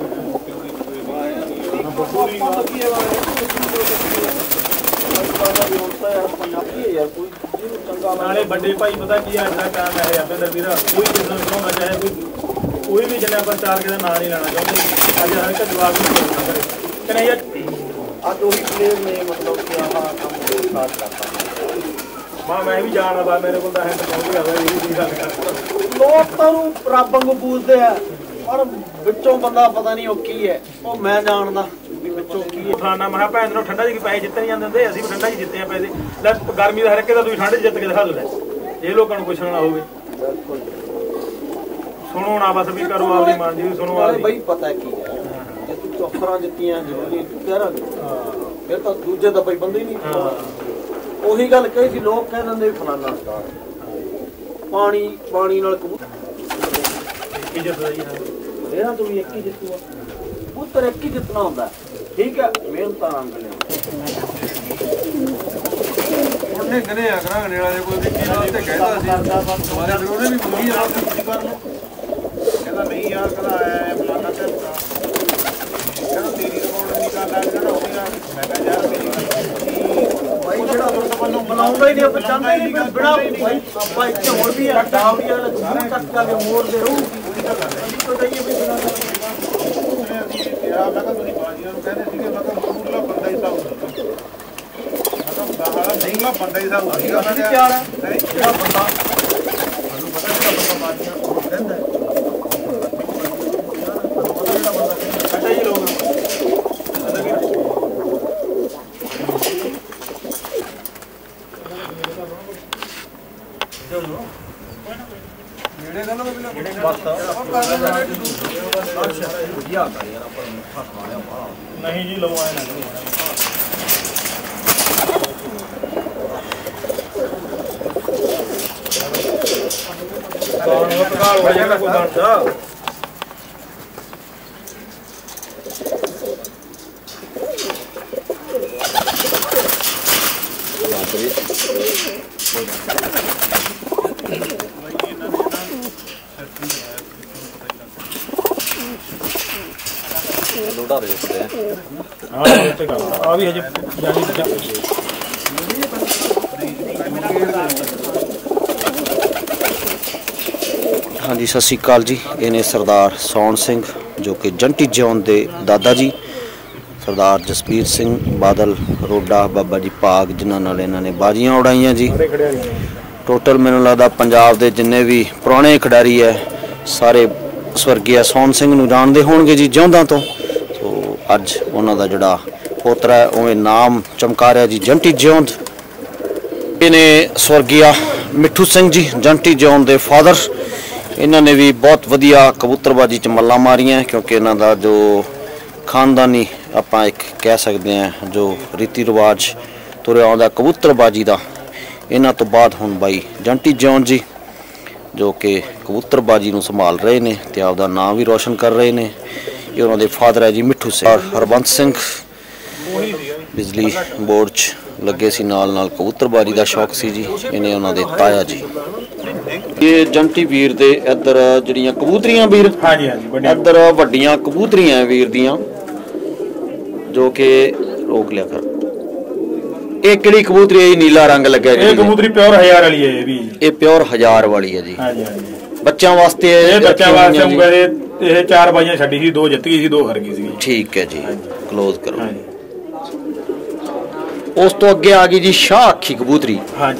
ਨਾਲੇ ਵੱਡੇ ਭਾਈ ਪਤਾ ਕੀ ਹੈ, ਇੰਨਾ ਕੰਮ ਹੈ ਬੰਦਰ ਵੀਰ, ਕੋਈ ਕਿਸੇ ਨੂੰ ਹੋਣਾ ਚਾਹੇ ਕੋਈ ਵੀ ਜਿੰਨਾ ਆਪਾਂ ਚਾਰ ਕੇ ਦਾ ਨਾਂ ਨਹੀਂ ਲੈਣਾ ਚਾਹੁੰਦੇ। ਅੱਜ ਹਰ ਇੱਕ ਜਵਾਬ ਨਹੀਂ ਦੇਣਾ ਕਰੇ ਕਿ ਨਹੀਂ ਯਾਰ। ਅੱਜ ਉਹੀ ਪਲੇਅਰ ਨੇ ਮਤਲਬ ਕਿ ਆਹ ਕੰਮ ਸਟਾਰਟ ਕਰਤਾ। ਮੈਂ ਵੀ ਜਾਣਦਾ, ਮੇਰੇ ਕੋਲ ਤਾਂ ਹੈਂਡ ਪਹੁੰਚ ਗਿਆ ਵਾ, ਇਹ ਵੀ ਗੱਲ ਕਰਦਾ। ਲੋਕ ਤਾਂ ਨੂੰ ਰੱਬ ਵਾਂਗੂ ਪੂਜਦੇ ਆ, ਪਰ ਵਿੱਚੋਂ ਬੰਦਾ ਪਤਾ ਨਹੀਂ ਉਹ ਕੀ ਹੈ। ਉਹ ਮੈਂ ਜਾਣਦਾ ਵੀ ਵਿੱਚੋਂ ਕੀ ਹੈ। ਫਲਾਨਾ ਮੈਂ ਭੈਣ ਨੂੰ ਠੰਡਾ ਜੀ ਪੈਸੇ ਜਿੱਤੇ ਨਹੀਂ ਜਾਂਦੇ ਹੁੰਦੇ, ਅਸੀਂ ਵੀ ਠੰਡਾ ਜੀ ਜਿੱਤੇ ਆ ਪੈਸੇ। ਲੈ ਗਰਮੀ ਦਾ ਹਰ ਇੱਕ ਦਾ ਤੁਸੀਂ ਠੰਡ ਜਿੱਤ ਕੇ ਦਿਖਾ ਦੋ, ਲੈ ਇਹ ਲੋਕਾਂ ਨੂੰ ਪੁੱਛਣਾ ਹੋਵੇ। ਸੁਣੋ ਨਾ ਬਸ ਵੀ ਕਰੋ ਆਪਦੀ ਮਰਜ਼ੀ, ਵੀ ਸੁਣੋ ਆਪਦੀ। ਬਈ ਪਤਾ ਕੀ ਹੈ, ਜੇ ਤੂੰ ਚੌਫਰਾਂ ਜਿੱਤੀਆਂ ਜ਼ਰੂਰੀ ਕਹਿ ਰਾਂ, ਫਿਰ ਤਾਂ ਦੂਜੇ ਦਾ ਬਈ ਬੰਦੇ ਹੀ ਨਹੀਂ। ਉਹੀ ਗੱਲ ਕਹੀ ਸੀ, ਲੋਕ ਕਹਿ ਦਿੰਦੇ ਵੀ ਫਲਾਨਾ ਸਟਾਰ ਪਾਣੀ ਨਾਲ ਕਬੂਤਰ ਇਹਨਾਂ ਤੋਂ ਵੀ ਇੱਕ ਹੀ ਜਿੱਤੂਗਾ। ਕਬੂਤਰ ਇੱਕ ਹੀ ਜਿੱਤਣਾ ਹੁੰਦਾ, ਠੀਕ ਹੈ। ਮਿਹਨਤਾਂ ਰੰਗ ਲਿਆ ਉਹਨੇ ਗਨੇ ਆ ਕਰਾਂਗੇ ਵਾਲੇ ਕੋਈ ਵਿੱਕੀ ਨਾਲ ਤੇ ਕਹਿਦਾ ਸੀ ਦੁਬਾਰਾ, ਫਿਰ ਉਹਨੇ ਵੀ ਮੰਗੀ ਆ ਤੁਸੀਂ ਕਰ ਲਓ। ਕਹਿੰਦਾ ਨਹੀਂ ਯਾਰ, ਕਹਿੰਦਾ ਆਇਆ ਫਲਾਨਾ ਤੇ ਕਹਿੰਦਾ ਤੇਰੀ ਰਿਕਾਰਡ ਨਹੀਂ ਕਰ ਲੈਣਾ ਉਹਦੀ। ਮੈਂ ਕਿਹਾ ਯਾਰ ਮੇਰੀ ਭਾਈ ਜਿਹੜਾ ਤੁਹਾਨੂੰ ਬੁਲਾਉਂਦਾ ਹੀ ਨਹੀਂ, ਆਪਾਂ ਚਾਹੁੰਦੇ ਨਹੀਂ ਬਿਨਾ ਭਾਈ ਆਪਾਂ ਇੱਥੇ ਹੋਰ ਵੀ ਆ ਡਾਵੜੀਆਂ ਵਾਲਾ ਤੱਕ ਕੇ ਮੋੜ ਦੇ ਰਹੂ ਪਤਾ ਹੀ ਵੀ ਬਿਨਾ ਯਾਰ। ਮੈਂ ਕਿਹਾ ਤੁਸੀਂ ਬਾਜੀਆਂ ਨੂੰ ਕਹਿੰਦੇ ਸੀਗੇ, ਮੈਂ ਕਿਹਾ ਮੂਰਲਾ ਬੰਦਾ ਹੀ ਸਾਊ, ਨਹੀਂ ਮੈਂ ਬੰਦਾ ਹੀ ਸਾਊ ਸੀਗਾ। ਮੈਂ ਕਿਹਾ ਪਿਆਰ ਹੈ ਜਿਹੜਾ ਬੰਦਾ ਤੁਹਾਨੂੰ ਪਤਾ ਜਿਹੜਾ ਬੰਦਾ ਬਾਜੀਆਂ ਕਹਿੰਦਾ ਕਹਿੰਦਾ ਜੀ ਲੋਕ ਜਿਹੜੇ ਗੱਲ ਬਸ ਵਧੀਆ ਕਰ ਯਾਰ, ਆਪਾਂ ਮਿੱਠਾ ਖਾ ਲਿਆ। ਨਹੀਂ ਜੀ ਲਵਾਇਆ ਨਾ ਕਾਲ ਹੋ ਜਾਏਗਾ ਕੋਈ ਬਣਦਾ ਲੋਟਾ ਦੇ ਦਿੱਤੇ ਆ ਵੀ ਹਜੇ ਜਾਨੀ ਹਾਂਜੀ ਸਤਿ ਸ਼੍ਰੀ ਅਕਾਲ ਜੀ। ਇਹ ਨੇ ਸਰਦਾਰ ਸੌਣ ਸਿੰਘ ਜੋ ਕਿ ਜੰਟੀ ਜਿਉਣ ਦੇ ਦਾਦਾ ਜੀ, ਸਰਦਾਰ ਜਸਬੀਰ ਸਿੰਘ ਬਾਦਲ ਰੋਡਾ, ਬਾਬਾ ਜੀ ਭਾਗ, ਜਿਨ੍ਹਾਂ ਨਾਲ ਇਹਨਾਂ ਨੇ ਬਾਜ਼ੀਆਂ ਉਡਾਈਆਂ ਜੀ। ਟੋਟਲ ਮੈਨੂੰ ਲੱਗਦਾ ਪੰਜਾਬ ਦੇ ਜਿੰਨੇ ਵੀ ਪੁਰਾਣੇ ਖਿਡਾਰੀ ਹੈ ਸਾਰੇ ਸਵਰਗੀ ਸੌਣ ਸਿੰਘ ਨੂੰ ਜਾਣਦੇ ਹੋਣਗੇ ਜੀ ਜਿਉਂਦਾ ਤੋਂ। ਸੋ ਅੱਜ ਉਹਨਾਂ ਦਾ ਜਿਹੜਾ ਪੋਤਰਾ ਹੈ ਉਵੇਂ ਨਾਮ ਚਮਕਾ ਰਿਹਾ ਜੀ ਜੰਟੀ ਜਿਉਂਦ। ਇਹਨੇ ਸਵਰਗੀ ਮਿੱਠੂ ਸਿੰਘ ਜੀ ਜੰਟੀ ਜਿਉਂਦ ਦੇ ਫਾਦਰ। ਇਹਨਾਂ ਨੇ ਵੀ ਬਹੁਤ ਵਧੀਆ ਕਬੂਤਰਬਾਜੀ 'ਚ ਮੱਲਾਂ ਮਾਰੀਆਂ ਕਿਉਂਕਿ ਇਹਨਾਂ ਦਾ ਜੋ ਖਾਨਦਾਨੀ ਆਪਾਂ ਇੱਕ ਕਹਿ ਸਕਦੇ ਹਾਂ ਜੋ ਰੀਤੀ ਰਿਵਾਜ ਤੁਰਿਆ ਆਉਂਦਾ ਕਬੂਤਰਬਾਜੀ ਦਾ, ਇਹਨਾਂ ਤੋਂ ਬਾਅਦ ਹੁਣ ਬਾਈ ਜੰਟੀ ਜਿਉਂਦ ਜੀ ਜੋ ਕਿ ਕਬੂਤਰਬਾਜੀ ਨੂੰ ਸੰਭਾਲ ਰਹੇ ਨੇ ਤੇ ਆਪਦਾ ਨਾਮ ਵੀ ਰੋਸ਼ਨ ਕਰ ਰਹੇ ਨੇ। ਇਹ ਉਹਨਾਂ ਦੇ ਫਾਦਰ ਹੈ ਜੀ ਮਿੱਠੂ ਸਿੰਘ। ਹਰਬੰਸ ਸਿੰਘ ਬਿਜਲੀ ਬੋਰਡ 'ਚ ਲੱਗੇ ਸੀ, ਨਾਲ ਨਾਲ ਕਬੂਤਰਬਾਜੀ ਦਾ ਸ਼ੌਕ ਸੀ ਜੀ। ਇਹਨੇ ਉਹਨਾਂ ਦੇ ਤਾਇਆ ਜੀ। ਇਹ ਜੰਟੀ ਵੀਰ ਦੇ ਇੱਧਰ ਜਿਹੜੀਆਂ ਕਬੂਤਰੀਆਂ ਵੀਰ, ਹਾਂਜੀ ਹਾਂਜੀ, ਇੱਧਰ ਵੱਡੀਆਂ ਕਬੂਤਰੀਆਂ ਵੀਰ ਦੀਆਂ ਜੋ ਕਿ ਰੋਕ ਲਿਆ ਕਰ। ਇਹ ਕਿਹੜੀ ਕਬੂਤਰੀ ਹੈ? ਨੀਲਾ ਰੰਗ ਲੱਗਿਆ ਜੀ। ਇਹ ਕਬੂਤਰੀ ਪਿਓਰ 1000 ਵਾਲੀ ਹੈ। ਇਹ ਵੀ ਇਹ ਪਿਓਰ 1000 ਵਾਲੀ ਹੈ ਜੀ। ਹਾਂਜੀ ਹਾਂਜੀ, ਬੱਚਿਆਂ ਵਾਸਤੇ ਇਹ ਬੱਚਿਆਂ ਵਾਸਤੇ ਇਹ 4 ਬਾਈਆਂ ਛੱਡੀ ਸੀ, 2 ਜਿੱਤ ਗਈ ਸੀ, 2 ਹਾਰ ਗਈ ਸੀ। ਠੀਕ ਹੈ ਜੀ, ਕਲੋਜ਼ ਕਰੋ। ਉਸ ਤੋਂ ਅੱਗੇ ਆ ਗਈ ਜੀ ਸ਼ਾਹ ਅੱਖੀ ਕਬੂਤਰੀ। ਹਾਂਜੀ,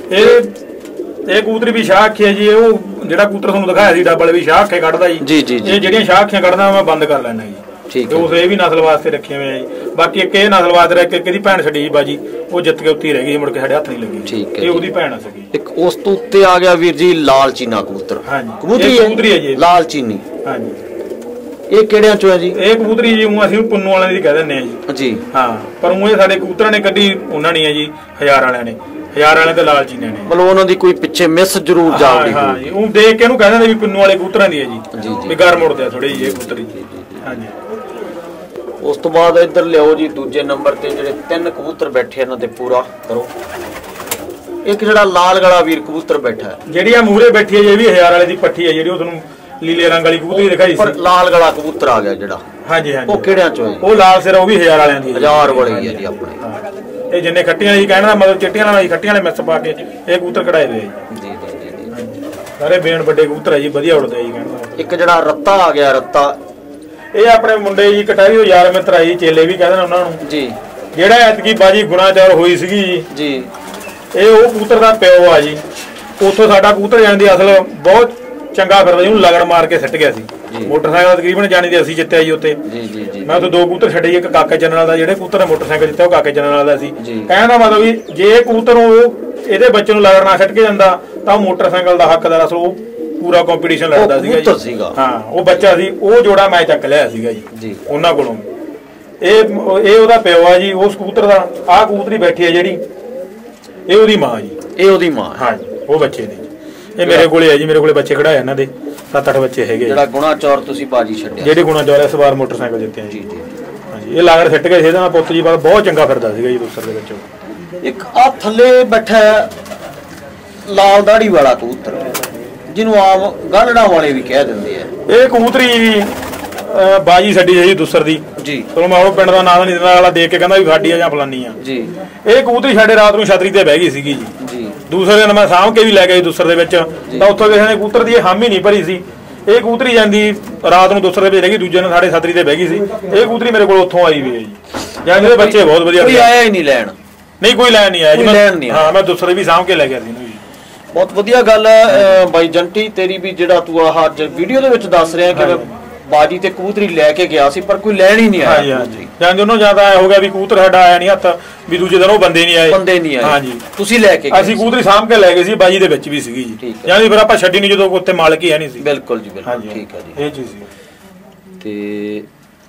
ਇਹ ਕਬੂਤਰੀ ਵੀ ਸ਼ਾਹ ਅੱਖੀ ਹੈ ਜੀ। ਉਹ ਜਿਹੜਾ ਕਬੂਤਰ ਤੁਹਾਨੂੰ ਦਿਖਾਇਆ ਸੀ ਡਬਲ ਵੀ ਸ਼ਾਹ ਅੱਖੇ ਕੱਢਦਾ ਜੀ। ਇਹ ਜਿਹੜੀਆਂ ਸ਼ਾਹ ਅੱਖੀਆਂ ਕੱਢਦਾ ਮੈਂ ਬੰਦ ਕਰ ਲੈਣਾ ਜੀ। ਠੀਕ ਹੈ, ਉਸ ਇਹ ਵੀ ਨਸਲ ਵਾਸਤੇ ਰੱਖੇ ਹੋਏ ਆ ਜੀ। ਬਾਕੀ ਇੱਕ ਇਹ ਨਸਲ ਵਾਸਤੇ ਰੱਖ ਕੇ ਇਹਦੀ ਭੈਣ ਛੱਡੀ ਜੀ ਬਾਜੀ, ਉਹ ਜਿੱਤ ਕੇ ਉੱਤੇ ਰਹਿ ਗਈ, ਮੁੜ ਕੇ ਸਾਡੇ ਹੱਥ ਨਹੀਂ ਲੱਗੀ। ਠੀਕ ਹੈ, ਇਹ ਉਹਦੀ ਭੈਣ ਸੀ। ਇੱਕ ਉਸ ਤੋਂ ਉੱਤੇ ਆ ਗਿਆ ਵੀਰ ਜੀ ਲਾਲ ਚੀਨਾ ਕਬੂਤਰ। ਹਾਂਜੀ, ਕਬੂਤਰੀ ਹੈ ਜੀ ਲਾਲ ਚੀਨੀ। ਹਾਂਜੀ, ਇਹ ਕਿਹੜਿਆਂ ਚੋਂ ਹੈ ਜੀ? ਇਹ ਕਬੂਤਰੀ ਜੀ ਅਸੀਂ ਪੁੰਨੂ ਵਾਲਿਆਂ ਦੀ ਕਹਿ ਦਿੰਦੇ ਆ ਜੀ। ਜੀ ਹਾਂ, ਪਰ ਉਹ ਸਾਡੇ ਕਬੂਤਰਾਂ ਨੇ ਕੱਢੀ ਉਹਨਾਂ ਨਹੀਂ ਹੈ ਜੀ, 1000 ਵਾਲਿਆਂ ਨੇ। 1000 ਵਾਲੇ ਤੇ ਲਾਲ ਚੀਨੇ ਨੇ। ਮਤਲਬ ਉਹਨਾਂ ਦੀ ਕੋਈ ਪਿੱਛੇ ਮਿਸ ਜ਼ਰੂਰ ਜਾਵੜੀ। ਹਾਂ ਜੀ, ਉਹ ਦੇਖ ਕੇ ਇਹਨੂੰ ਕਹਿ ਦਿੰਦੇ ਵੀ ਪੁੰਨੂ ਵਾਲੇ ਕਬੂਤਰਾਂ ਦੀ ਹੈ ਜੀ। ਵੀ ਘਰ ਮੁੜਦੇ ਆ ਥੋੜੇ ਜੀ ਇਹ ਕਬੂਤਰੀ। ਹਾਂਜੀ, ਉਸ ਤੋਂ ਬਾਅਦ ਇੱਧਰ ਲਿਆਓ ਜੀ ਦੂਜੇ ਨੰਬਰ ਤੇ ਜਿਹੜੇ 3 ਕਬੂਤਰ ਬੈਠੇ ਇਹਨਾਂ ਤੇ ਪੂਰਾ ਕਰੋ। ਇੱਕ ਜਿਹੜਾ ਲਾਲ ਗਲਾ ਵੀਰ ਕਬੂਤਰ ਬੈਠਾ ਹੈ, ਜਿਹੜੀ ਆ ਮੂਹਰੇ ਬੈਠੀ ਹੈ, ਇਹ ਵੀ 1000 ਵਾਲੇ ਦੀ ਪੱਠੀ ਹੈ ਜਿਹੜੀ ਉਹ ਤੁਹਾਨੂੰ ਲੀਲੇ ਰੰਗ ਵਾਲੀ ਕਬੂਤਰੀ ਦਿਖਾਈ ਸੀ। ਲਾਲ ਗਲਾ ਕਬੂਤਰ ਆ ਗਿਆ ਜਿਹੜਾ। ਹਾਂਜੀ ਹਾਂਜੀ, ਉਹ ਕਿਹੜਿਆਂ ਚੋਂ ਹੈ? ਉਹ ਲਾਲ ਸਿਰ, ਉਹ ਵੀ 1000 ਵਾਲਿਆਂ ਦੀ। 1000 ਵਾਲੀ ਹੈ ਜੀ ਆਪਣੇ। ਇਹ ਜਿੰਨੇ ਖੱਟੀਆਂ ਵਾਲੀ ਕਹਿਣ ਦਾ ਮਤਲਬ ਚਿੱਟੀਆਂ ਵਾਲੀ ਖੱਟੀਆਂ ਵਾਲੇ ਮਿਕਸ ਪਾ ਕੇ ਇਹ ਕਬੂਤਰ ਕਢਾਏ ਹੋਏ ਜੀ। ਜੀ ਸਾਰੇ ਬੇਨ ਵੱਡੇ ਕਬੂਤਰ ਹੈ ਜੀ, ਵਧੀਆ ਉੜਦੇ ਜੀ ਕਹਿੰਦਾ। ਇੱਕ ਜਿਹੜਾ ਰੱਤਾ ਆ ਗਿਆ, ਰੱਤਾ ਇਹ ਆਪਣੇ ਮੁੰਡੇ ਜੀ ਕਟਾਰੀ ਹੋ ਯਾਰ ਮਿੱਤਰ ਆਈ, ਚੇਲੇ ਵੀ ਕਹਿੰਦੇ ਨੇ ਉਹਨਾਂ ਨੂੰ ਜੀ। ਜਿਹੜਾ ਐਤਕੀ ਬਾਜੀ ਗੁਨਾਚੌਰ ਹੋਈ ਸੀਗੀ ਜੀ, ਇਹ ਉਹ ਕਬੂਤਰ ਦਾ ਪਿਓ ਆ ਜੀ। ਉੱਥੋਂ ਸਾਡਾ ਕਬੂਤਰ ਜਾਣ ਦੀ ਅਸਲ ਬਹੁਤ ਚੰਗਾ ਫਿਰਦਾ ਜੀ, ਉਹਨੂੰ ਲਗੜ ਮਾਰ ਕੇ ਸਿੱਟ ਗਿਆ ਸੀ। ਮੋਟਰਸਾਈਕਲ ਤਕਰੀਬਨ ਜਾਣੀ ਦੀ ਅਸੀਂ ਜਿੱਤਿਆ ਜੀ ਉੱਥੇ। ਮੈਂ ਉੱਥੇ 2 ਕਬੂਤਰ ਛੱਡੇ, ਇੱਕ ਕਾਕੇ ਚੰਨਣ ਦਾ, ਜਿਹੜੇ ਕਬੂਤਰ ਨੇ ਮੋਟਰਸਾਈਕਲ ਜਿੱਤਿਆ ਉਹ ਕਾਕੇ ਚੰਨਣ ਦਾ ਸੀ। ਕਹਿਣ ਦਾ ਮਤਲਬ ਵੀ ਜੇ ਕਬੂਤਰ ਉਹ ਇਹਦੇ ਬੱਚੇ ਨੂੰ ਲਗੜ ਨਾ ਸਿੱਟ ਕੇ ਜਾਂਦਾ ਤਾਂ ਉਹ ਮੋਟਰਸਾਈਕਲ ਦਾ ਹੱਕਦਾਰ ਅਸਲ ਉਹ ਪੂਰਾ ਕੰਪੀਟੀਸ਼ਨ ਲੜਦਾ ਸੀਗਾ। ਹਾਂ, ਉਹ ਬੱਚਾ ਸੀ, ਉਹ ਜੋੜਾ ਮੈਂ ਚੱਕ ਲਿਆ ਸੀਗਾ ਜੀ ਉਹਨਾਂ ਕੋਲੋਂ। ਇਹ ਉਹਦਾ ਪਿਓ ਆ ਜੀ ਉਸ ਕਬੂਤਰ ਦਾ। ਆਹ ਕਬੂਤਰੀ ਬੈਠੀ ਹੈ ਜਿਹੜੀ, ਇਹ ਉਹਦੀ ਮਾਂ ਜੀ। ਇਹ ਉਹਦੀ ਮਾਂ? ਹਾਂ ਜੀ, ਉਹ ਬੱਚੇ ਨੇ। ਇਹ ਮੇਰੇ ਕੋਲੇ ਹੈ ਜੀ, ਮੇਰੇ ਕੋਲੇ ਬੱਚੇ ਖੜਾਏ ਇਹਨਾਂ ਦੇ 7-8 ਬੱਚੇ ਹੈਗੇ। ਜਿਹੜਾ ਗੁਨਾਚੌਰ ਤੁਸੀਂ ਬਾਜੀ ਛੱਡਿਆ, ਜਿਹੜੇ ਗੁਨਾਚੌਰ ਇਸ ਵਾਰ ਮੋਟਰਸਾਈਕਲ ਜਿੱਤੇ ਜੀ। ਹਾਂਜੀ, ਇਹ ਲਾਗੜ ਸਿੱਟ ਗਏ ਸੀ। ਇਹਦਾ ਪੁੱਤ ਜੀ ਬਹੁਤ ਚੰਗਾ ਫਿਰਦਾ ਸੀਗਾ ਜੀ ਦੂਸਰ ਦੇ ਵਿੱਚ। ਇੱਕ ਆ ਥੱਲੇ ਬੈਠਾ ਲਾਲ ਦਾੜੀ ਵਾਲਾ ਕਬੂਤਰ ਜਿਹਨੂੰ ਆਮ ਗਾਲੜਾ ਵਾਲੇ ਵੀ ਕਹਿ ਦਿੰਦੇ ਆ। ਇਹ ਕਬੂਤਰੀ ਬਾਜੀ ਛੱਡੀ ਜੀ ਦੂਸਰ ਦੀ ਜੀ। ਚਲੋ ਮੈਂ ਉਹ ਪਿੰਡ ਦਾ ਨਾਮ ਨਹੀਂ ਦਿੰਦਾ, ਵਾਲਾ ਦੇਖ ਕੇ ਕਹਿੰਦਾ ਵੀ ਸਾਡੀ ਆ ਜਾਂ ਫਲਾਨੀ ਆ ਜੀ। ਇਹ ਕਬੂਤਰੀ ਸਾਡੇ ਰਾਤ ਨੂੰ ਛਤਰੀ ਤੇ ਬਹਿ ਗਈ ਸੀਗੀ ਜੀ। ਦੂਸਰੇ ਦਿਨ ਮੈਂ ਸਾਂਭ ਕੇ ਵੀ ਲੈ ਗਿਆ ਦੂਸਰ ਦੇ ਵਿੱਚ, ਤਾਂ ਉੱਥੋਂ ਕਿਸੇ ਨੇ ਕਬੂਤਰ ਦੀ ਹਾਮੀ ਨਹੀਂ ਭਰੀ ਸੀ। ਇਹ ਕਬੂਤਰੀ ਜਾਂਦੀ ਰਾਤ ਨੂੰ ਦੂਸਰੇ ਦੇ ਵਿੱਚ ਰਹਿ ਗਈ, ਦੂਜੇ ਦਿਨ ਸਾਡੇ ਛਤਰੀ ਤੇ ਬਹਿ ਗਈ ਸੀ। ਇਹ ਕਬੂਤਰੀ ਮੇਰੇ ਕੋਲ ਉੱਥੋਂ ਆਈ ਵੀ ਹੈ ਜੀ। ਜਾਂ ਮੇਰੇ ਬੱਚੇ ਬਹੁਤ ਵਧੀਆ। ਕੋਈ ਆਇਆ ਹੀ ਨਹੀਂ ਲੈਣ? ਨਹੀਂ, ਕੋਈ ਲੈਣ ਨਹੀਂ ਆਇਆ ਜੀ। ਹਾਂ, ਮੈਂ ਦੂਸਰੇ ਵੀ ਸਾਂਭ ਕੇ ਲੈ ਗਿਆ ਸੀ। ਬਹੁਤ ਵਧੀਆ ਗੱਲ ਹੈ ਬਾਈ ਜੰਟੀ ਤੇਰੀ ਵੀ, ਜਿਹੜਾ ਤੂੰ ਆਹ ਵੀਡੀਓ ਦੇ ਵਿੱਚ ਦੱਸ ਰਿਹਾ ਕਿ ਬਾਜੀ ਤੇ ਕਬੂਤਰੀ ਲੈ ਕੇ ਗਿਆ ਸੀ ਪਰ ਕੋਈ ਲੈਣ ਹੀ ਨਹੀਂ ਆਇਆ। ਹਾਂਜੀ, ਜਾਂ ਦੋਨੋਂ ਜ਼ਿਆਦਾ ਆਇਆ ਹੋ ਗਿਆ ਵੀ ਕਬੂਤਰ ਸਾਡਾ ਆਇਆ ਨਹੀਂ ਹੱਥ, ਵੀ ਦੂਜੇ ਦਿਨ ਉਹ ਬੰਦੇ ਨਹੀਂ ਆਏ। ਹਾਂਜੀ, ਤੁਸੀਂ ਲੈ ਕੇ ਅਸੀਂ ਕਬੂਤਰੀ ਸਾਂਭ ਕੇ ਲੈ ਗਏ ਸੀ, ਬਾਜੀ ਦੇ ਵਿੱਚ ਵੀ ਸੀਗੀ ਜੀ। ਜਾਂ ਫਿਰ ਆਪਾਂ ਛੱਡੀ ਨਹੀਂ ਜਦੋਂ ਉੱਥੇ ਮਾਲਕ ਹੀ ਹੈ ਨਹੀਂ ਸੀ। ਬਿਲਕੁਲ ਜੀ, ਬਿਲਕੁਲ ਠੀਕ ਹੈ ਜੀ। ਇਹ ਚੀਜ਼ ਸੀ। ਤੇ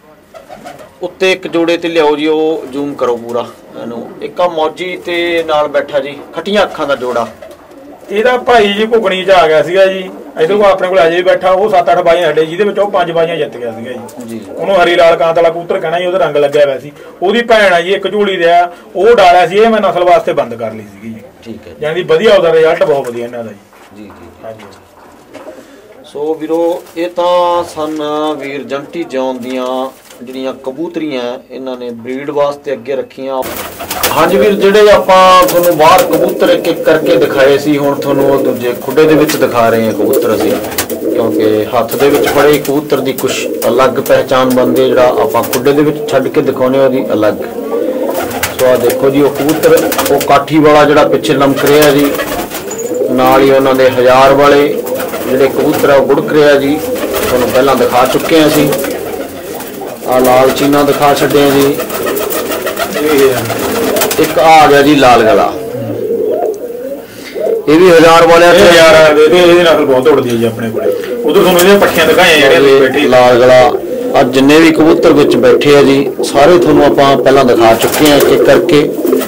ਉੱਤੇ ਇੱਕ ਜੋੜੇ ਤੇ ਲਿਆਓ ਜੀ, ਉਹ ਜ਼ੂਮ ਕਰੋ ਪੂਰਾ ਇਹਨੂੰ। ਇੱਕ ਆ ਮੌਜੀ ਤੇ ਨਾਲ ਬੈਠਾ ਜੀ, ਖੱਟੀਆਂ ਅੱਖਾਂ ਦਾ ਜੋੜਾ। ਇਹਦਾ ਭਾਈ ਜੀ ਘੁਗਣੀ 'ਚ ਆ ਗਿਆ ਸੀਗਾ ਜੀ। ਇਹਦੇ ਕੋਲ ਆਪਣੇ ਕੋਲ ਅਜੇ ਵੀ ਬੈਠਾ, ਉਹ 7-8 ਬਾਜ਼ੀਆਂ ਸਾਡੇ, ਜਿਹਦੇ ਵਿੱਚ ਉਹ 5 ਬਾਜ਼ੀਆਂ ਜਿੱਤ ਗਿਆ ਸੀਗਾ ਜੀ। ਉਹਨੂੰ ਹਰੀ ਲਾਲ ਕਾਂਤ ਵਾਲਾ ਕਬੂਤਰ ਕਹਿਣਾ ਜੀ, ਉਹਦਾ ਰੰਗ ਲੱਗਿਆ ਹੋਇਆ ਸੀ। ਉਹਦੀ ਭੈਣ ਆ ਜੀ ਇੱਕ ਝੂਲੀ ਦੇ ਆ, ਉਹ ਡਾਲਿਆ ਸੀ, ਇਹ ਮੈਂ ਨਸਲ ਵਾਸਤੇ ਬੰਦ ਕਰ ਲਈ ਸੀਗੀ ਜੀ। ਠੀਕ ਹੈ ਯਾਨੀ ਵਧੀਆ ਉਹਦਾ ਰਿਜ਼ਲਟ ਬਹੁਤ ਵਧੀਆ ਇਹਨਾਂ ਦਾ ਜੀ। ਜੀ ਜੀ ਹਾਂਜੀ। ਸੋ ਵੀਰੋ ਇਹ ਤਾਂ ਸਨ ਵੀਰ ਜੰਟੀ ਜੌਨ ਦੀਆਂ ਜਿਹੜੀਆਂ ਕਬੂਤਰੀਆਂ ਇਹਨਾਂ ਨੇ ਬਰੀਡ ਵਾਸਤੇ ਅੱਗੇ ਰੱਖੀਆਂ। ਹਾਂਜੀ ਵੀਰ, ਜਿਹੜੇ ਆਪਾਂ ਤੁਹਾਨੂੰ ਬਾਹਰ ਕਬੂਤਰ ਇੱਕ ਇੱਕ ਕਰਕੇ ਦਿਖਾਏ ਸੀ, ਹੁਣ ਤੁਹਾਨੂੰ ਉਹ ਦੂਜੇ ਖੁੱਡੇ ਦੇ ਵਿੱਚ ਦਿਖਾ ਰਹੇ ਹਾਂ ਕਬੂਤਰ ਅਸੀਂ, ਕਿਉਂਕਿ ਹੱਥ ਦੇ ਵਿੱਚ ਫੜੇ ਕਬੂਤਰ ਦੀ ਕੁਝ ਅਲੱਗ ਪਹਿਚਾਣ ਬਣਦੀ ਹੈ, ਜਿਹੜਾ ਆਪਾਂ ਖੁੱਡੇ ਦੇ ਵਿੱਚ ਛੱਡ ਕੇ ਦਿਖਾਉਂਦੇ ਉਹਦੀ ਅਲੱਗ। ਸੋ ਆ ਦੇਖੋ ਜੀ, ਉਹ ਕਬੂਤਰ ਉਹ ਕਾਠੀ ਵਾਲਾ ਜਿਹੜਾ ਪਿੱਛੇ ਲਮਕ ਰਿਹਾ ਜੀ, ਨਾਲ ਹੀ ਉਹਨਾਂ ਦੇ 1000 ਵਾਲੇ ਜਿਹੜੇ ਕਬੂਤਰ ਆ ਉਹ ਗੁੜਕ ਰਿਹਾ ਜੀ, ਤੁਹਾਨੂੰ ਪਹਿਲਾਂ ਦਿਖਾ ਚੁੱਕੇ ਹਾਂ ਅਸੀਂ। ਆ ਲਾਲ ਚੀਨਾ ਦਿਖਾ ਛੱਡਿਆ ਜੀ। ਇੱਕ ਆ ਗਿਆ ਜੀ ਲਾਲ ਗਲਾ, ਇਹ ਵੀ 1000 ਵਾਲਿਆਂ ਤੇ ਯਾਰ ਇਹਦੀ ਨਸਲ ਬਹੁਤ ਉੜਦੀ ਹੈ ਜੀ ਆਪਣੇ ਕੋਲੇ। ਉਧਰ ਤੁਹਾਨੂੰ ਇਹਦੀਆਂ ਪੱਠੀਆਂ ਦਿਖਾਈਆਂ ਜਿਹੜੀਆਂ ਬੈਠੇ ਲਾਲ ਗਲਾ। ਆ ਜਿੰਨੇ ਵੀ ਕਬੂਤਰ ਵਿੱਚ ਬੈਠੇ ਆ ਜੀ, ਸਾਰੇ ਤੁਹਾਨੂੰ ਆਪਾਂ ਪਹਿਲਾਂ ਦਿਖਾ ਚੁੱਕੇ ਹਾਂ ਇੱਕ ਕਰਕੇ।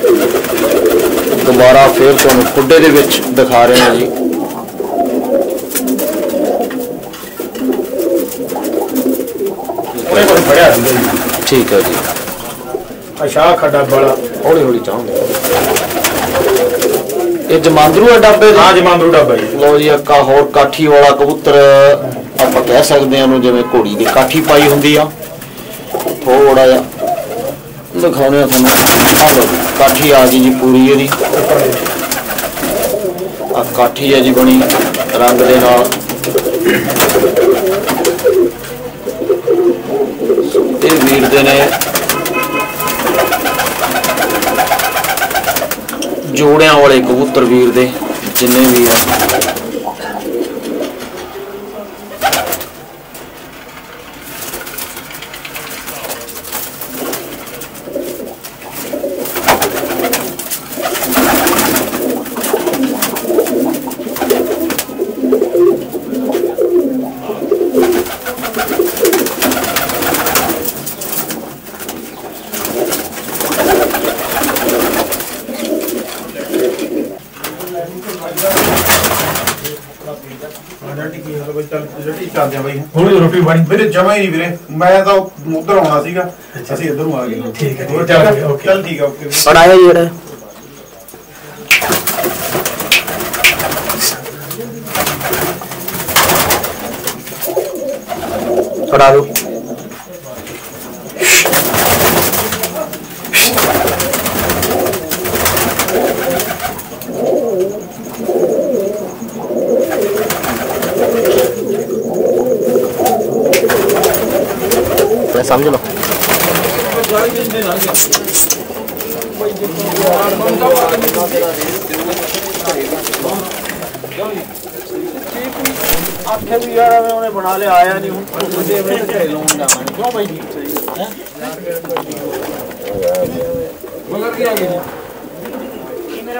ਦੁਬਾਰਾ ਫੇਰ ਤੁਹਾਨੂੰ ਖੁੱਡੇ ਦੇ ਵਿੱਚ ਦਿਖਾ ਰਹੇ ਹਾਂ ਜੀ। ਉਹਨੇ ਕੋਲ ਫੜਿਆ ਸੀਗਾ ਜੀ। ਠੀਕ ਹੈ ਜੀ। ਆ ਸ਼ਾਹ ਖੱਡਾ ਵਾਲਾ ਹੌਲੀ ਹੌਲੀ ਚਾਹੁੰਦੇ ਇਹ ਜਮਾਂਦਰੂ ਹੈ ਡੱਬੇ ਦੇ। ਹਾਂ ਜਮਾਂਦਰੂ ਡੱਬਾ ਜੀ। ਲੋ ਜੀ, ਇੱਕ ਹੋਰ ਕਾਠੀ ਵਾਲਾ ਕਬੂਤਰ ਆਪਾਂ ਕਹਿ ਸਕਦੇ ਹਾਂ ਉਹਨੂੰ, ਜਿਵੇਂ ਘੋੜੀ ਦੀ ਕਾਠੀ ਪਾਈ ਹੁੰਦੀ ਆ। ਥੋੜਾ ਜਿਹਾ ਦਿਖਾਉਂਦੇ ਆ ਤੁਹਾਨੂੰ। ਆ ਲੋ ਕਾਠੀ ਆ ਗਈ ਜੀ ਪੂਰੀ ਇਹਦੀ। ਆ ਕਾਠੀ ਹੈ ਜੀ ਬਣੀ ਰੰਗ ਦੇ ਨਾਲ। ਇਹ ਵੀਰ ਦੇ ਨੇ ਜੋੜਿਆਂ ਵਾਲੇ ਕਬੂਤਰ ਵੀਰ ਦੇ ਜਿੰਨੇ ਵੀ ਆ। ਥੋੜੀ ਰੋਟੀ ਬਣੀ ਵੀਰੇ, ਜਮਾ ਹੀ ਨਹੀਂ ਵੀਰੇ। ਮੈਂ ਤਾਂ ਉਧਰ ਆਉਣਾ ਸੀਗਾ, ਅਸੀਂ ਇੱਧਰ ਨੂੰ ਆ ਗਏ। ਠੀਕ ਹੈ ਚੱਲ ਠੀਕ ਹੈ ਓਕੇ। ਪੜਾਇਆ ਜਿਹੜਾ ਪੜਾ ਦੋ। समझ लो आखे भी यार उन्हें बना ले आया नहीं हूं मुझे क्यों भाई मगर क्या मेरा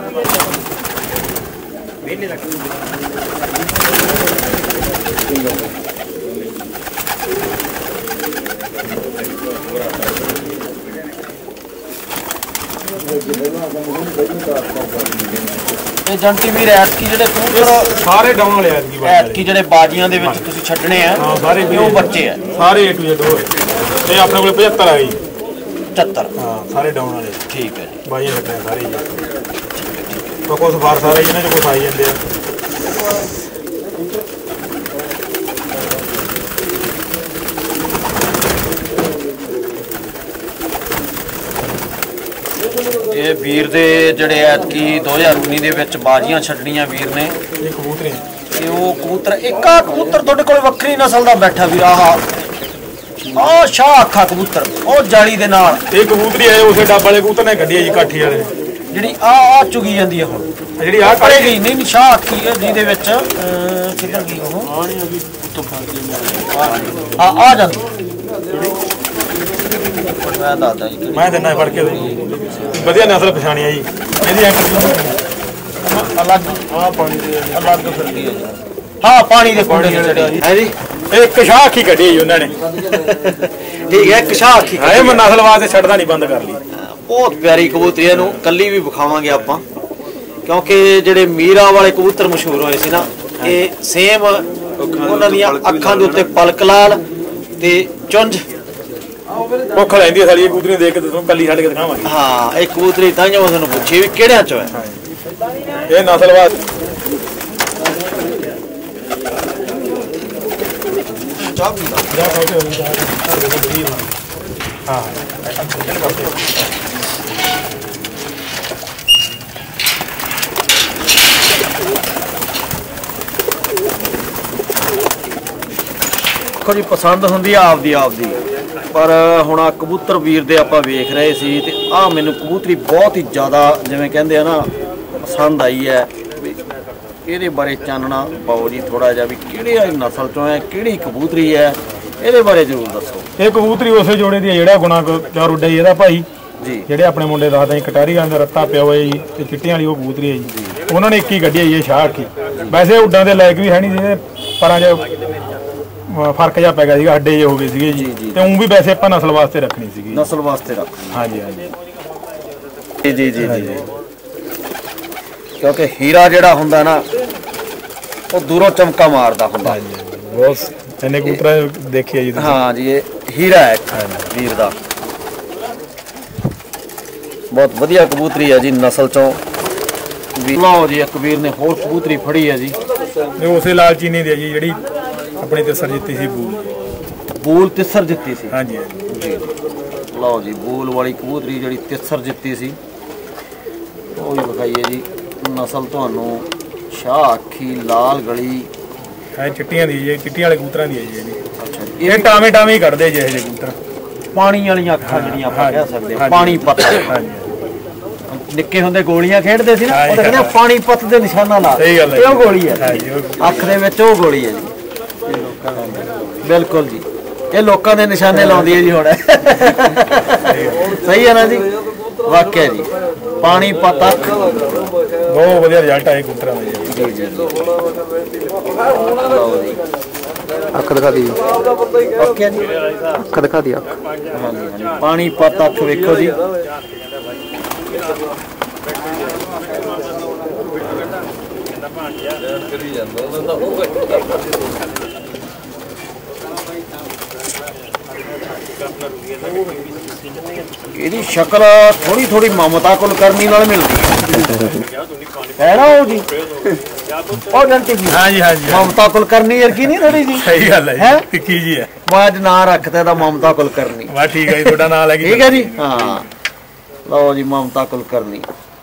ਇਹ ਜੰਟੀ ਵੀਰ ਐਤਕੀ ਜਿਹੜੇ ਕਬੂਤਰ ਸਾਰੇ ਡਾਊਨ ਵਾਲੇ ਐਤਕੀ ਐਤਕੀ ਜਿਹੜੇ ਬਾਜੀਆਂ ਦੇ ਵਿੱਚ ਤੁਸੀਂ ਛੱਡਣੇ ਆ ਹਾਂ ਸਾਰੇ ਉਹ ਬੱਚੇ ਆ ਸਾਰੇ A to Z ਇਹ ਆਪਣੇ ਕੋਲ 75 ਆ ਗਈ 75 ਹਾਂ ਸਾਰੇ ਡਾਊਨ ਵਾਲੇ ਠੀਕ ਹੈ ਜੀ ਬਾਈ ਛੱਡਣੇ ਸਾਰੇ ਜੀ ਕੋਈ ਸਫਾਰ ਸਾਰੇ ਇਹਨਾਂ ਚ ਕੁਛ ਆਈ ਜਾਂਦੇ ਆ ਇਹ ਵੀਰ ਦੇ ਜਿਹੜੇ ਐਤਕੀ 2019 ਦੇ ਵਿੱਚ ਬਾਜੀਆਂ ਛੱਡਣੀਆਂ ਵੀਰ ਨੇ ਇਹ ਕਬੂਤਰੇ ਇਹ ਉਹ ਕਬੂਤਰ ਇੱਕ ਆ ਕਬੂਤਰ ਤੁਹਾਡੇ ਕੋਲ ਵੱਖਰੀ ਨਸਲ ਦਾ ਬੈਠਾ ਵੀਰ ਆਹ ਸ਼ਾਹ ਅੱਖਾਂ ਕਬੂਤਰ ਉਹ ਜਾਲੀ ਦੇ ਨਾਲ ਇਹ ਕਬੂਤਰੀ ਆਏ ਉਸੇ ਡੱਬ ਵਾਲੇ ਕਬੂਤਰ ਨੇ ਕੱਢੀ ਆ ਜੀ ਕਾਠੀ ਵਾਲੇ ਜਿਹੜੀ ਆ ਚੁਗੀ ਜਾਂਦੀ ਆ ਹੁਣ ਜਿਹੜੀ ਆ ਪਰੇ ਗਈ ਨਹੀਂ ਸ਼ਾਹ ਅੱਖੀ ਹੈ ਜਿਹਦੇ ਵਿੱਚ ਕਿੱਧਰ ਗਈ ਉਹ ਆ ਜਾਂਦੀ ਮੈਂ ਦੱਸਦਾ ਜੀ ਮੈਂ ਦਿੰਦਾ ਫੜ ਕੇ ਵਧੀਆ ਨਸਲ ਪਛਾਣੀ ਆ ਜੀ ਇਹਦੀ ਅਲੱਗ ਆ ਪਾਣੀ ਦੇ ਅਲੱਗ ਫਿਰਦੀ ਹੈ ਜੀ ਹਾਂ ਪਾਣੀ ਦੇ ਕੁੰਡੇ ਚ ਚੜੀ ਹੈ ਜੀ ਇਹ ਇੱਕ ਸ਼ਾਹ ਅੱਖੀ ਕੱਢੀ ਜੀ ਉਹਨਾਂ ਨੇ ਠੀਕ ਹੈ ਇੱਕ ਸ਼ਾਹ ਅੱਖੀ ਇਹ ਮੈਂ ਨਸਲ ਵਾਸਤੇ ਛੱਡਦਾ ਨਹੀਂ ਬੰਦ ਕਰ ਲਈ ਬਹੁਤ ਪਿਆਰੀ ਕਬੂਤਰੀ ਨੂੰ ਕੱਲੀ ਵੀ ਵਿਖਾਵਾਂਗੇ ਆਪਾਂ ਕਿਉਂਕਿ ਜਿਹੜੇ ਮੀਰਾ ਵਾਲੇ ਕਬੂਤਰ ਮਸ਼ਹੂਰ ਹੋਏ ਸੀ ਨਾ, ਇਹ ਸੇਮ ਉਹਨਾਂ ਦੀਆਂ ਅੱਖਾਂ ਦੇ ਉੱਤੇ ਪਲਕ ਲਾਲ ਤੇ ਚੁੰਝ ਭੁੱਖ ਲੈਂਦੀ ਸਾਡੀ ਕਬੂਤਰੀ ਦੇਖ ਕੇ ਤੁਹਾਨੂੰ ਕੱਲੀ ਛੱਡ ਕੇ ਦਿਖਾਵਾਂਗੇ। ਹਾਂ, ਇਹ ਕਬੂਤਰੀ ਤਾਂ ਜੋ ਤੁਹਾਨੂੰ ਪੁੱਛੀ ਵੀ ਕਿਹੜਿਆਂ ਚੋਂ ਹੈ। ਇਹ ਨਸਲਵਾਦ ਹਾਂ ਜੀ ਪਸੰਦ ਹੁੰਦੀ ਆ ਆਪਦੀ ਪਰ ਹੁਣ ਆ ਕਬੂਤਰ ਵੀਰ ਦੇ ਆਪਾਂ ਵੇਖ ਰਹੇ ਸੀ ਤੇ ਆ ਮੈਨੂੰ ਕਬੂਤਰੀ ਬਹੁਤ ਹੀ ਜ਼ਿਆਦਾ ਜਿਵੇਂ ਕਹਿੰਦੇ ਆ ਨਾ ਪਸੰਦ ਆਈ ਹੈ। ਇਹਦੇ ਬਾਰੇ ਚਾਨਣਾ ਪਾਓ ਜੀ ਥੋੜਾ ਜਿਹਾ, ਵੀ ਕਿਹੜੇ ਨਸਲ ਚੋਂ ਹੈ, ਕਿਹੜੀ ਕਬੂਤਰੀ ਹੈ, ਇਹਦੇ ਬਾਰੇ ਜ਼ਰੂਰ ਦੱਸੋ। ਇਹ ਕਬੂਤਰੀ ਉਸੇ ਜੋੜੇ ਦੀ ਹੈ ਜਿਹੜਾ ਗੁਣਾ ਚਾਰ ਉੱਡੇ ਇਹਦਾ ਭਾਈ ਜੀ, ਜਿਹੜੇ ਆਪਣੇ ਮੁੰਡੇ ਦੱਸਦੇ ਕਟਾਰੀ ਗਾਂ ਦਾ ਰੱਤਾ ਪਿਆ ਹੋਇਆ ਜੀ ਤੇ ਚਿੱਟੀਆਂ ਵਾਲੀ ਉਹ ਕਬੂਤਰੀ ਹੈ ਜੀ। ਉਹਨਾਂ ਨੇ ਇੱਕ ਹੀ ਗੱਡੀ ਹੈ ਸ਼ਾਹ ਅੱਖੀ, ਵੈਸੇ ਉੱਡਾਂ ਦੇ ਲਾਇਕ ਵੀ ਹੈ ਨਹੀਂ ਜਿਹਦੇ ਪਰਾਂ 'ਚ ਫਰਕ ਜਿਹਾ ਪੈ ਗਿਆ ਸੀਗਾ, ਅੱਡੇ ਜਿਹੇ ਹੋ ਗਏ ਸੀਗੇ ਜੀ। ਤੇ ਉਹ ਵੀ ਵੈਸੇ ਆਪਾਂ ਨਸਲ ਵਾਸਤੇ ਰੱਖਣੀ ਸੀਗੀ, ਨਸਲ ਵਾਸਤੇ ਰੱਖਣੀ। ਹਾਂਜੀ ਹਾਂਜੀ ਜੀ ਜੀ ਜੀ, ਕਿਉਂਕਿ ਹੀਰਾ ਜਿਹੜਾ ਹੁੰਦਾ ਨਾ ਉਹ ਦੂਰੋਂ ਚਮਕਾ ਮਾਰਦਾ ਹੁੰਦਾ। ਬਹੁਤ ਇਹਨੇ ਕਬੂਤਰ ਦੇਖਿਆ ਜੀ ਤੁਸੀਂ। ਹਾਂ ਜੀ, ਇਹ ਹੀਰਾ ਹੈ ਵੀਰ ਦਾ, ਬਹੁਤ ਵਧੀਆ ਕਬੂਤਰੀ ਹੈ ਜੀ ਨਸਲ ਚੋਂ। ਲਓ ਜੀ, ਇੱਕ ਵੀਰ ਨੇ ਹੋਰ ਕਬੂਤਰੀ ਫੜੀ ਹੈ ਜੀ, ਇਹ ਉਸੇ ਲਾਲ ਚੀਨੀ ਦੀ ਹੈ ਜੀ ਜਿਹੜੀ ਆਪਣੀ ਤਿਸਰ ਜਿੱਤੀ ਸੀ। ਬੂਲ ਤਿਸਰ ਜਿੱਤੀ ਸੀ। ਹਾਂਜੀ ਜੀ, ਲਓ ਜੀ, ਬੂਲ ਵਾਲੀ ਕਬੂਤਰੀ ਜਿਹੜੀ ਤਿਸਰ ਜਿੱਤੀ ਸੀ ਉਹ ਵੀ ਵਿਖਾਈਏ ਜੀ। ਨਸਲ ਤੁਹਾਨੂੰ ਸ਼ਾਹ ਅੱਖੀ ਲਾਲ ਗਲੀ ਹੈ, ਚਿੱਟੀਆਂ ਦੀ ਜੀ, ਚਿੱਟੀਆਂ ਵਾਲੇ ਕਬੂਤਰਾਂ ਦੀ ਹੈ ਜੀ। ਅੱਛਾ ਜੀ, ਇਹ ਟਾਵੇਂ ਟਾਵੇਂ ਹੀ ਕੱਢਦੇ ਜੇ ਇਹ ਕਬੂਤਰ, ਪਾਣੀ ਵਾਲੀਆਂ ਅੱਖਾਂ ਜਿਹੜੀਆਂ ਆਪਾਂ ਕਹਿ ਸਕਦੇ ਹਾਂ, ਪਾਣੀ ਪੱਤ। ਹਾਂਜੀ, ਨਿੱਕੇ ਹੁੰਦੇ ਗੋਲੀਆਂ ਖੇਡਦੇ ਸੀ ਨਾ, ਉਹ ਕਹਿੰਦੇ ਪਾਣੀ ਪੱਤ ਦੇ ਨਿਸ਼ਾਨਾ ਲਾ, ਸਹੀ ਗੱਲ ਹੈ, ਇਹ ਗੋਲੀ ਹੈ ਅੱਖ ਦੇ ਵਿੱਚ, ਉਹ ਗੋਲੀ ਹੈ ਜੀ। ਬਿਲਕੁਲ ਜੀ, ਇਹ ਲੋਕਾਂ ਦੇ ਨਿਸ਼ਾਨੇ ਲਾਉਂਦੀ ਹੈ ਜੀ ਹੁਣ। ਸਹੀ ਹੈ ਨਾ ਜੀ, ਵਾਕਿਆ ਜੀ, ਪਾਣੀ ਪੱਤ ਅੱਖ, ਬਹੁਤ ਵਧੀਆ ਰਿਜ਼ਲਟ ਆਏ ਕਬੂਤਰਾਂ ਦਾ ਜੀ। ਅੱਖ ਦਿਖਾ ਦੀ, ਵਾਕਿਆ ਜੀ, ਅੱਖ ਦਿਖਾ ਦੀ, ਅੱਖ ਪਾਣੀ ਪੱਤ ਅੱਖ ਵੇਖੋ ਜੀ। ਇਹਦੀ ਸ਼ਕਲ ਥੋੜੀ ਥੋੜੀ ਮਮਤਾ ਕੁਲਕਰਨੀ ਨਾਲ ਮਿਲਦੀ ਹੈ ਨਾ ਉਹ ਜੀ, ਉਹ ਜੰਟੀ ਜੀ। ਹਾਂਜੀ ਹਾਂਜੀ, ਮਮਤਾ ਕੁਲਕਰਨੀ ਵਰਗੀ ਨਹੀਂ ਥੋੜੀ ਜੀ। ਸਹੀ ਗੱਲ ਹੈ ਜੀ, ਟਿੱਕੀ ਜੀ ਹੈ। ਮੈਂ ਅੱਜ ਨਾਂ ਰੱਖਤਾ ਇਹਦਾ ਮਮਤਾ ਕੁਲਕਰਨੀ। ਵਾਹ ਠੀਕ ਹੈ ਜੀ, ਤੁਹਾਡਾ ਨਾਮ ਲੈ ਕੇ ਠੀਕ ਹੈ ਜੀ। ਹਾਂ, ਲਓ ਜੀ, ਮਮਤਾ ਕੁਲਕਰਨੀ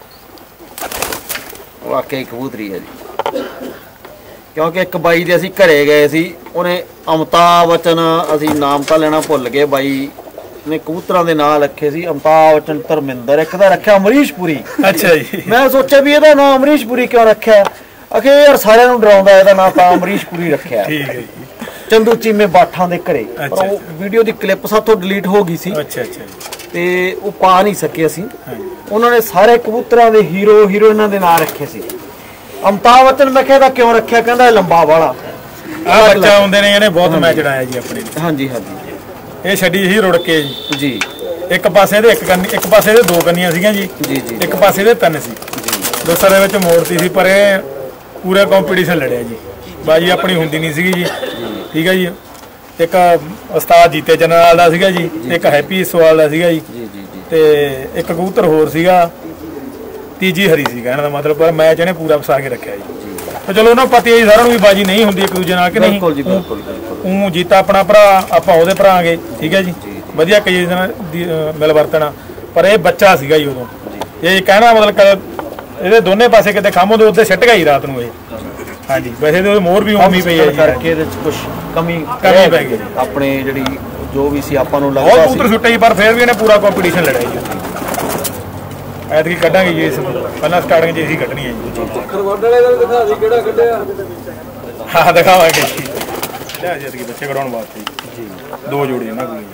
ਵਾਕਈ ਕਬੂਤਰੀ ਹੈ ਜੀ। ਕਿਉਂਕਿ ਇੱਕ ਬਾਈ ਦੇ ਅਸੀਂ ਘਰੇ ਗਏ ਸੀ, ਉਹਨੇ ਅਮਤਾਬ ਬਚਨ, ਅਸੀਂ ਨਾਮ ਤਾਂ ਲੈਣਾ ਭੁੱਲ ਗਏ, ਬਾਈ ਨੇ ਕਬੂਤਰਾਂ ਦੇ ਨਾਂ ਰੱਖੇ ਸੀ ਅਮਤਾਬ ਬਚਨ ਧਰਮਿੰਦਰ, ਇੱਕ ਦਾ ਰੱਖਿਆ ਅਮਰੀਸ਼ਪੁਰੀ। ਅੱਛਾ ਜੀ, ਮੈਂ ਸੋਚਿਆ ਵੀ ਇਹਦਾ ਨਾਂ ਅਮਰੀਸ਼ਪੁਰੀ ਕਿਉਂ ਰੱਖਿਆ, ਅਖੇ ਯਾਰ ਸਾਰਿਆਂ ਨੂੰ ਡਰਾਉਂਦਾ, ਇਹਦਾ ਨਾਂ ਤਾਂ ਅਮਰੀਸ਼ਪੁਰੀ ਰੱਖਿਆ। ਠੀਕ ਹੈ ਜੀ। ਚੰਦੂ ਚੀਮੇ ਬਾਠਾਂ ਦੇ ਘਰੇ, ਪਰ ਉਹ ਵੀਡੀਓ ਦੀ ਕਲਿੱਪ ਸਾਥੋਂ ਡਿਲੀਟ ਹੋ ਗਈ ਸੀ। ਅੱਛਾ ਅੱਛਾ, ਤੇ ਉਹ ਪਾ ਨਹੀਂ ਸਕੇ ਅਸੀਂ। ਉਹਨਾਂ ਨੇ ਸਾਰੇ ਕਬੂਤਰਾਂ ਦੇ ਹੀਰੋ ਹੀਰੋਇਨਾਂ ਦੇ ਨਾਂ ਰੱਖੇ ਸੀ। ਅਮਤਾਬ ਬਚਨ ਮੈਂ ਕਿਹਾ ਕਿਉਂ ਰੱਖਿਆ, ਕਹਿੰਦਾ ਲੰਬਾ ਵਾਲਾ ਆ ਬੱਚਾ ਹੁੰਦੇ ਨੇ, ਇਹਨੇ ਬਹੁਤ ਮੈਚ ਉਡਾਇਆ ਜੀ ਆਪਣੇ। ਹਾਂਜੀ ਹਾਂਜੀ, ਇਹ ਛੱਡੀ ਸੀ ਰੁੜ ਕੇ ਜੀ। ਇੱਕ ਪਾਸੇ ਦੇ ਇੱਕ ਪਾਸੇ ਦੇ ਦੋ ਕੰਨੀਆਂ ਸੀਗੀਆਂ ਜੀ, ਜੀ ਜੀ, ਇੱਕ ਪਾਸੇ ਦੇ ਤਿੰਨ ਸੀ। ਦੋਸਤਾਂ ਦੇ ਵਿੱਚ ਮੋੜਤੀ ਸੀ, ਪਰ ਇਹ ਪੂਰਾ ਕੰਪੀਟੀਸ਼ਨ ਲੜਿਆ ਜੀ। ਬਾਜੀ ਆਪਣੀ ਹੁੰਦੀ ਨਹੀਂ ਸੀਗੀ ਜੀ। ਠੀਕ ਹੈ ਜੀ, ਇੱਕ ਉਸਤਾਦ ਜੀਤੇ ਜਨਰਲ ਦਾ ਸੀਗਾ ਜੀ, ਇੱਕ ਹੈਪੀ ਸਵਾਲ ਦਾ ਸੀਗਾ ਜੀ, ਤੇ ਇੱਕ ਕਬੂਤਰ ਹੋਰ ਸੀਗਾ, ਤੀਜੀ ਹਰੀ ਸੀ ਕਹਿਣ ਦਾ ਮਤਲਬ। ਪਰ ਮੈਚ ਇਹਨੇ ਪੂਰਾ ਫਸਾ ਕੇ ਰੱਖਿਆ ਜੀ। ਤੇ ਚਲੋ ਉਹਨਾਂ ਪਤੀ ਹੈ ਜੀ, ਸਾਰਿਆਂ ਨੂੰ ਵੀ ਬਾਜੀ ਨਹੀਂ ਹੁੰਦੀ ਇੱਕ ਦੂਜੇ ਨਾਲ, ਕਿ ਨਹੀਂ। ਬਿਲਕੁਲ ਜੀ, ਬਿਲਕੁਲ ਬਿਲਕੁਲ। ਉਹ ਜੀਤਾ ਆਪਣਾ ਭਰਾ, ਆਪਾਂ ਉਹਦੇ ਭਰਾ ਆਂਗੇ। ਠੀਕ ਹੈ ਜੀ, ਵਧੀਆ ਕਈ ਦਿਨ ਮਿਲ ਵਰਤਣਾ। ਪਰ ਇਹ ਬੱਚਾ ਸੀਗਾ ਜੀ ਉਦੋਂ, ਇਹ ਕਹਿਣਾ ਮਤਲਬ ਇਹਦੇ ਦੋਨੇ ਪਾਸੇ ਕਿਤੇ ਖਾਮੋ ਦੇ ਉੱਤੇ ਸਿੱਟ ਗਈ ਰਾਤ ਨੂੰ ਇਹ। ਹਾਂਜੀ, ਵੈਸੇ ਤੇ ਮੋਹਰ ਵੀ ਉਮੀ ਪਈ ਹੈ ਜੀ, ਕਰਕੇ ਇਹਦੇ ਚ ਕੁਝ ਕਮੀ ਪੈ ਗਈ ਆਪਣੇ, ਜਿਹੜੀ ਜੋ ਵੀ ਸੀ ਆਪਾਂ ਨੂੰ ਬਹੁਤ ਲੱਗਦਾ ਕਬੂਤਰ ਛੁੱਟੇ ਜੀ, ਪਰ ਫਿਰ ਵੀ ਇਹਨੇ ਪੂਰਾ ਕੰਪੀਟੀਸ਼ਨ ਲੜਿਆ ਜੀ। ਐਤਕੀ ਕੱਢਾਂਗੇ ਜੀ, ਇਸ ਪਹਿਲਾਂ ਸਟਾਰਟਿੰਗ 'ਚ ਇਹੀ ਕੱਢਣੀ ਹੈ ਜੀ। ਖਰਵਾੜ ਵਾਲੇ ਦਾ ਦਿਖਾ ਦੀ ਕਿਹੜਾ ਕੱਢਿਆ। ਹਾਂ ਦਿਖਾਵਾਂਗੇ ਜੀ, ਲਿਆ ਜੀ ਐਤਕੀ ਬੱਚੇ ਕਢਾਉਣ ਵਾਸਤੇ ਜੀ। ਦੋ ਜੋੜੇ ਇਹਨਾਂ ਕੋਲ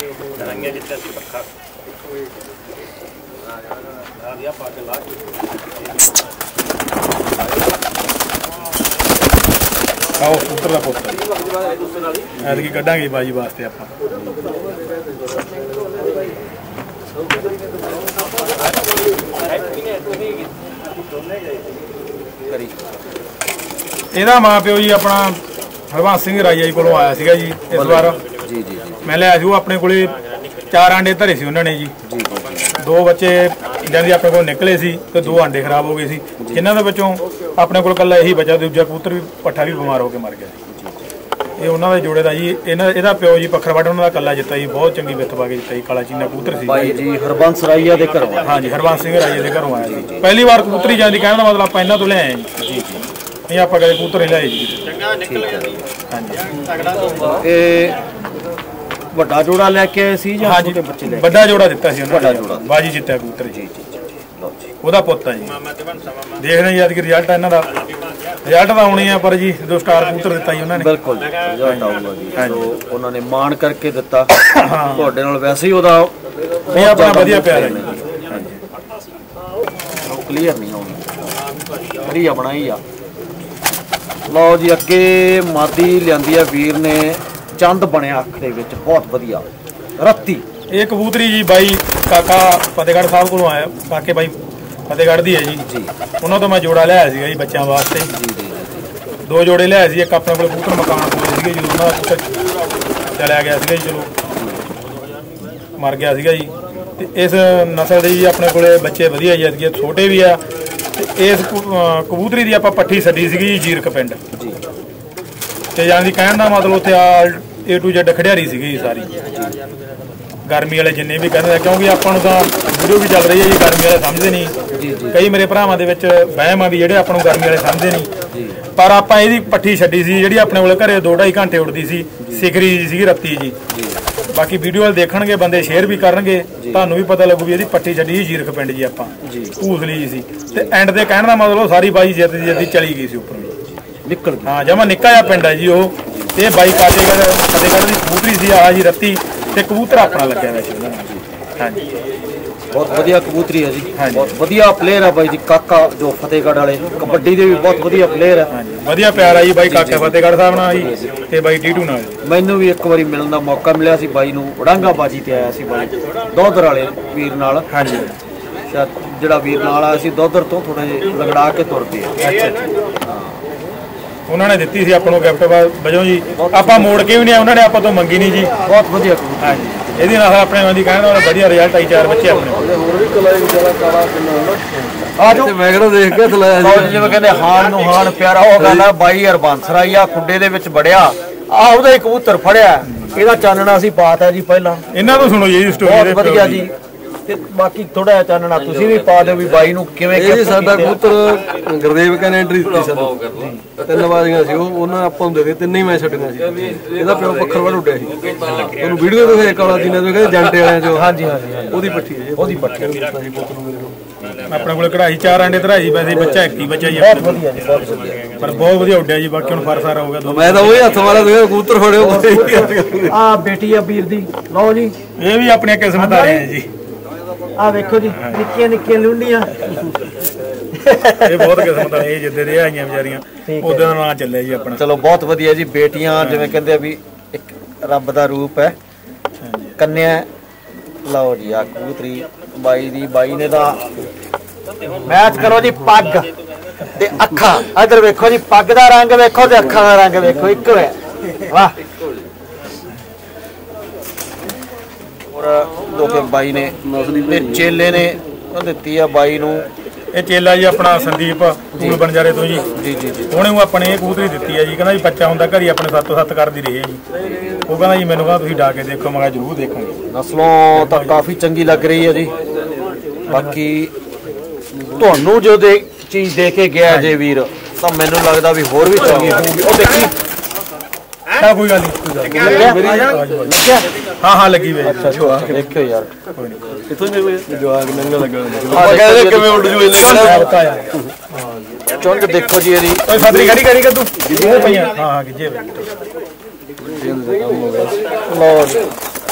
ਆਓ ਕਬੂਤਰ ਦਾ ਪੁੱਤ ਐਤਕੀ ਕੱਢਾਂਗੇ ਬਾਜੀ ਵਾਸਤੇ ਆਪਾਂ। ਜਾਣਕਾਰੀ। ਇਹਦਾ ਮਾਂ ਪਿਓ ਜੀ ਆਪਣਾ ਹਰਬੰਸ ਸਿੰਘ ਰਾਜਾ ਜੀ ਕੋਲੋਂ ਆਇਆ ਸੀਗਾ ਜੀ ਇਸ ਵਾਰ। ਜੀ ਜੀ ਜੀ। ਮੈਂ ਲਿਆ ਸੀ, ਉਹ ਆਪਣੇ ਕੋਲੇ 4 ਆਂਡੇ ਧਰੇ ਸੀ ਉਹਨਾਂ ਨੇ ਜੀ। 2 ਬੱਚੇ ਜਾਂਦੀ ਆਪਣੇ ਕੋਲ ਨਿਕਲੇ ਸੀ ਤੇ 2 ਆਂਡੇ ਖਰਾਬ ਹੋ ਗਏ ਸੀ, ਜਿਨ੍ਹਾਂ ਦੇ ਵਿੱਚੋਂ ਆਪਣੇ ਕੋਲ ਕੱਲਾ ਇਹੀ ਬਚਾ, ਦੂਜਾ ਕਬੂਤਰ ਵੀ ਪੱਠਾ ਵੀ ਬਿਮਾਰ ਹੋ ਕੇ ਮਰ ਗਿਆ। ਇਹ ਉਹਨਾਂ ਦੇ ਜੋੜੇ ਦਾ ਜੀ। ਇਹਦਾ ਪਿਓ ਜੀ ਪੱਖਰ ਵੱਢ ਉਹਨਾਂ ਦਾ ਕੱਲਾ ਜਿੱਤਾ ਜੀ, ਬਹੁਤ ਚੰਗੀ ਵਿੱਥ ਪਾ ਕੇ ਜਿੱਤਾ ਜੀ। ਕਾਲਾ ਚੀਨਾ ਕਬੂਤਰ ਸੀ ਬਾਈ ਜੀ ਹਰਬੰਸ ਰਾਈਆ ਦੇ ਘਰੋਂ। ਹਾਂਜੀ, ਹਰਬੰਸ ਸਿੰਘ ਰਾਜੇ ਦੇ ਘਰੋਂ ਆਇਆ ਸੀ। ਪਹਿਲੀ ਵਾਰ ਕਬੂਤਰੀ ਜਾਂਦੀ, ਕਹਿਣ ਦਾ ਮਤਲਬ ਆਪਾਂ ਇਹਨਾਂ ਤੋਂ ਲੈ ਆਏ ਜੀ। ਇਹ ਆਪਾਂ ਕਦੇ ਕਬੂਤਰ ਨਹੀਂ ਲਿਆਏ ਜੀ। ਚੰਗਾ ਨਿਕਲ ਗਿਆ ਜੀ। ਹਾਂਜੀ। ਇਹ ਵੱਡਾ ਜੋੜਾ ਲੈ ਕੇ ਆਏ ਸੀ ਜਾਂ ਛੋਟੇ ਬੱਚੇ ਲੈ ਕੇ? ਵੱਡਾ ਜੋੜਾ ਦਿੱਤਾ ਸੀ ਉਹਨਾਂ ਨੇ, ਬਾਜੀ ਜਿੱਤਿਆ ਕਬੂਤਰ ਜੀ। ਉਹਦਾ ਪੁੱਤ ਆ ਜੀ। ਦੇਖਦੇ ਜੀ ਅੱਜ ਕੀ ਰਿਜ਼ਲਟ ਆ ਇਹਨਾਂ ਦਾ। ਰਿਜ਼ਲਟ ਤਾਂ ਆਉਣੀ ਆ, ਪਰ ਜੀ ਜੋ ਸਟਾਰ ਕਬੂਤਰ ਦਿੱਤਾ ਜੀ ਉਹਨਾਂ ਨੇ। ਬਿਲਕੁਲ ਰਿਜ਼ਲਟ ਆਊਗਾ ਜੀ। ਹਾਂਜੀ, ਉਹਨਾਂ ਨੇ ਮਾਣ ਕਰਕੇ ਦਿੱਤਾ। ਤੁਹਾਡੇ ਨਾਲ ਵੈਸੇ ਹੀ ਉਹਦਾ ਇਹ ਆਪਣਾ ਵਧੀਆ ਪਿਆਰ ਹੈ ਜੀ। ਕਲੀਅਰ ਨਹੀਂ ਆਉਂਦੀ, ਫਰੀ ਆਪਣਾ ਹੀ ਆ। ਲਓ ਜੀ, ਅੱਗੇ ਮਾਦੀ ਲਿਆਂਦੀ ਆ ਵੀਰ ਨੇ, ਚੰਦ ਬਣਿਆ ਅੱਖ ਦੇ ਵਿੱਚ, ਬਹੁਤ ਵਧੀਆ ਰੱਤੀ। ਇਹ ਕਬੂਤਰੀ ਜੀ ਬਾਈ ਕਾਕਾ ਫਤਿਹਗੜ੍ਹ ਸਾਹਿਬ ਕੋਲੋਂ ਆਇਆ, ਕਾਕੇ ਬਾਈ ਫਤਿਹਗੜ੍ਹ ਦੀ ਹੈ ਜੀ। ਉਹਨਾਂ ਤੋਂ ਮੈਂ ਜੋੜਾ ਲਿਆਇਆ ਸੀਗਾ ਜੀ ਬੱਚਿਆਂ ਵਾਸਤੇ। 2 ਜੋੜੇ ਲਿਆਏ ਸੀ। ਇੱਕ ਆਪਣੇ ਕੋਲ ਕਬੂਤਰ ਮਕਾਨ ਕੋਲ ਸੀਗੇ, ਜਦੋਂ ਉਹਨਾਂ ਦਾ ਕਬੂਤਰ ਚਲਿਆ ਗਿਆ ਸੀਗਾ ਜੀ, ਚਲੋ ਮਰ ਗਿਆ ਸੀਗਾ ਜੀ। ਤੇ ਇਸ ਨਸਲ ਦੇ ਜੀ ਆਪਣੇ ਕੋਲੇ ਬੱਚੇ ਵਧੀਆ ਜੀ, ਅੱਗੇ ਛੋਟੇ ਵੀ ਆ। ਤੇ ਇਸ ਕਬੂਤਰੀ ਦੀ ਆਪਾਂ ਪੱਠੀ ਛੱਡੀ ਸੀਗੀ ਜੀ ਜੀਰਕ ਪਿੰਡ ਤੇ ਜਾਂਦੀ, ਕਹਿਣ ਦਾ ਮਤਲਬ ਉੱਥੇ A to Z ਖੜਿਆਰੀ ਸੀਗੀ ਸਾਰੀ। ਗਰਮੀ ਵਾਲੇ ਜਿੰਨੇ ਵੀ ਕਹਿੰਦੇ, ਕਿਉਂਕਿ ਆਪਾਂ ਨੂੰ ਤਾਂ ਵੀਡੀਓ ਵੀ ਚੱਲ ਰਹੀ ਹੈ ਜੀ, ਗਰਮੀ ਵਾਲੇ ਸਮਝਦੇ ਨਹੀਂ। ਕਈ ਮੇਰੇ ਭਰਾਵਾਂ ਦੇ ਵਿੱਚ ਵਹਿਮ ਆ ਵੀ ਜਿਹੜੇ ਆਪਾਂ ਨੂੰ ਗਰਮੀ ਵਾਲੇ ਸਮਝਦੇ ਨਹੀਂ, ਪਰ ਆਪਾਂ ਇਹਦੀ ਪੱਠੀ ਛੱਡੀ ਸੀ ਜਿਹੜੀ ਆਪਣੇ ਕੋਲ ਘਰੇ 2-2.5 ਘੰਟੇ ਉੱਡਦੀ ਸੀ। ਸਿਖਰੀ ਜੀ ਸੀਗੀ, ਰੱਤੀ ਜੀ। ਬਾਕੀ ਵੀਡੀਓ ਵਾਲੇ ਦੇਖਣਗੇ ਬੰਦੇ, ਸ਼ੇਅਰ ਵੀ ਕਰਨਗੇ, ਤੁਹਾਨੂੰ ਵੀ ਪਤਾ ਲੱਗੂ ਵੀ ਇਹਦੀ ਪੱਠੀ ਛੱਡੀ ਸੀ ਜੀਰਕ ਪਿੰਡ ਜੀ ਆਪਾਂ। ਭੂਸਲੀ ਜੀ ਸੀ ਤੇ ਐਂਡ ਤੇ ਕਹਿਣ ਦਾ ਮਤਲਬ ਸਾਰੀ ਬਾਈ ਜਿੱਦੀ ਚਲੀ ਗਈ ਸੀ ਉੱਪਰ ਨਿਕਲ। ਹਾਂ, ਜਮਾ ਨਿੱਕਾ ਜਿਹਾ ਪਿੰਡ ਹੈ ਜੀ ਉਹ। ਤੇ ਬਾਈ ਫਤਿਹਗੜ੍ਹ ਦੀ ਕਬੂਤਰੀ ਸੀ ਆਹ ਜੀ ਰੱਤੀ, ਤੇ ਕਬੂਤਰ ਆਪਣਾ ਲੱਗਿਆ ਹੋਇਆ ਸੀ ਉਹਨਾਂ ਨਾਲ। ਹਾਂਜੀ, ਬਹੁਤ ਵਧੀਆ ਕਬੂਤਰੀ ਹੈ ਜੀ, ਬਹੁਤ ਵਧੀਆ ਪਲੇਅਰ ਹੈ ਬਾਈ ਜੀ ਕਾਕਾ, ਜੋ ਫਤਿਹਗੜ੍ਹ ਵਾਲੇ ਕਬੱਡੀ ਦੇ ਵੀ ਬਹੁਤ ਵਧੀਆ ਪਲੇਅਰ ਹੈ। ਹਾਂਜੀ, ਵਧੀਆ ਪਿਆਰ ਆ ਜੀ ਬਾਈ ਕਾਕਾ ਫਤਿਹਗੜ੍ਹ ਸਾਹਿਬ ਨਾਲ ਜੀ, ਤੇ ਬਾਈ ਟੀਟੂ ਨਾਲ। ਮੈਨੂੰ ਵੀ ਇੱਕ ਵਾਰੀ ਮਿਲਣ ਦਾ ਮੌਕਾ ਮਿਲਿਆ ਸੀ ਬਾਈ ਨੂੰ, ਉਡਾਂਗਾ ਬਾਜੀ ਤੇ ਆਇਆ ਸੀ ਬਾਈ ਦੋਦਰ ਵਾਲੇ ਵੀਰ ਨਾਲ। ਹਾਂਜੀ, ਜਿਹੜਾ ਵੀਰ ਨਾਲ ਆਇਆ ਸੀ ਦੋਦਰ ਤੋਂ, ਥੋੜਾ ਜਿਹਾ ਲਗੜਾ ਕੇ ਤੁਰ ਪਿਆ। ਉਹਨਾਂ ਨੇ ਦਿੱਤੀ ਸੀ ਆਪਾਂ ਨੂੰ ਗਿਫਟ ਵਜੋਂ ਜੀ, ਆਪਾਂ ਮੋੜ ਕੇ ਵੀ ਨਹੀਂ, ਉਹਨਾਂ ਨੇ ਆਪਾਂ ਤੋਂ ਮੰਗੀ ਨਹੀਂ ਜੀ। ਬਹੁਤ ਵਧੀਆ। ਹਾਂਜੀ, ਇਹਦੇ ਨਾਲ ਆਪਣੇ ਬੰਦੀ ਕਹਿਣ ਦਾ ਵਧੀਆ ਰਿਜ਼ਲਟ ਆਈ। 4 ਬੱਚੇ ਆਪਣੇ ਹੋਰ ਵੀ ਕਲਾਈ ਵਿਚਾਰਾ ਕਾਲਾ ਕਿੰਨਾ ਹੁੰਦਾ ਆ ਜੋ ਮੈਂ ਕਿਹੜਾ ਦੇਖ ਕੇ ਥਲਾਇਆ ਸੀ। ਜਿਵੇਂ ਕਹਿੰਦੇ ਹਾਨ ਨੂੰ ਹਾਨ ਪਿਆਰਾ, ਉਹ ਗੱਲ ਆ ਬਾਈ ਹਰਬੰਸ ਰਾਈਆ ਖੁੱਡੇ ਦੇ ਵਿੱਚ ਵੜਿਆ, ਆ ਉਹਦਾ ਹੀ ਕਬੂਤਰ ਫੜਿਆ, ਇਹਦਾ ਚਾਨਣਾ ਅਸੀਂ ਪਾਤਾ ਜੀ ਪਹਿਲਾਂ। ਇਹਨਾਂ ਤੋਂ ਸੁਣੋ ਜੀ ਸਟੋਰੀ। ਬਹੁਤ ਵਧੀਆ ਜੀ, ਤੇ ਬਾਕੀ ਥੋੜਾ ਜਿਹਾ ਚਾਨਣਾ ਤੁਸੀਂ ਵੀ ਪਾ ਦਿਓ ਵੀ ਬਾਈ ਨੂੰ ਕਿਵੇਂ। ਇਹ ਜੀ ਸਾਡਾ ਕਬੂਤਰ ਗੁਰਦੇਵ ਕਹਿੰਦੇ ਐਂਟਰੀ ਦਿੱਤੀ ਸਾਨੂੰ 3 ਵਾਰੀਆਂ ਸੀ, ਉਹ ਉਹਨਾਂ ਆਪਾਂ ਨੂੰ ਦੇ ਦੇ 3 ਹੀ ਮੈਚ ਛੱਡੀਆਂ ਸੀ। ਇਹਦਾ ਪਿਓ ਪੱਖਰ ਵੱਲ ਉੱਡਿਆ ਸੀ, ਉਹਨੂੰ ਵੀਡੀਓ ਤੋਂ ਵੇਖ ਕਾਲਾ ਜੀਨਾ ਤੋਂ ਕਹਿੰਦੇ ਜੰਟੇ ਵਾਲਿਆਂ ਚੋਂ। ਹਾਂਜੀ ਹਾਂਜੀ, ਉਹਦੀ ਪੱਠੀ ਹੈ, ਉਹਦੀ ਪੱਠੀ। ਆਪਣੇ ਕੋਲ ਕਢਾਈ 4 ਆਂਡੇ ਧਰਾਈ, ਵੈਸੇ ਬੱਚਾ ਇੱਕ ਹੀ ਬੱਚਾ ਜੀ। ਬਹੁਤ ਵਧੀਆ ਜੀ, ਬਹੁਤ ਵਧੀਆ, ਪਰ ਬਹੁਤ ਵਧੀਆ ਉੱਡਿਆ ਜੀ। ਬਾਕੀ ਹੁਣ ਫਰਸਾਰ ਹੋ ਗਿਆ। ਮੈਂ ਤਾਂ ਉਹੀ ਹੱਥ ਵਾਲਾ ਕਬੂਤਰ ਫੜਿਓ। ਆ ਬੇਟੀ ਆ ਵੀਰ ਦੀ, ਲਓ ਜੀ ਇਹ ਵੀ ਆਪਣੀਆਂ ਕਿਸਮਤ ਆ ਰਹੀਆਂ ਜੀ। ਆ ਵੇਖੋ ਜੀ, ਨਿੱਕੀਆਂ ਨਿੱਕੀਆਂ ਲੁੰਡੀਆਂ। ਇਹ ਬਹੁਤ ਕਿਸਮਤ ਆ, ਇਹ ਜਿੱਦੇ ਦੇ ਆਈਆਂ ਵਿਚਾਰੀਆਂ ਉਹਦੇ ਦਾ ਨਾਂ ਚੱਲਿਆ ਜੀ ਆਪਣਾ। ਚਲੋ ਬਹੁਤ ਵਧੀਆ ਜੀ। ਬੇਟੀਆਂ ਜਿਵੇਂ ਕਹਿੰਦੇ ਆ ਵੀ ਇੱਕ ਰੱਬ ਦਾ ਰੂਪ ਹੈ, ਕੰਨਿਆ। ਲਓ ਜੀ ਆ ਕਬੂਤਰੀ ਬਾਈ ਦੀ, ਬਾਈ ਨੇ ਤਾਂ ਮੈਚ ਕਰੋ ਜੀ ਪੱਗ ਤੇ ਅੱਖਾਂ। ਇਧਰ ਵੇਖੋ ਜੀ, ਪੱਗ ਦਾ ਰੰਗ ਵੇਖੋ ਤੇ ਅੱਖਾਂ ਦਾ ਰੰਗ ਵੇਖੋ, ਇੱਕੋ ਹੈ। ਵਾਹ। ਲੋਕੇ ਬਾਈ ਨੇ ਚੇਲੇ ਨੇ ਦਿੱਤੀ ਆ ਬਾਈ ਨੂੰ। ਇਹ ਚੇਲਾ ਜੀ ਆਪਣਾ ਸੰਦੀਪ ਧੂਲ ਬਣਜਾਰੇ ਤੋਂ ਜੀ। ਜੀ ਜੀ ਜੀ, ਉਹਨੇ ਉਹ ਆਪਣੇ ਇਹ ਕਬੂਤਰੀ ਦਿੱਤੀ ਆ ਜੀ। ਕਹਿੰਦਾ ਜੀ ਬੱਚਾ ਹੁੰਦਾ ਘਰੀ ਆਪਣੇ 7-7 ਕਰਦੀ ਰਹੀ ਜੀ। ਉਹ ਕਹਿੰਦਾ ਜੀ ਮੈਨੂੰ ਕਹਿੰਦਾ ਤੁਸੀਂ ਡਾ ਕੇ ਦੇਖੋ। ਮੈਂ ਕਿਹਾ ਜ਼ਰੂਰ ਦੇਖਾਂਗੇ। ਨਸਲੋਂ ਤਾਂ ਕਾਫੀ ਚੰਗੀ ਲੱਗ ਰਹੀ ਹੈ ਜੀ। ਬਾਕੀ ਤੁਹਾਨੂੰ ਜੋ ਚੀਜ਼ ਦੇ ਕੇ ਗਿਆ ਜੇ ਵੀਰ, ਤਾਂ ਮੈਨੂੰ ਲੱਗਦਾ ਵੀ ਹੋਰ ਵੀ ਚੰਗੀ ਹੋਊਗੀ। ਉਹ ਦੇਖੀ ਤਾਂ ਕੋਈ ਗੱਲ ਨਹੀਂ। ਹਾਂ ਹਾਂ ਲੱਗੀ ਵੇ। ਦੇਖਿਓ ਯਾਰ, ਕਿੱਥੋਂ ਨਿਕਲੇ ਜਵਾਗ ਨੰਗਾ ਲੱਗਾ। ਕਿਵੇਂ ਉੱਡ ਜੂ ਚੁੰਗ ਦੇਖੋ ਜੀ ਇਹਦੀ। ਓਏ ਫਤਰੀ ਖੜੀ ਕਰੀ ਕਰ ਤੂੰ ਗਿੱਜੇ ਪਈਆਂ। ਹਾਂ ਹਾਂ ਗਿੱਜੇ ਵੇ। ਲਓ ਜੀ,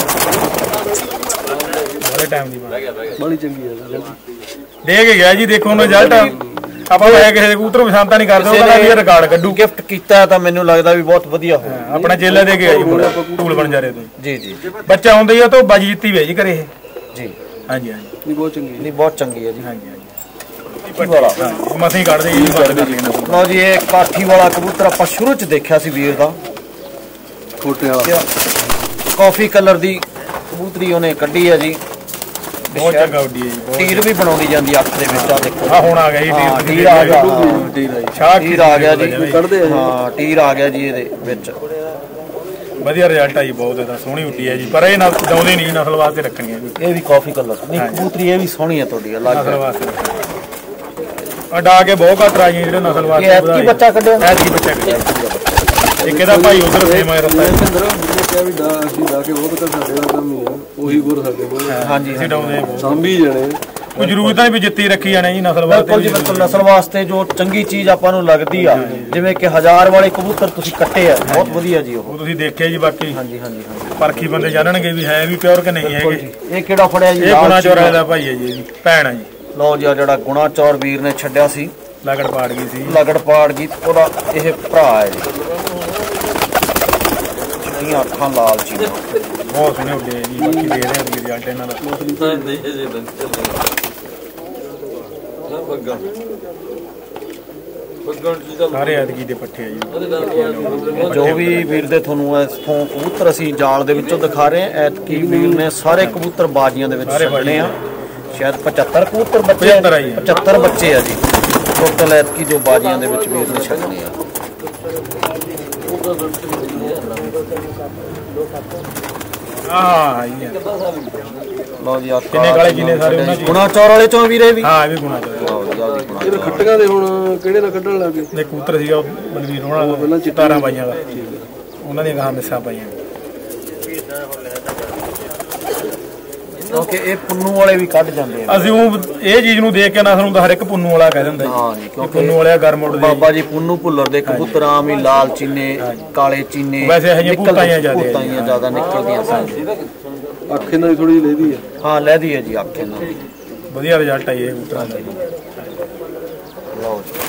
ਬੜੇ ਟਾਈਮ ਦੀ ਬੜੀ ਚੰਗੀ ਹੈ, ਦੇ ਕੇ ਗਿਆ ਜੀ। ਦੇਖੋ ਹੁਣ ਰਿਜ਼ਲਟ। ਆਪਾਂ ਇਹ ਕਿਸੇ ਦੇ ਕਬੂਤਰ ਪਸੰਦ ਨਹੀਂ ਕਰਦੇ, ਉਹ ਕਹਿੰਦਾ ਵੀ ਰਿਕਾਰਡ ਕੱਢੂ। ਗਿਫਟ ਕੀਤਾ ਤਾਂ ਮੈਨੂੰ ਲੱਗਦਾ ਵੀ ਬਹੁਤ ਵਧੀਆ ਹੋ। ਆਪਣਾ ਚੇਲਾ ਦੇ ਗਿਆ ਜੀ ਧੂਲ ਬਣਜਾਰੇ ਤੋਂ। ਜੀ ਜੀ, ਬੱਚਾ ਆਉਂਦਾ ਹੀ ਆ ਤਾਂ ਬਾਜੀ ਜਿੱਤੀ ਵੇ ਜੀ ਘਰੇ। ਜੀ ਹਾਂਜੀ ਹਾਂਜੀ, ਨਹੀਂ ਬਹੁਤ ਚੰਗੀ, ਨਹੀਂ ਬਹੁਤ ਚੰਗੀ ਹੈ ਜੀ। ਹਾਂਜੀ ਹਾਂਜੀ। ਕਾਠੀ ਵਾਲਾ ਮਸੀਂ ਕੱਢਦੇ ਜੀ ਲਓ ਜੀ ਇਹ ਕਾਠੀ ਵਾਲਾ ਕਬੂਤਰ ਆਪਾਂ ਸ਼ੁਰੂ ਚ ਦੇਖਿਆ ਸੀ ਵੀਰ ਦਾ ਖੋਟੇ ਵਾਲਾ ਕਾਫੀ ਕਲਰ ਦੀ ਕਬੂਤਰੀ ਉਹਨੇ ਕੱਢੀ ਹੈ ਜੀ ਬਹੁਤ ਚੰਗਾ ਉੱਡੀ ਹੈ ਜੀ ਟੀਰ ਵੀ ਬਣਾਉਂਦੀ ਜਾਂਦੀ ਅੱਖ ਦੇ ਵਿੱਚ ਆ ਦੇਖੋ ਆ ਹੁਣ ਆ ਗਿਆ ਜੀ ਟੀਰ ਆ ਗਿਆ ਟੀਰ ਆ ਗਿਆ ਜੀ ਕੱਢਦੇ ਆ ਹਾਂ ਟੀਰ ਆ ਗਿਆ ਜੀ ਇਹਦੇ ਵਿੱਚ ਵਧੀਆ ਰਿਜ਼ਲਟ ਆ ਜੀ ਬਹੁਤ ਇਹਦਾ ਸੋਹਣੀ ਉੱਡੀ ਹੈ ਜੀ ਪਰ ਇਹ ਡਾਉਂਦੇ ਨਹੀਂ ਨਸਲ ਵਾਸਤੇ ਰੱਖਣੀ ਹੈ ਜੀ ਇਹ ਵੀ ਕਾਫੀ ਕਲਰ ਨਹੀਂ ਕਬੂਤਰੀ ਇਹ ਵੀ ਸੋਹਣੀ ਹੈ ਤੁਹਾਡੀ ਅਲੱਗ ਨਸਲ ਵਾਸਤੇ ਅਡਾ ਕੇ ਬਹੁਤ ਘੱਟ ਰਾਜੀ ਜਿਹੜੇ ਨਸਲ ਵਾਸਤੇ ਐਤਕੀ ਬੱਚਾ ਕੱਢਿਆ ਐਤਕੀ ਬੱਚਾ ਕੱਢਿਆ ਇੱਕ ਇਹਦਾ ਭਾਈ ਉਧਰ ਸੇਮ ਆਇਆ ਰਸਤਾ ਕਿਹਾ ਵੀ ਅਸੀਂ ਡਾ ਕੇ ਬਹੁਤ ਕਰ ਸਾਡੇ ਦਾ ਕੰਮ ਹੀ ਆ ਉਹੀ ਗੁਰ ਸਾਡੇ ਕੋਲ ਹਾਂਜੀ ਅਸੀਂ ਡਾਉਂਦੇ ਸਾਂਭੀ ਜਣੇ ਕੋਈ ਜ਼ਰੂਰਤ ਨਹੀਂ ਵੀ ਜਿੱਤੀ ਰੱਖੀ ਜਾਣੇ ਜੀ ਨਸਲ ਵਾਸਤੇ ਬਿਲਕੁਲ ਜੀ ਬਿਲਕੁਲ ਨਸਲ ਵਾਸਤੇ ਜੋ ਚੰਗੀ ਚੀਜ਼ ਆਪਾਂ ਨੂੰ ਲੱਗਦੀ ਆ ਜਿਵੇਂ ਕਿ 1000 ਵਾਲੇ ਕਬੂਤਰ ਤੁਸੀਂ ਕੱਟੇ ਆ ਬਹੁਤ ਵਧੀਆ ਜੀ ਉਹ ਤੁਸੀਂ ਦੇਖਿਆ ਜੀ ਬਾਕੀ ਹਾਂਜੀ ਹਾਂਜੀ ਹਾਂਜੀ ਪਰਖੀ ਬੰਦੇ ਜਾਣਨਗੇ ਵੀ ਹੈ ਵੀ ਪਿਓਰ ਕਿ ਨਹੀਂ ਹੈਗੇ ਇਹ ਕਿਹੜਾ ਫੜਿਆ ਜੀ ਇਹ ਗੁਣਾ ਚੋਰਾ ਦਾ ਭਾਈ ਹੈ ਜੀ ਇਹਦੀ ਭੈਣ ਆ ਜੀ ਲਓ ਜੀ ਆ ਜਿਹੜਾ ਗੁਣਾ ਚੌਰ ਵੀਰ ਨੇ ਛੱਡਿਆ ਸੀ ਲਗੜ ਪਾੜ ਗਈ ਸੀ ਲਗੜ ਪਾੜ ਗਈ ਉਹਦਾ ਇਹ ਭਰਾ ਹੈ ਜੀ ਇਹਦੀਆਂ ਅੱਖਾਂ ਲਾਲ ਜੀ ਬਹੁਤ ਸੋਹਣੇ ਉੱਡੇ ਜੀ ਬਾਕੀ ਦੇ ਰਹੇ ਹਾਂ ਰਿਜ਼ਲਟ ਇਹਨਾਂ ਦਾ ਸਾਰੇ ਐਤਕੀ ਦੇ ਪੱਠੇ ਆ ਜੀ ਜੋ ਵੀ ਵੀਰ ਦੇ ਤੁਹਾਨੂੰ ਇਥੋਂ ਕਬੂਤਰ ਅਸੀਂ ਜਾਲ ਦੇ ਵਿੱਚੋਂ ਦਿਖਾ ਰਹੇ ਹਾਂ ਐਤਕੀ ਵੀਰ ਨੇ ਸਾਰੇ ਕਬੂਤਰ ਬਾਜ਼ੀਆਂ ਦੇ ਵਿੱਚ ਛੱਡਣੇ ਆ ਸ਼ਾਇਦ 75 ਕਬੂਤਰ ਬੱਚੇ 75 ਬੱਚੇ ਆ ਜੀ ਟੋਟਲ ਐਤਕੀ ਜੋ ਬਾਜ਼ੀਆਂ ਦੇ ਵਿੱਚ ਵੀਰ ਨੇ ਛੱਡਣੇ ਆ ਹਾਂ ਜੀ ਲਓ ਜੀ ਆ ਕਿੰਨੇ ਕਾਲੇ ਕਿੰਨੇ ਸਾਰੇ ਉਹਨਾਂ ਚ ਗੁਣਾ ਚੌਰ ਵਾਲੇ ਚੋਂ ਵੀਰੇ ਵੀ ਹਾਂ ਇਹ ਵੀ ਗੁਣਾ ਚਾਹੀਦਾ ਲਓ ਜੀ ਆ ਵੀ ਗੁਣਾ ਇਹ ਖੱਟੀਆਂ ਦੇ ਹੁਣ ਕਿਹੜੇ ਨਾਲ ਕੱਢਣ ਲੱਗੇ ਨੇ ਕਬੂਤਰ ਸੀਗਾ ਬਲਵੀਰ ਹੋਣਾ ਦਾ ਪਹਿਲਾਂ ਚਿਤਾਰਾਂ ਪਾਈਆਂ ਦਾ ਉਹਨਾਂ ਦੀਆਂ ਗਾਹਾਂ ਮਿਸਾਂ ਪਾਈਆਂ ਕਿਉਂਕਿ ਇਹ ਪੁੰਨੂ ਵਾਲੇ ਵੀ ਕੱਢ ਜਾਂਦੇ ਆ ਅਸੀਂ ਉਹ ਇਹ ਚੀਜ਼ ਨੂੰ ਦੇਖ ਕੇ ਨਾ ਸਾਨੂੰ ਤਾਂ ਹਰ ਇੱਕ ਪੁੰਨੂ ਵਾਲਾ ਕਹਿ ਦਿੰਦਾ ਹਾਂ ਜੀ ਜੀ ਕਿਉਂਕਿ ਪੁੰਨੂ ਵਾਲਿਆ ਗਰਮ ਉੱਡਦੇ ਬਾਬਾ ਜੀ ਪੁੰਨੂ ਭੁੱਲਰ ਦੇ ਕਬੂਤਰ ਆਮ ਹੀ ਲਾਲ ਚੀਨੇ ਕਾਲੇ ਚੀਨੇ ਵੈਸੇ ਇਹ ਜਿਹੀਆਂ ਭੂਤਾਈਆਂ ਜ਼ਿਆਦਾ ਨਿਕਲਦੀਆਂ ਸਨ ਅੱਖ ਇਹਨਾਂ ਦੀ ਥੋੜੀ ਜਿਹੀ ਲੈਦੀ ਆ ਹਾਂ ਲੈਦੀ ਹੈ ਜੀ ਅੱਖ ਇਹਨਾਂ ਦੀ ਵਧੀਆ ਰਿਜ਼ਲਟ ਆਈ ਇਹ ਕਬੂਤਰਾਂ ਦਾ ਲਓ ਜੀ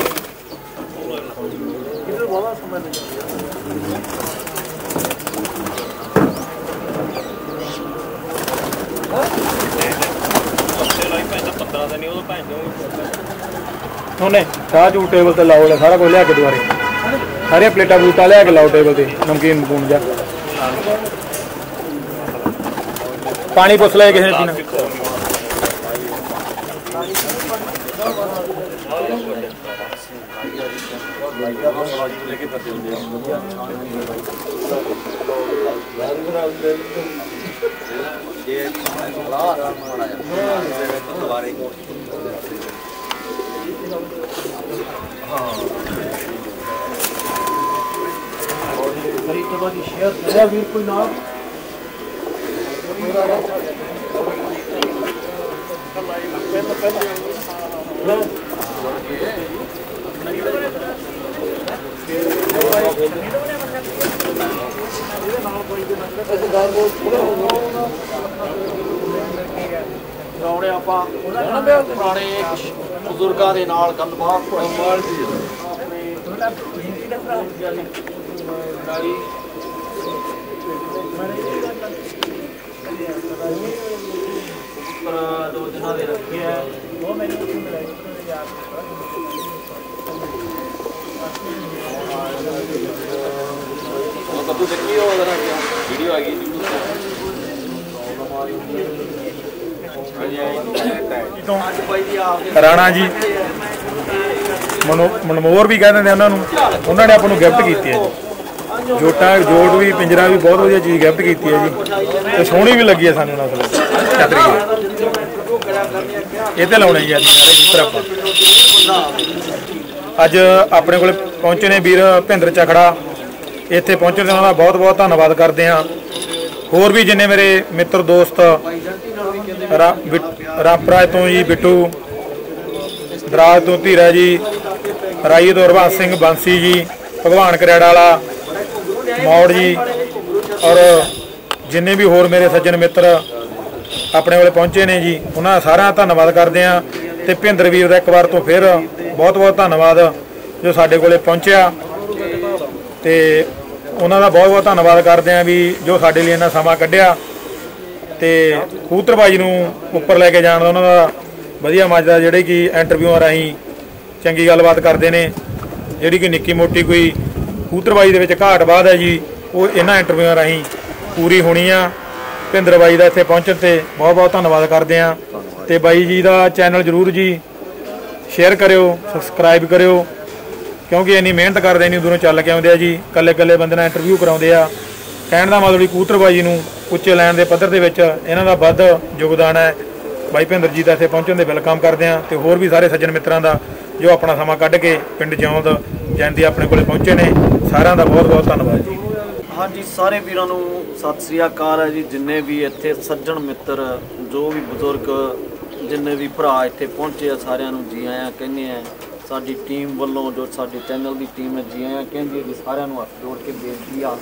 ਉਹਨੇ ਚਾਹ ਚੂ ਟੇਬਲ ਤੇ ਲਾਓ ਸਾਰਾ ਕੁਝ ਲਿਆ ਕੇ ਦੁਆਰੇ ਸਾਰੀਆਂ ਪਲੇਟਾਂ ਬੂਟਾ ਲਿਆ ਕੇ ਲਾਓ ਟੇਬਲ ਤੇ ਨਮਕੀਨ ਮਕੂਨ ਜਾ ਪਾਣੀ ਪੁੱਛ ਲਿਆ ਕਿਸੇ ਨੇ ਪੀਣਾ ਵੀਰ ਕੋਈ ਨਾ ਰੌਣੇ ਆਪਾਂ ਪੁਰਾਣੇ ਬਜ਼ੁਰਗਾਂ ਦੇ ਨਾਲ ਗੱਲਬਾਤ ਦੋ ਦਿਨਾਂ ਦੇ ਰੱਖੇ ਆ ਉਹ ਮੈਨੂੰ ਕਦੋਂ ਦੇਖੀ ਉਹ ਵੀਡੀਓ ਆ ਗਈ ਰਾਣਾ ਜੀ ਮਨਮੋਹਰ ਵੀ ਕਹਿ ਦਿੰਦੇ ਉਹਨਾਂ ਨੂੰ ਉਹਨਾਂ ਨੇ ਆਪਾਂ ਨੂੰ ਗਿਫਟ ਕੀਤੀ ਹੈ ਜੀ ਜੋਟ ਵੀ ਪਿੰਜਰਾ ਵੀ ਬਹੁਤ ਵਧੀਆ ਚੀਜ਼ ਗਿਫਟ ਕੀਤੀ ਹੈ ਜੀ ਤੇ ਸੋਹਣੀ ਵੀ ਲੱਗੀ ਹੈ ਸਾਨੂੰ ਨਸਲ ਛਤਰੀ ਇਹ ਤੇ ਲਾਉਣੇ ਜੀ ਸਾਰੇ ਕਬੂਤਰ ਆਪਾਂ ਅੱਜ ਆਪਣੇ ਕੋਲ ਪਹੁੰਚੇ ਨੇ ਵੀਰ ਭਿੰਦਰ ਚਖੜਾ ਇੱਥੇ ਪਹੁੰਚਣ ਦੇ ਉਹਨਾਂ ਦਾ ਬਹੁਤ ਬਹੁਤ ਧੰਨਵਾਦ ਕਰਦੇ ਹਾਂ ਹੋਰ ਵੀ ਜਿੰਨੇ ਮੇਰੇ ਮਿੱਤਰ ਦੋਸਤ ਰਾਪਰਾਜ ਤੋਂ ਜੀ ਬਿੱਟੂ ਦਰਾਜ ਤੋਂ ਧੀਰਾ ਜੀ ਰਾਈ ਤੋਂ ਹਰਬੰਸ ਸਿੰਘ ਬੰਸੀ ਜੀ ਭਗਵਾਨ ਕਰੇੜਾ ਵਾਲਾ ਮੌੜ ਜੀ ਔਰ ਜਿੰਨੇ ਵੀ ਹੋਰ ਮੇਰੇ ਸੱਜਣ ਮਿੱਤਰ ਆਪਣੇ ਕੋਲੇ ਪਹੁੰਚੇ ਨੇ ਜੀ ਉਹਨਾਂ ਦਾ ਸਾਰਿਆਂ ਦਾ ਧੰਨਵਾਦ ਕਰਦੇ ਹਾਂ ਤੇ ਭਿੰਦਰ ਵੀਰ ਦਾ ਇੱਕ ਵਾਰ ਤੋਂ ਫਿਰ ਬਹੁਤ ਬਹੁਤ ਧੰਨਵਾਦ ਜੋ ਸਾਡੇ ਕੋਲੇ ਪਹੁੰਚਿਆ ਤੇ ਉਹਨਾਂ ਦਾ ਬਹੁਤ ਬਹੁਤ ਧੰਨਵਾਦ ਕਰਦੇ ਹਾਂ ਵੀ ਜੋ ਸਾਡੇ ਲਈ ਇੰਨਾ ਸਮਾਂ ਕੱਢਿਆ ਤੇ ਕਬੂਤਰਬਾਜੀ ਨੂੰ ਉੱਪਰ ਲੈ ਕੇ ਜਾਣ ਦਾ ਉਹਨਾਂ ਦਾ ਵਧੀਆ ਮੱਝਦਾ ਜਿਹੜੇ ਕਿ ਇੰਟਰਵਿਊਆਂ ਰਾਹੀਂ ਚੰਗੀ ਗੱਲਬਾਤ ਕਰਦੇ ਨੇ। ਜਿਹੜੀ ਕਿ ਨਿੱਕੀ ਮੋਟੀ ਕੋਈ ਕਬੂਤਰਬਾਜੀ ਦੇ ਵਿੱਚ ਘਾਟ ਬਾਤ ਹੈ ਜੀ, ਉਹ ਇਹਨਾਂ ਇੰਟਰਵਿਊਆਂ ਰਾਹੀਂ ਪੂਰੀ ਹੋਣੀ ਆ। ਭਿੰਦਰ ਬਾਈ ਦਾ ਇੱਥੇ ਪਹੁੰਚਣ ਤੇ ਬਹੁਤ ਬਹੁਤ ਧੰਨਵਾਦ ਕਰਦੇ ਆ। ਤੇ ਬਾਈ ਜੀ ਦਾ ਚੈਨਲ ਜ਼ਰੂਰ ਜੀ ਸ਼ੇਅਰ ਕਰਿਓ, ਸਬਸਕ੍ਰਾਈਬ ਕਰਿਓ, ਕਿਉਂਕਿ ਇੰਨੀ ਮਿਹਨਤ ਕਰਦੇ, ਇੰਨੀ ਦੂਰੋਂ ਚੱਲ ਕੇ ਆਉਂਦੇ ਆ ਜੀ। ਇਕੱਲੇ ਬੰਦੇ ਨਾਲ ਇੰਟਰਵਿਊ ਕਰਾਉਂਦੇ ਆ। ਕਹਿਣ ਦਾ ਮਤਲਬ ਕਬੂਤਰਬਾਜੀ ਨੂੰ ਉੱਚੇ ਲੈਣ ਦੇ ਪੱਧਰ ਦੇ ਵਿੱਚ ਇਹਨਾਂ ਦਾ ਵੱਧ ਯੋਗਦਾਨ ਹੈ। ਬਾਈ ਭਿੰਦਰ ਜੀ ਦਾ ਇੱਥੇ ਪਹੁੰਚਣ ਦੇ ਵੈਲਕਮ ਕਰਦੇ ਆ। ਤੇ ਹੋਰ ਵੀ ਸਾਰੇ ਸੱਜਣ ਮਿੱਤਰਾਂ ਦਾ ਜੋ ਆਪਣਾ ਸਮਾਂ ਕੱਢ ਕੇ ਪਿੰਡ ਜਿਉਂਦ ਜੈਂਦੀ ਆਪਣੇ ਕੋਲੇ ਪਹੁੰਚੇ ਨੇ, ਸਾਰਿਆਂ ਦਾ ਬਹੁਤ ਬਹੁਤ ਧੰਨਵਾਦ ਜੀ। ਹਾਂਜੀ, ਸਾਰੇ ਵੀਰਾਂ ਨੂੰ ਸਤਿ ਸ੍ਰੀ ਅਕਾਲ ਹੈ ਜੀ। ਜਿੰਨੇ ਵੀ ਇੱਥੇ ਸੱਜਣ ਮਿੱਤਰ, ਜੋ ਵੀ ਬਜ਼ੁਰਗ, ਜਿੰਨੇ ਵੀ ਭਰਾ ਇੱਥੇ ਪਹੁੰਚੇ ਆ, ਸਾਰਿਆਂ ਨੂੰ ਜੀ ਆਇਆਂ ਕਹਿੰਦੇ ਆ। ਸਾਡੀ ਟੀਮ ਵੱਲੋਂ, ਜੋ ਸਾਡੇ ਚੈਨਲ ਦੀ ਟੀਮ ਹੈ, ਜੀ ਆਇਆਂ ਕਹਿੰਦੀ ਹੈ ਜੀ। ਸਾਰਿਆਂ ਨੂੰ ਹੱਥ ਜੋੜ ਕੇ ਬੇਨਤੀ ਆ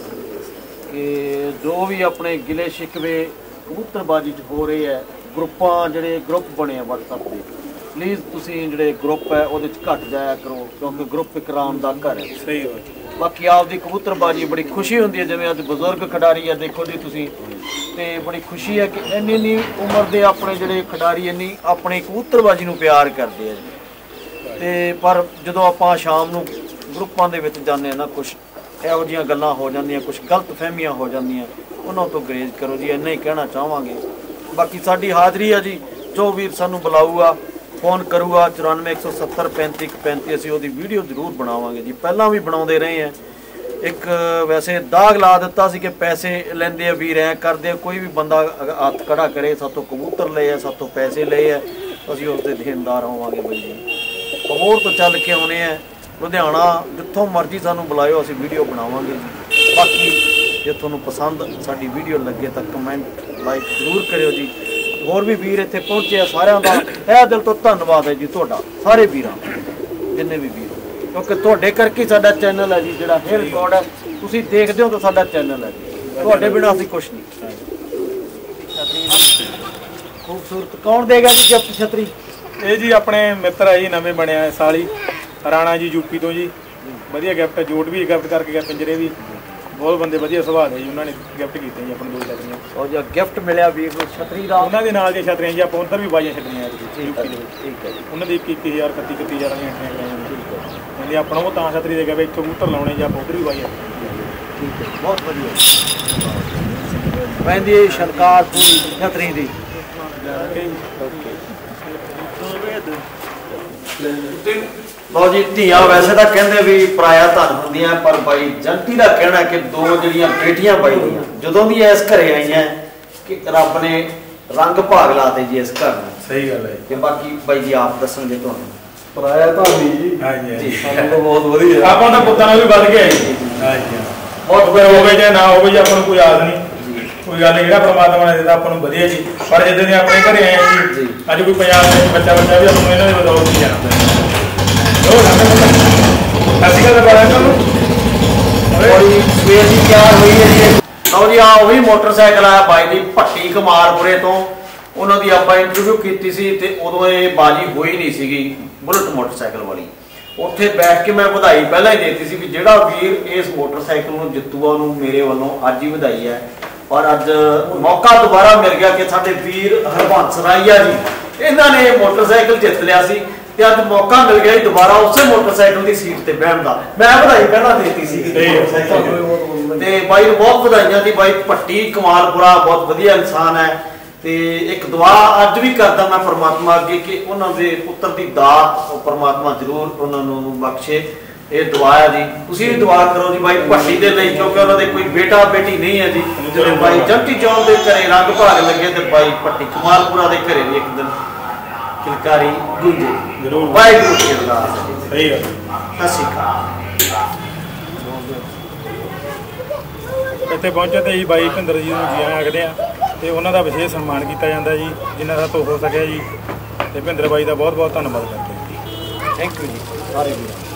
ਕਿ ਜੋ ਵੀ ਆਪਣੇ ਗਿਲੇ ਸ਼ਿਕਵੇ ਕਬੂਤਰਬਾਜੀ 'ਚ ਹੋ ਰਹੇ ਹੈ, ਜਿਹੜੇ ਗਰੁੱਪ ਬਣੇ ਆ WhatsApp ਦੇ, ਪਲੀਜ਼ ਤੁਸੀਂ ਜਿਹੜੇ ਗਰੁੱਪ ਹੈ ਉਹਦੇ 'ਚ ਘੱਟ ਜਾਇਆ ਕਰੋ, ਕਿਉਂਕਿ ਗਰੁੱਪ ਇੱਕ ਆਰਾਮ ਦਾ ਘਰ ਹੈ। ਸਹੀ ਹੋ। ਬਾਕੀ ਆਪਦੀ ਕਬੂਤਰਬਾਜੀ ਬੜੀ ਖੁਸ਼ੀ ਹੁੰਦੀ ਹੈ, ਜਿਵੇਂ ਅੱਜ ਬਜ਼ੁਰਗ ਖਿਡਾਰੀ ਹੈ, ਦੇਖੋ ਜੀ ਤੁਸੀਂ, ਤੇ ਬੜੀ ਖੁਸ਼ੀ ਹੈ ਕਿ ਇੰਨੀ ਉਮਰ ਦੇ ਆਪਣੇ ਜਿਹੜੇ ਖਿਡਾਰੀ ਇੰਨੀ ਆਪਣੀ ਕਬੂਤਰਬਾਜੀ ਨੂੰ ਪਿਆਰ ਕਰਦੇ ਆ ਜੀ। ਤੇ ਪਰ ਜਦੋਂ ਆਪਾਂ ਸ਼ਾਮ ਨੂੰ ਗਰੁੱਪਾਂ ਦੇ ਵਿੱਚ ਜਾਂਦੇ ਆ ਨਾ, ਕੁਛ ਇਹੋ ਜਿਹੀਆਂ ਗੱਲਾਂ ਹੋ ਜਾਂਦੀਆਂ, ਕੁਛ ਗਲਤ ਫਹਿਮੀਆਂ ਹੋ ਜਾਂਦੀਆਂ, ਉਹਨਾਂ ਤੋਂ ਗਰੇਜ਼ ਕਰੋ ਜੀ, ਇੰਨਾ ਹੀ ਕਹਿਣਾ ਚਾਹਾਂਗੇ। ਬਾਕੀ ਸਾਡੀ ਹਾਜ਼ਰੀ ਆ ਜੀ। ਜੋ ਵੀਰ ਸਾਨੂੰ ਬੁਲਾਊਗਾ, ਫੋਨ ਕਰੂਗਾ 94 170 35 35, ਅਸੀਂ ਉਹਦੀ ਵੀਡੀਓ ਜ਼ਰੂਰ ਬਣਾਵਾਂਗੇ ਜੀ। ਪਹਿਲਾਂ ਵੀ ਬਣਾਉਂਦੇ ਰਹੇ ਆ। ਇੱਕ ਵੈਸੇ ਦਾਗ ਲਾ ਦਿੱਤਾ ਸੀ ਕਿ ਪੈਸੇ ਲੈਂਦੇ ਆ ਵੀਰ, ਐ ਕਰਦੇ ਆ। ਕੋਈ ਵੀ ਬੰਦਾ ਹੱਥ ਖੜਾ ਕਰੇ, ਸਾਤੋਂ ਕਬੂਤਰ ਲਏ ਆ, ਸਾਤੋਂ ਪੈਸੇ ਲਏ ਆ, ਅਸੀਂ ਉਸ ਦੇ ਦੇਣਦਾਰ ਹੋਵਾਂਗੇ ਬਾਈ ਜੀ। ਹੋਰ ਤੋਂ ਚੱਲ ਕੇ ਆਉਣੇ ਆ ਲੁਧਿਆਣਾ, ਜਿੱਥੋਂ ਮਰਜ਼ੀ ਸਾਨੂੰ ਬੁਲਾਇਓ, ਅਸੀਂ ਵੀਡੀਓ ਬਣਾਵਾਂਗੇ ਜੀ। ਬਾਕੀ ਜੇ ਤੁਹਾਨੂੰ ਪਸੰਦ ਸਾਡੀ ਵੀਡੀਓ ਲੱਗੇ ਤਾਂ ਕਮੈਂਟ ਲਾਈਕ ਜ਼ਰੂਰ ਕਰਿਓ ਜੀ। ਹੋਰ ਵੀ ਵੀਰ ਇੱਥੇ ਪਹੁੰਚੇ ਆ, ਸਾਰਿਆਂ ਦਾ ਇਹ ਦਿਲ ਤੋਂ ਧੰਨਵਾਦ ਹੈ ਜੀ ਤੁਹਾਡਾ, ਸਾਰੇ ਵੀਰਾਂ, ਜਿੰਨੇ ਵੀ ਵੀਰ, ਕਿਉਂਕਿ ਤੁਹਾਡੇ ਕਰਕੇ ਸਾਡਾ ਚੈਨਲ ਹੈ ਜੀ, ਜਿਹੜਾ ਇਹ ਰਿਕਾਰਡ ਹੈ ਤੁਸੀਂ ਦੇਖਦੇ ਹੋ ਤਾਂ ਸਾਡਾ ਚੈਨਲ ਹੈ ਜੀ। ਤੁਹਾਡੇ ਬਿਨਾਂ ਅਸੀਂ ਕੁਛ ਨਹੀਂ। ਖੂਬਸੂਰਤ ਕੌਣ ਦੇਗਾ ਜੀ ਗਿਫਟ ਛਤਰੀ? ਇਹ ਜੀ ਆਪਣੇ ਮਿੱਤਰ ਹੈ ਜੀ, ਨਵੇਂ ਬਣਿਆ ਇਸ ਸਾਲ ਹੀ, ਰਾਣਾ ਜੀ ਯੂਪੀ ਤੋਂ ਜੀ। ਵਧੀਆ ਗਿਫਟ, ਜੋਟ ਵੀ ਗਿਫਟ ਕਰਕੇ ਗਿਆ, ਪਿੰਜਰੇ ਵੀ। ਬਹੁਤ ਬੰਦੇ ਵਧੀਆ ਸੁਭਾਅ ਦੇ ਜੀ, ਉਹਨਾਂ ਨੇ ਗਿਫਟ ਕੀਤੇ ਜੀ ਆਪਣੇ 2 ਛਤਰੀਆਂ। ਉਹ ਜੋ ਗਿਫਟ ਮਿਲਿਆ ਵੀਰ ਨੂੰ ਛਤਰੀ ਦਾ, ਉਹਨਾਂ ਦੇ ਨਾਲ ਦੀਆਂ ਛਤਰੀਆਂ ਜੀ, ਆਪਾਂ ਉੱਧਰ ਵੀ ਬਾਈਆਂ ਛਤਰੀਆਂ ਯੂਪੀ ਦੇ ਵਿੱਚ। ਠੀਕ ਹੈ ਜੀ। ਉਹਨਾਂ ਦੀ 21000 31000 ਵਾਲੀਆਂ ਐਂਟਰੀਆਂ ਕਰਾਈਆਂ। ਠੀਕ ਹੈ ਜੀ। ਆਪਣਾ ਉਹ ਤਾਂ ਛਤਰੀ ਦੇ ਗਿਆ ਵੀ ਇੱਥੋਂ ਕਬੂਤਰ ਲਾਉਣੇ ਜਾਂ ਆਪਾਂ ਉੱਧਰ ਵੀ ਬਾਈਆਂ। ਠੀਕ ਹੈ, ਬਹੁਤ ਵਧੀਆ। ਪੈਂਦੀ ਸ਼ਨਕਾਰ ਪੂਰੀ ਛਤਰੀ ਦੀ। ਲਓ ਜੀ, ਧੀਆਂ ਵੈਸੇ ਤਾਂ ਕਹਿੰਦੇ ਵੀ ਪਰਾਇਆ ਧਨ ਹੁੰਦੀਆਂ, ਪਰ ਬਾਈ ਜੰਟੀ ਦਾ ਕਹਿਣਾ ਕਿ 2 ਜਿਹੜੀਆਂ ਬੇਟੀਆਂ ਬਾਈ ਦੀਆਂ ਜਦੋਂ ਦੀ ਇਸ ਘਰੇ ਆਈਆਂ ਕਿ ਰੱਬ ਨੇ ਰੰਗ ਭਾਗ ਲਾਤੇ ਜੀ ਇਸ ਘਰ ਨੂੰ। ਸਹੀ ਗੱਲ ਹੈ। ਤੇ ਬਾਕੀ ਬਾਈ ਜੀ ਆਪ ਦੱਸਣਗੇ ਤੁਹਾਨੂੰ। ਪਰਾਇਆ ਧਾਨੀ ਜੀ। ਹਾਂਜੀ, ਸਾਨੂੰ ਤਾਂ ਬਹੁਤ ਵਧੀਆ। ਆਪਾਂ ਤਾਂ ਪੁੱਤਾਂ ਨਾਲ ਵੀ ਵੱਧ ਗਏ ਜੀ। ਹਾਂਜੀ, ਬਹੁਤ ਬੜੇ ਹੋਵੇ ਜਾਂ ਨਾ ਹੋਵੇ ਜੀ, ਆਪਾਂ ਨੂੰ ਕੋਈ ਆਸ ਨਹੀਂ, ਕੋਈ ਗੱਲ ਨਹੀਂ। ਜਿਹੜਾ ਪਰਮਾਤਮਾ ਨੇ ਦਿੱਤਾ ਆਪਾਂ ਨੂੰ ਵਧੀਆ ਜੀ। ਪਰ ਜਦੋਂ ਦੇ ਆਪਣੇ ਘਰੇ ਆਏ ਜੀ, ਅੱਜ ਕੋਈ ਪੰਜਾਬ ਦੇ ਬੱਚਾ ਵੀ ਆਪਾਂ ਨੂੰ ਇਹਨਾਂ ਦੇ ਬਦੌਲਤ ਹੀ ਜਾਣਦਾ। ਅਸੀਂ ਗੱਲ ਕਰਾਂ ਤੁਹਾਨੂੰ ਕੋਈ ਸਵੇਰ ਦੀ ਤਿਆਰ ਹੋਈ ਹੈ ਜੀ। ਲਓ ਜੀ, ਆ ਉਹੀ ਮੋਟਰਸਾਈਕਲ ਆਇਆ ਬਾਈ ਦੀ ਭੱਟੀ ਕਮਾਲਪੁਰੇ ਤੋਂ। ਉਹਨਾਂ ਦੀ ਆਪਾਂ ਇੰਟਰਵਿਊ ਕੀਤੀ ਸੀ ਤੇ ਉਦੋਂ ਇਹ ਬਾਜੀ ਹੋਈ ਨਹੀਂ ਸੀਗੀ, ਬੁਲਟ ਮੋਟਰਸਾਈਕਲ ਵਾਲੀ। ਉੱਥੇ ਬੈਠ ਕੇ ਮੈਂ ਵਧਾਈ ਪਹਿਲਾਂ ਹੀ ਦੇਤੀ ਸੀ ਵੀ ਜਿਹੜਾ ਵੀਰ ਇਸ ਮੋਟਰਸਾਈਕਲ ਨੂੰ ਜਿੱਤੂਆ, ਉਹਨੂੰ ਮੇਰੇ ਵੱਲੋਂ ਅੱਜ ਹੀ ਵਧਾਈ ਹੈ। ਪਰ ਅੱਜ ਮੌਕਾ ਦੁਬਾਰਾ ਮਿਲ ਗਿਆ ਕਿ ਸਾਡੇ ਵੀਰ ਹਰਬੰਸ ਰਾਈਆ ਜੀ, ਇਹਨਾਂ ਨੇ ਮੋਟਰਸਾਈਕਲ ਜਿੱਤ ਲਿਆ ਸੀ ਤੇ ਅੱਜ ਮੌਕਾ ਮਿਲ ਗਿਆ ਦੁਬਾਰਾ ਉਸੇ ਮੋਟਰਸਾਈਕਲ ਦੀ ਸੀਟ ਤੇ ਬਹਿਣ ਦਾ। ਮੈਂ ਵਧਾਈ ਪਹਿਲਾਂ ਦੇਤੀ ਸੀ ਤੇ ਬਾਈ ਨੂੰ ਬਹੁਤ ਵਧਾਈਆਂ ਜੀ। ਬਾਈ ਭੱਟੀ ਕਮਾਲਪੁਰਾ ਬਹੁਤ ਵਧੀਆ ਇਨਸਾਨ ਹੈ। ਤੇ ਇੱਕ ਦੁਆ ਅੱਜ ਵੀ ਕਰਦਾ ਮੈਂ ਪਰਮਾਤਮਾ ਅੱਗੇ ਕਿ ਉਹਨਾਂ ਦੇ ਪੁੱਤਰ ਦੀ ਦਾਤ ਪਰਮਾਤਮਾ ਜ਼ਰੂਰ ਉਹਨਾਂ ਨੂੰ ਬਖਸ਼ੇ। ਇਹ ਦੁਆ ਹੈ ਜੀ, ਤੁਸੀਂ ਵੀ ਦੁਆ ਕਰੋ ਜੀ ਬਾਈ ਭੱਟੀ ਦੇ ਲਈ, ਕਿਉਂਕਿ ਉਹਨਾਂ ਦੇ ਕੋਈ ਬੇਟਾ ਬੇਟੀ ਨਹੀਂ ਹੈ ਜੀ। ਜਦੋਂ ਬਾਈ ਜੰਟੀ ਚੌਂਕ ਦੇ ਘਰੇ ਰੰਗ ਭਾਗ ਲੱਗੇ ਤੇ ਬਾਈ ਭੱਟੀ ਕਮਾਲਪੁਰਾ ਦੇ ਘਰੇ ਵੀ ਇੱਕ ਦਿਨ ਕਿਲਕਾਰੀ ਗੂੰਜੇ ਜ਼ਰੂਰ। ਵਾਹਿਗੁਰੂ ਜੀ ਅਰਦਾਸ ਹੈ। ਸਹੀ ਗੱਲ। ਸਤਿ ਸ਼੍ਰੀ ਅਕਾਲ। ਇੱਥੇ ਪਹੁੰਚੇ ਤੇ ਜੀ ਬਾਈ ਭਿੰਦਰ ਜੀ ਨੂੰ ਜੀ ਆਖਦੇ ਆ ਤੇ ਉਹਨਾਂ ਦਾ ਵਿਸ਼ੇਸ਼ ਸਨਮਾਨ ਕੀਤਾ ਜਾਂਦਾ ਜੀ, ਜਿੰਨਾ ਦਾ ਹੋ ਸਕਿਆ ਜੀ। ਤੇ ਭਿੰਦਰ ਬਾਈ ਦਾ ਬਹੁਤ ਬਹੁਤ ਧੰਨਵਾਦ ਕਰਦੇ ਹਾਂ। ਥੈਂਕ ਯੂ ਜੀ ਸਾਰੇ ਵੀਰ।